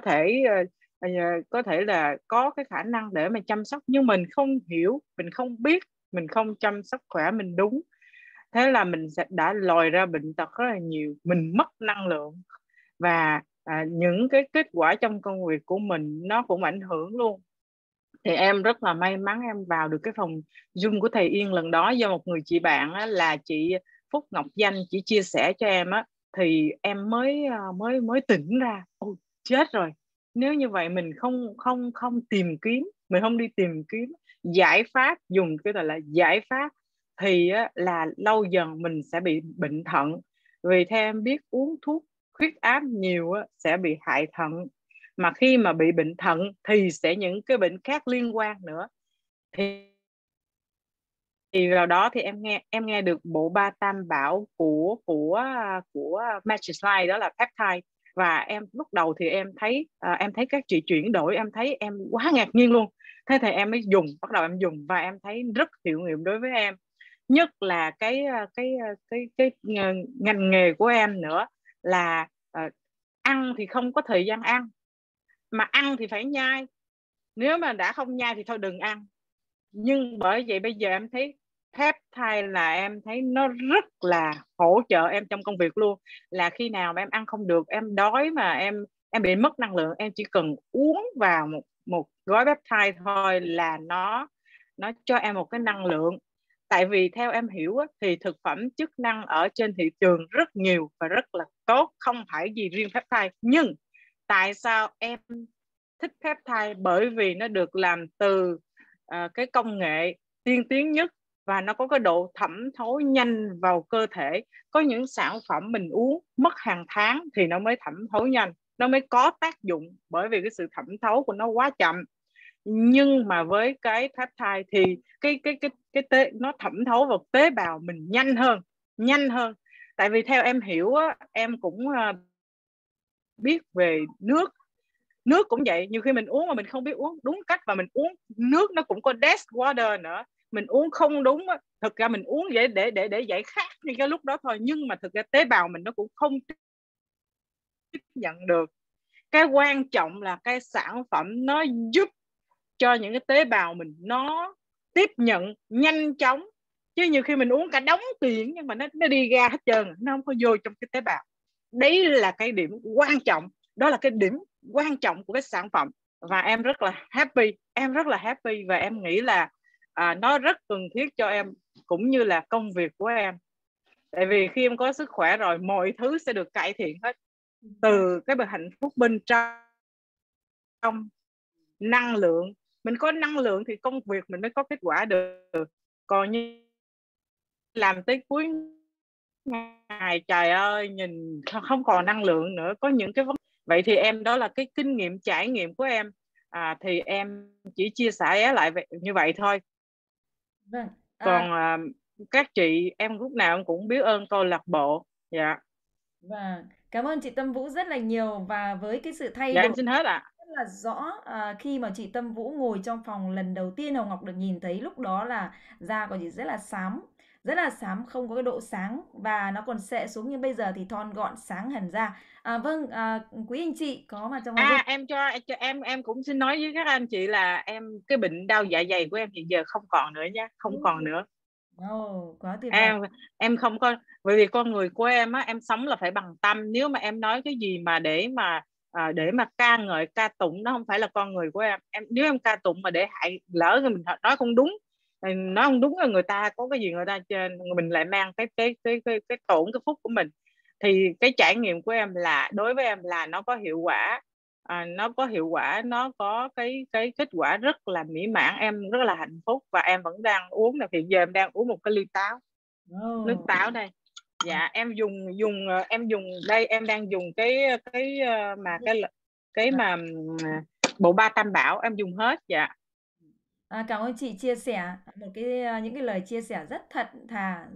Speaker 11: có thể là có cái khả năng để mà chăm sóc, nhưng mình không hiểu, mình không biết, mình không chăm sóc khỏe mình đúng, thế là mình đã lòi ra bệnh tật rất là nhiều, mình mất năng lượng, và những cái kết quả trong công việc của mình nó cũng ảnh hưởng luôn. Thì em rất là may mắn em vào được cái phòng Zoom của thầy Yên lần đó, do một người chị bạn á, là chị Phúc Ngọc Danh, chị chia sẻ cho em á, thì em mới tỉnh ra, ôi chết rồi, nếu như vậy mình không tìm kiếm, mình không đi tìm kiếm giải pháp, dùng cái là giải pháp, thì á, là lâu dần mình sẽ bị bệnh thận. Vì theo em biết uống thuốc huyết áp nhiều á, sẽ bị hại thận, mà khi mà bị bệnh thận thì sẽ những cái bệnh khác liên quan nữa. Thì vào đó thì em nghe được bộ ba tam bảo của Matrixline, đó là peptide, và em lúc đầu thì em thấy các chị chuyển đổi, em thấy em quá ngạc nhiên luôn. Thế thì em mới bắt đầu em dùng, và em thấy rất hiệu nghiệm đối với em, nhất là cái ngành nghề của em nữa là ăn thì không có thời gian ăn, mà ăn thì phải nhai, nếu mà đã không nhai thì thôi đừng ăn. Nhưng bởi vậy bây giờ em thấy peptide là em thấy nó rất là hỗ trợ em trong công việc luôn, là khi nào mà em ăn không được, em đói mà em bị mất năng lượng, em chỉ cần uống vào một gói peptide thôi là nó cho em một cái năng lượng. Tại vì theo em hiểu thì thực phẩm chức năng ở trên thị trường rất nhiều và rất là tốt, không phải gì riêng peptide. Nhưng tại sao em thích peptide? Bởi vì nó được làm từ cái công nghệ tiên tiến nhất, và nó có cái độ thẩm thấu nhanh vào cơ thể. Có những sản phẩm mình uống mất hàng tháng thì nó mới thẩm thấu nhanh, nó mới có tác dụng, bởi vì cái sự thẩm thấu của nó quá chậm. Nhưng mà với cái peptide thì nó thẩm thấu vào tế bào mình nhanh hơn. Tại vì theo em hiểu em cũng biết về nước cũng vậy, nhiều khi mình uống mà mình không biết uống đúng cách, và mình uống nước nó cũng có desk water nữa, mình uống không đúng, thực ra mình uống vậy để giải khát như cái lúc đó thôi, nhưng mà thực ra tế bào mình nó cũng không tiếp nhận được. Cái quan trọng là cái sản phẩm nó giúp cho những cái tế bào mình nó tiếp nhận nhanh chóng, chứ nhiều khi mình uống cả đống tiền nhưng mà nó đi ra hết trơn, nó không có vô trong cái tế bào. Đấy là cái điểm quan trọng, đó là cái điểm quan trọng của cái sản phẩm. Và em rất là happy, và em nghĩ là nó rất cần thiết cho em cũng như là công việc của em. Tại vì khi em có sức khỏe rồi, mọi thứ sẽ được cải thiện hết, từ cái hạnh phúc bên trong, năng lượng. Mình có năng lượng thì công việc mình mới có kết quả được. Còn như làm tới cuối ngày, trời ơi, nhìn không còn năng lượng nữa, có những cái vậy thì em, đó là cái kinh nghiệm trải nghiệm của em, thì em chỉ chia sẻ lại như vậy thôi.
Speaker 9: Vâng.
Speaker 11: Còn các chị, em lúc nào em cũng biết ơn câu lạc bộ. Dạ.
Speaker 9: Và cảm ơn chị Tâm Vũ rất là nhiều, và với cái sự thay
Speaker 11: Dạ
Speaker 9: đổi
Speaker 11: em xin hết ạ.
Speaker 9: rất là rõ khi mà chị Tâm Vũ ngồi trong phòng lần đầu tiên Hồng Ngọc được nhìn thấy, lúc đó là da của chị rất là xám, không có cái độ sáng và nó còn xệ xuống, nhưng bây giờ thì thon gọn sáng hẳn ra. Vâng, quý anh chị có mà trong
Speaker 11: em cũng xin nói với các anh chị là cái bệnh đau dạ dày của em hiện giờ không còn nữa nha, không còn nữa.
Speaker 9: Quá tuyệt vời.
Speaker 11: Em không có, bởi vì con người của em á, em sống là phải bằng tâm. Nếu mà em nói cái gì mà để mà ca ngợi ca tụng, nó không phải là con người của em. Nếu em ca tụng mà để hại, lỡ người mình nói không đúng là người ta có cái gì người ta trên, mình lại mang cái tổn cái phúc của mình. Thì cái trải nghiệm của em là, đối với em là nó có hiệu quả, nó có cái kết quả rất là mỹ mãn. Em rất là hạnh phúc và em vẫn đang uống, là hiện giờ em đang uống một cái ly táo, nước táo đây. Dạ, em dùng đây, em đang dùng cái mà bộ ba tam bảo, em dùng hết. Dạ.
Speaker 9: Cảm ơn chị chia sẻ những cái lời chia sẻ rất thật thà,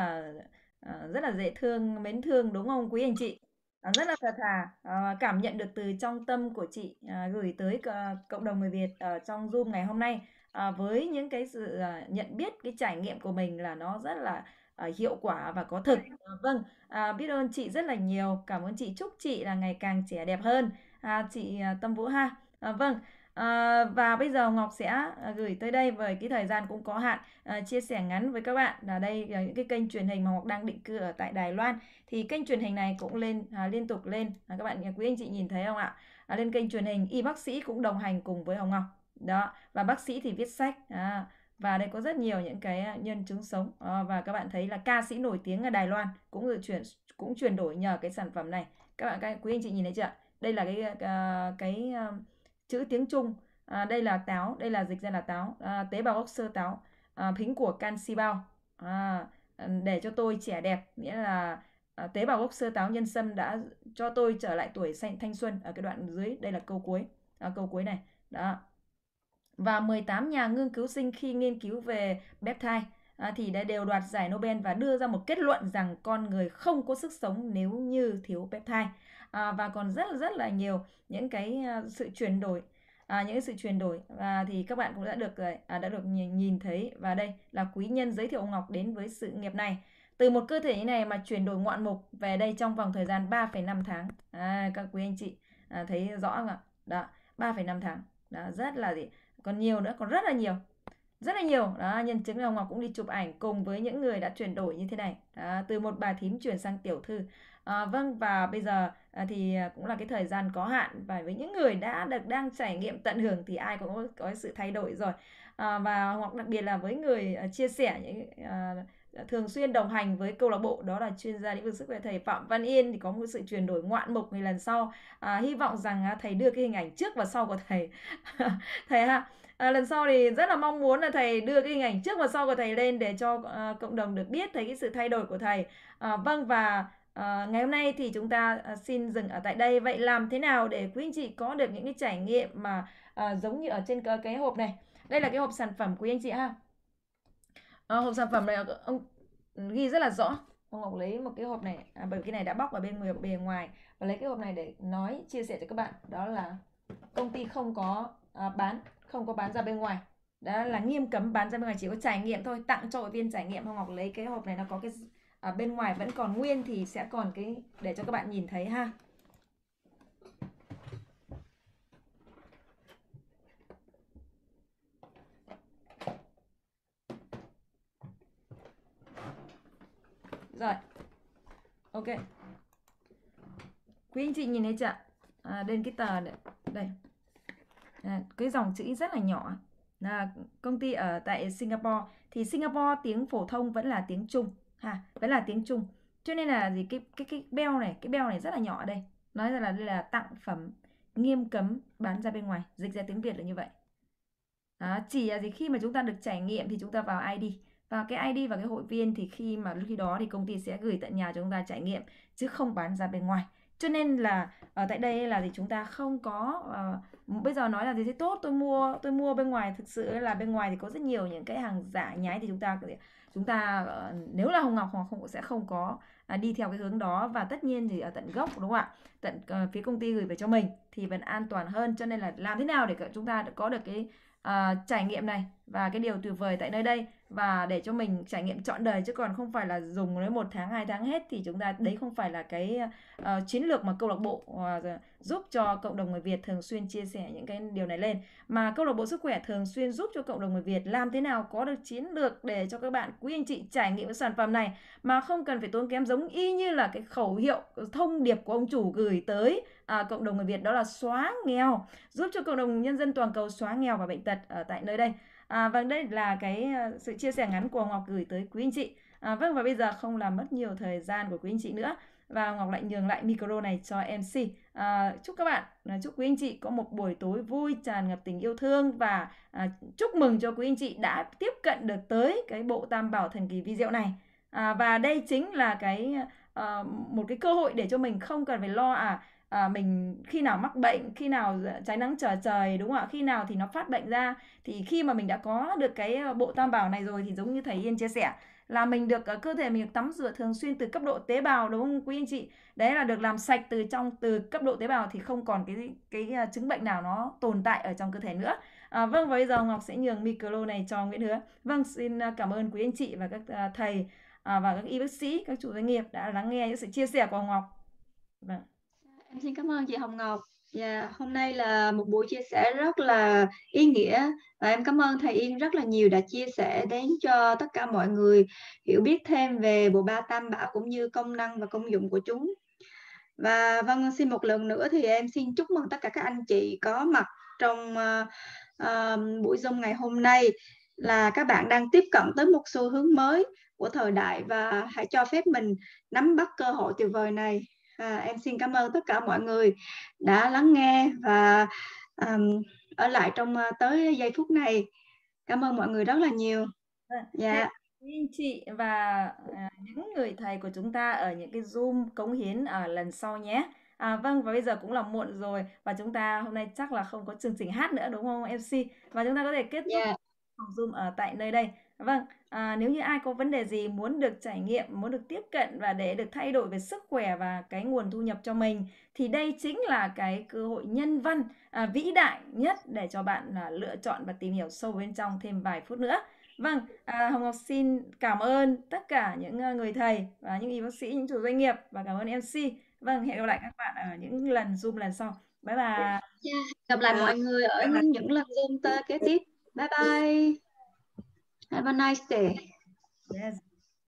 Speaker 9: rất là dễ thương, mến thương, đúng không quý anh chị? Rất là thật thà, cảm nhận được từ trong tâm của chị gửi tới cộng đồng người Việt ở trong Zoom ngày hôm nay, với những cái sự nhận biết, cái trải nghiệm của mình là nó rất là hiệu quả và có thực. Vâng, biết ơn chị rất là nhiều, cảm ơn chị, chúc chị là ngày càng trẻ đẹp hơn, chị Tâm Vũ ha. Vâng. Và bây giờ Ngọc sẽ gửi tới đây, với cái thời gian cũng có hạn, chia sẻ ngắn với các bạn là đây là những cái kênh truyền hình mà Ngọc đang định cư ở tại Đài Loan. Thì kênh truyền hình này cũng liên tục lên, các bạn quý anh chị nhìn thấy không ạ? Lên kênh truyền hình, y bác sĩ cũng đồng hành cùng với Hồng Ngọc đó, và bác sĩ thì viết sách, và đây có rất nhiều những cái nhân chứng sống, và các bạn thấy là ca sĩ nổi tiếng ở Đài Loan cũng chuyển đổi nhờ cái sản phẩm này. Các quý anh chị nhìn thấy chưa? Đây là cái chữ tiếng Trung, đây là táo, đây là dịch ra là táo, tế bào gốc sơ táo, phính của canxi bao, để cho tôi trẻ đẹp, nghĩa là tế bào gốc sơ táo nhân sâm đã cho tôi trở lại tuổi thanh xuân. Ở cái đoạn dưới đây là câu cuối này đó. Và 18 nhà nghiên cứu sinh khi nghiên cứu về peptide thì đã đều đoạt giải Nobel và đưa ra một kết luận rằng con người không có sức sống nếu như thiếu peptide. Và còn rất là nhiều những cái sự chuyển đổi, và thì các bạn cũng đã được nhìn thấy. Và đây là quý nhân giới thiệu Ngọc đến với sự nghiệp này, từ một cơ thể như này mà chuyển đổi ngoạn mục về đây trong vòng thời gian 3,5 tháng. Các quý anh chị thấy rõ không ạ? Đó, 3,5 tháng đó, rất là gì, còn nhiều nữa, còn rất là nhiều đó. Nhân chứng là Ngọc cũng đi chụp ảnh cùng với những người đã chuyển đổi như thế này đó, từ một bà thím chuyển sang tiểu thư. Vâng, và bây giờ thì cũng là cái thời gian có hạn, và với những người đang trải nghiệm tận hưởng thì ai cũng có sự thay đổi rồi. Và hoặc đặc biệt là với người chia sẻ những thường xuyên đồng hành với câu lạc bộ, đó là chuyên gia lĩnh vực sức khỏe thầy Phạm Văn Yên, thì có một sự chuyển đổi ngoạn mục. Thì lần sau hy vọng rằng thầy đưa cái hình ảnh trước và sau của thầy thầy ha. Lần sau thì rất là mong muốn là thầy đưa cái hình ảnh trước và sau của thầy lên để cho cộng đồng được biết thấy cái sự thay đổi của thầy. Vâng, và ngày hôm nay thì chúng ta xin dừng ở tại đây. Vậy làm thế nào để quý anh chị có được những cái trải nghiệm mà giống như ở trên cái hộp này? Đây là cái hộp sản phẩm quý anh chị ha. Hộp sản phẩm này ông ghi rất là rõ. Ông Ngọc lấy một cái hộp này, bởi vì cái này đã bóc ở bề ngoài, và lấy cái hộp này để chia sẻ cho các bạn, đó là công ty không có bán ra bên ngoài, đó là nghiêm cấm bán ra bên ngoài, chỉ có trải nghiệm thôi, tặng cho hội viên trải nghiệm. Hồng Ngọc lấy cái hộp này, nó có cái bên ngoài vẫn còn nguyên, thì sẽ còn cái để cho các bạn nhìn thấy ha. Rồi, ok, quý anh chị nhìn thấy chưa? Lên cái tờ này, đây, cái dòng chữ rất là nhỏ. Công ty ở tại Singapore, thì Singapore tiếng phổ thông vẫn là tiếng Trung vẫn là tiếng Trung, cho nên là gì, cái beo này rất là nhỏ ở đây, nói ra là đây là tặng phẩm nghiêm cấm bán ra bên ngoài, dịch ra tiếng Việt là như vậy. Chỉ là gì, khi mà chúng ta được trải nghiệm thì chúng ta vào ID, và cái ID và cái hội viên thì khi đó thì công ty sẽ gửi tận nhà cho chúng ta trải nghiệm chứ không bán ra bên ngoài. Cho nên là ở tại đây là thì chúng ta không có bây giờ nói là gì thế tốt, tôi mua bên ngoài, thực sự là bên ngoài thì có rất nhiều những cái hàng giả nhái, thì chúng ta nếu là Hồng Ngọc sẽ không có đi theo cái hướng đó, và tất nhiên thì ở tận gốc, đúng không ạ, tận phía công ty gửi về cho mình thì vẫn an toàn hơn. Cho nên là làm thế nào để chúng ta có được cái trải nghiệm này và cái điều tuyệt vời tại nơi đây, và để cho mình trải nghiệm trọn đời, chứ còn không phải là dùng đến 1 tháng 2 tháng hết, thì chúng ta đấy không phải là cái chiến lược mà câu lạc bộ giúp cho cộng đồng người Việt thường xuyên chia sẻ những cái điều này lên. Mà câu lạc bộ sức khỏe thường xuyên giúp cho cộng đồng người Việt làm thế nào có được chiến lược để cho các bạn quý anh chị trải nghiệm cái sản phẩm này mà không cần phải tốn kém, giống y như là cái khẩu hiệu thông điệp của ông chủ gửi tới cộng đồng người Việt, đó là xóa nghèo, giúp cho cộng đồng nhân dân toàn cầu xóa nghèo và bệnh tật ở tại nơi đây. Vâng, đây là cái sự chia sẻ ngắn của Ngọc gửi tới quý anh chị. Vâng, và bây giờ không làm mất nhiều thời gian của quý anh chị nữa, và Ngọc lại nhường lại micro này cho MC. Chúc các bạn, chúc quý anh chị có một buổi tối vui, tràn ngập tình yêu thương, và chúc mừng cho quý anh chị đã tiếp cận được tới cái bộ Tam Bảo thần kỳ vi diệu này. Và đây chính là một cái cơ hội để cho mình không cần phải lo mình khi nào mắc bệnh, khi nào trái nắng trở trời, đúng không ạ, khi nào thì nó phát bệnh ra. Thì khi mà mình đã có được cái bộ Tam Bảo này rồi thì giống như thầy Yên chia sẻ là mình được cơ thể mình được tắm rửa thường xuyên từ cấp độ tế bào, đúng không quý anh chị? Đấy là được làm sạch từ cấp độ tế bào, thì không còn cái chứng bệnh nào nó tồn tại ở trong cơ thể nữa. Vâng, và bây giờ Ngọc sẽ nhường micro này cho Nguyễn Hứa. Vâng, xin cảm ơn quý anh chị và các thầy và các y bác sĩ, các chủ doanh nghiệp đã lắng nghe những sự chia sẻ của Ngọc. Vâng.
Speaker 1: Em xin cảm ơn chị Hồng Ngọc. Hôm nay là một buổi chia sẻ rất là ý nghĩa, và em cảm ơn thầy Yên rất là nhiều đã chia sẻ đến cho tất cả mọi người hiểu biết thêm về bộ ba Tam Bảo cũng như công năng và công dụng của chúng. Và vâng, xin một lần nữa thì em xin chúc mừng tất cả các anh chị có mặt trong buổi Zoom ngày hôm nay, là các bạn đang tiếp cận tới một xu hướng mới của thời đại, và hãy cho phép mình nắm bắt cơ hội tuyệt vời này. Em xin cảm ơn tất cả mọi người đã lắng nghe và ở lại trong tới giây phút này. Cảm ơn mọi người rất là nhiều.
Speaker 9: Dạ. Anh chị và những người thầy của chúng ta ở những cái Zoom cống hiến ở lần sau nhé. Vâng, và bây giờ cũng là muộn rồi, và chúng ta hôm nay chắc là không có chương trình hát nữa, đúng không MC? Và chúng ta có thể kết thúc phòng Zoom ở tại nơi đây. Vâng, nếu như ai có vấn đề gì, muốn được trải nghiệm, muốn được tiếp cận và để được thay đổi về sức khỏe và cái nguồn thu nhập cho mình, thì đây chính là cái cơ hội nhân văn vĩ đại nhất để cho bạn lựa chọn và tìm hiểu sâu bên trong thêm vài phút nữa. Vâng, Hồng Ngọc xin cảm ơn tất cả những người thầy và những y bác sĩ, những chủ doanh nghiệp, và cảm ơn MC. Vâng, hẹn gặp lại các bạn ở những lần Zoom lần sau. Bye bye.
Speaker 1: Gặp lại mọi người ở những lần Zoom kế tiếp. Bye bye. Have a nice day.
Speaker 9: Yes.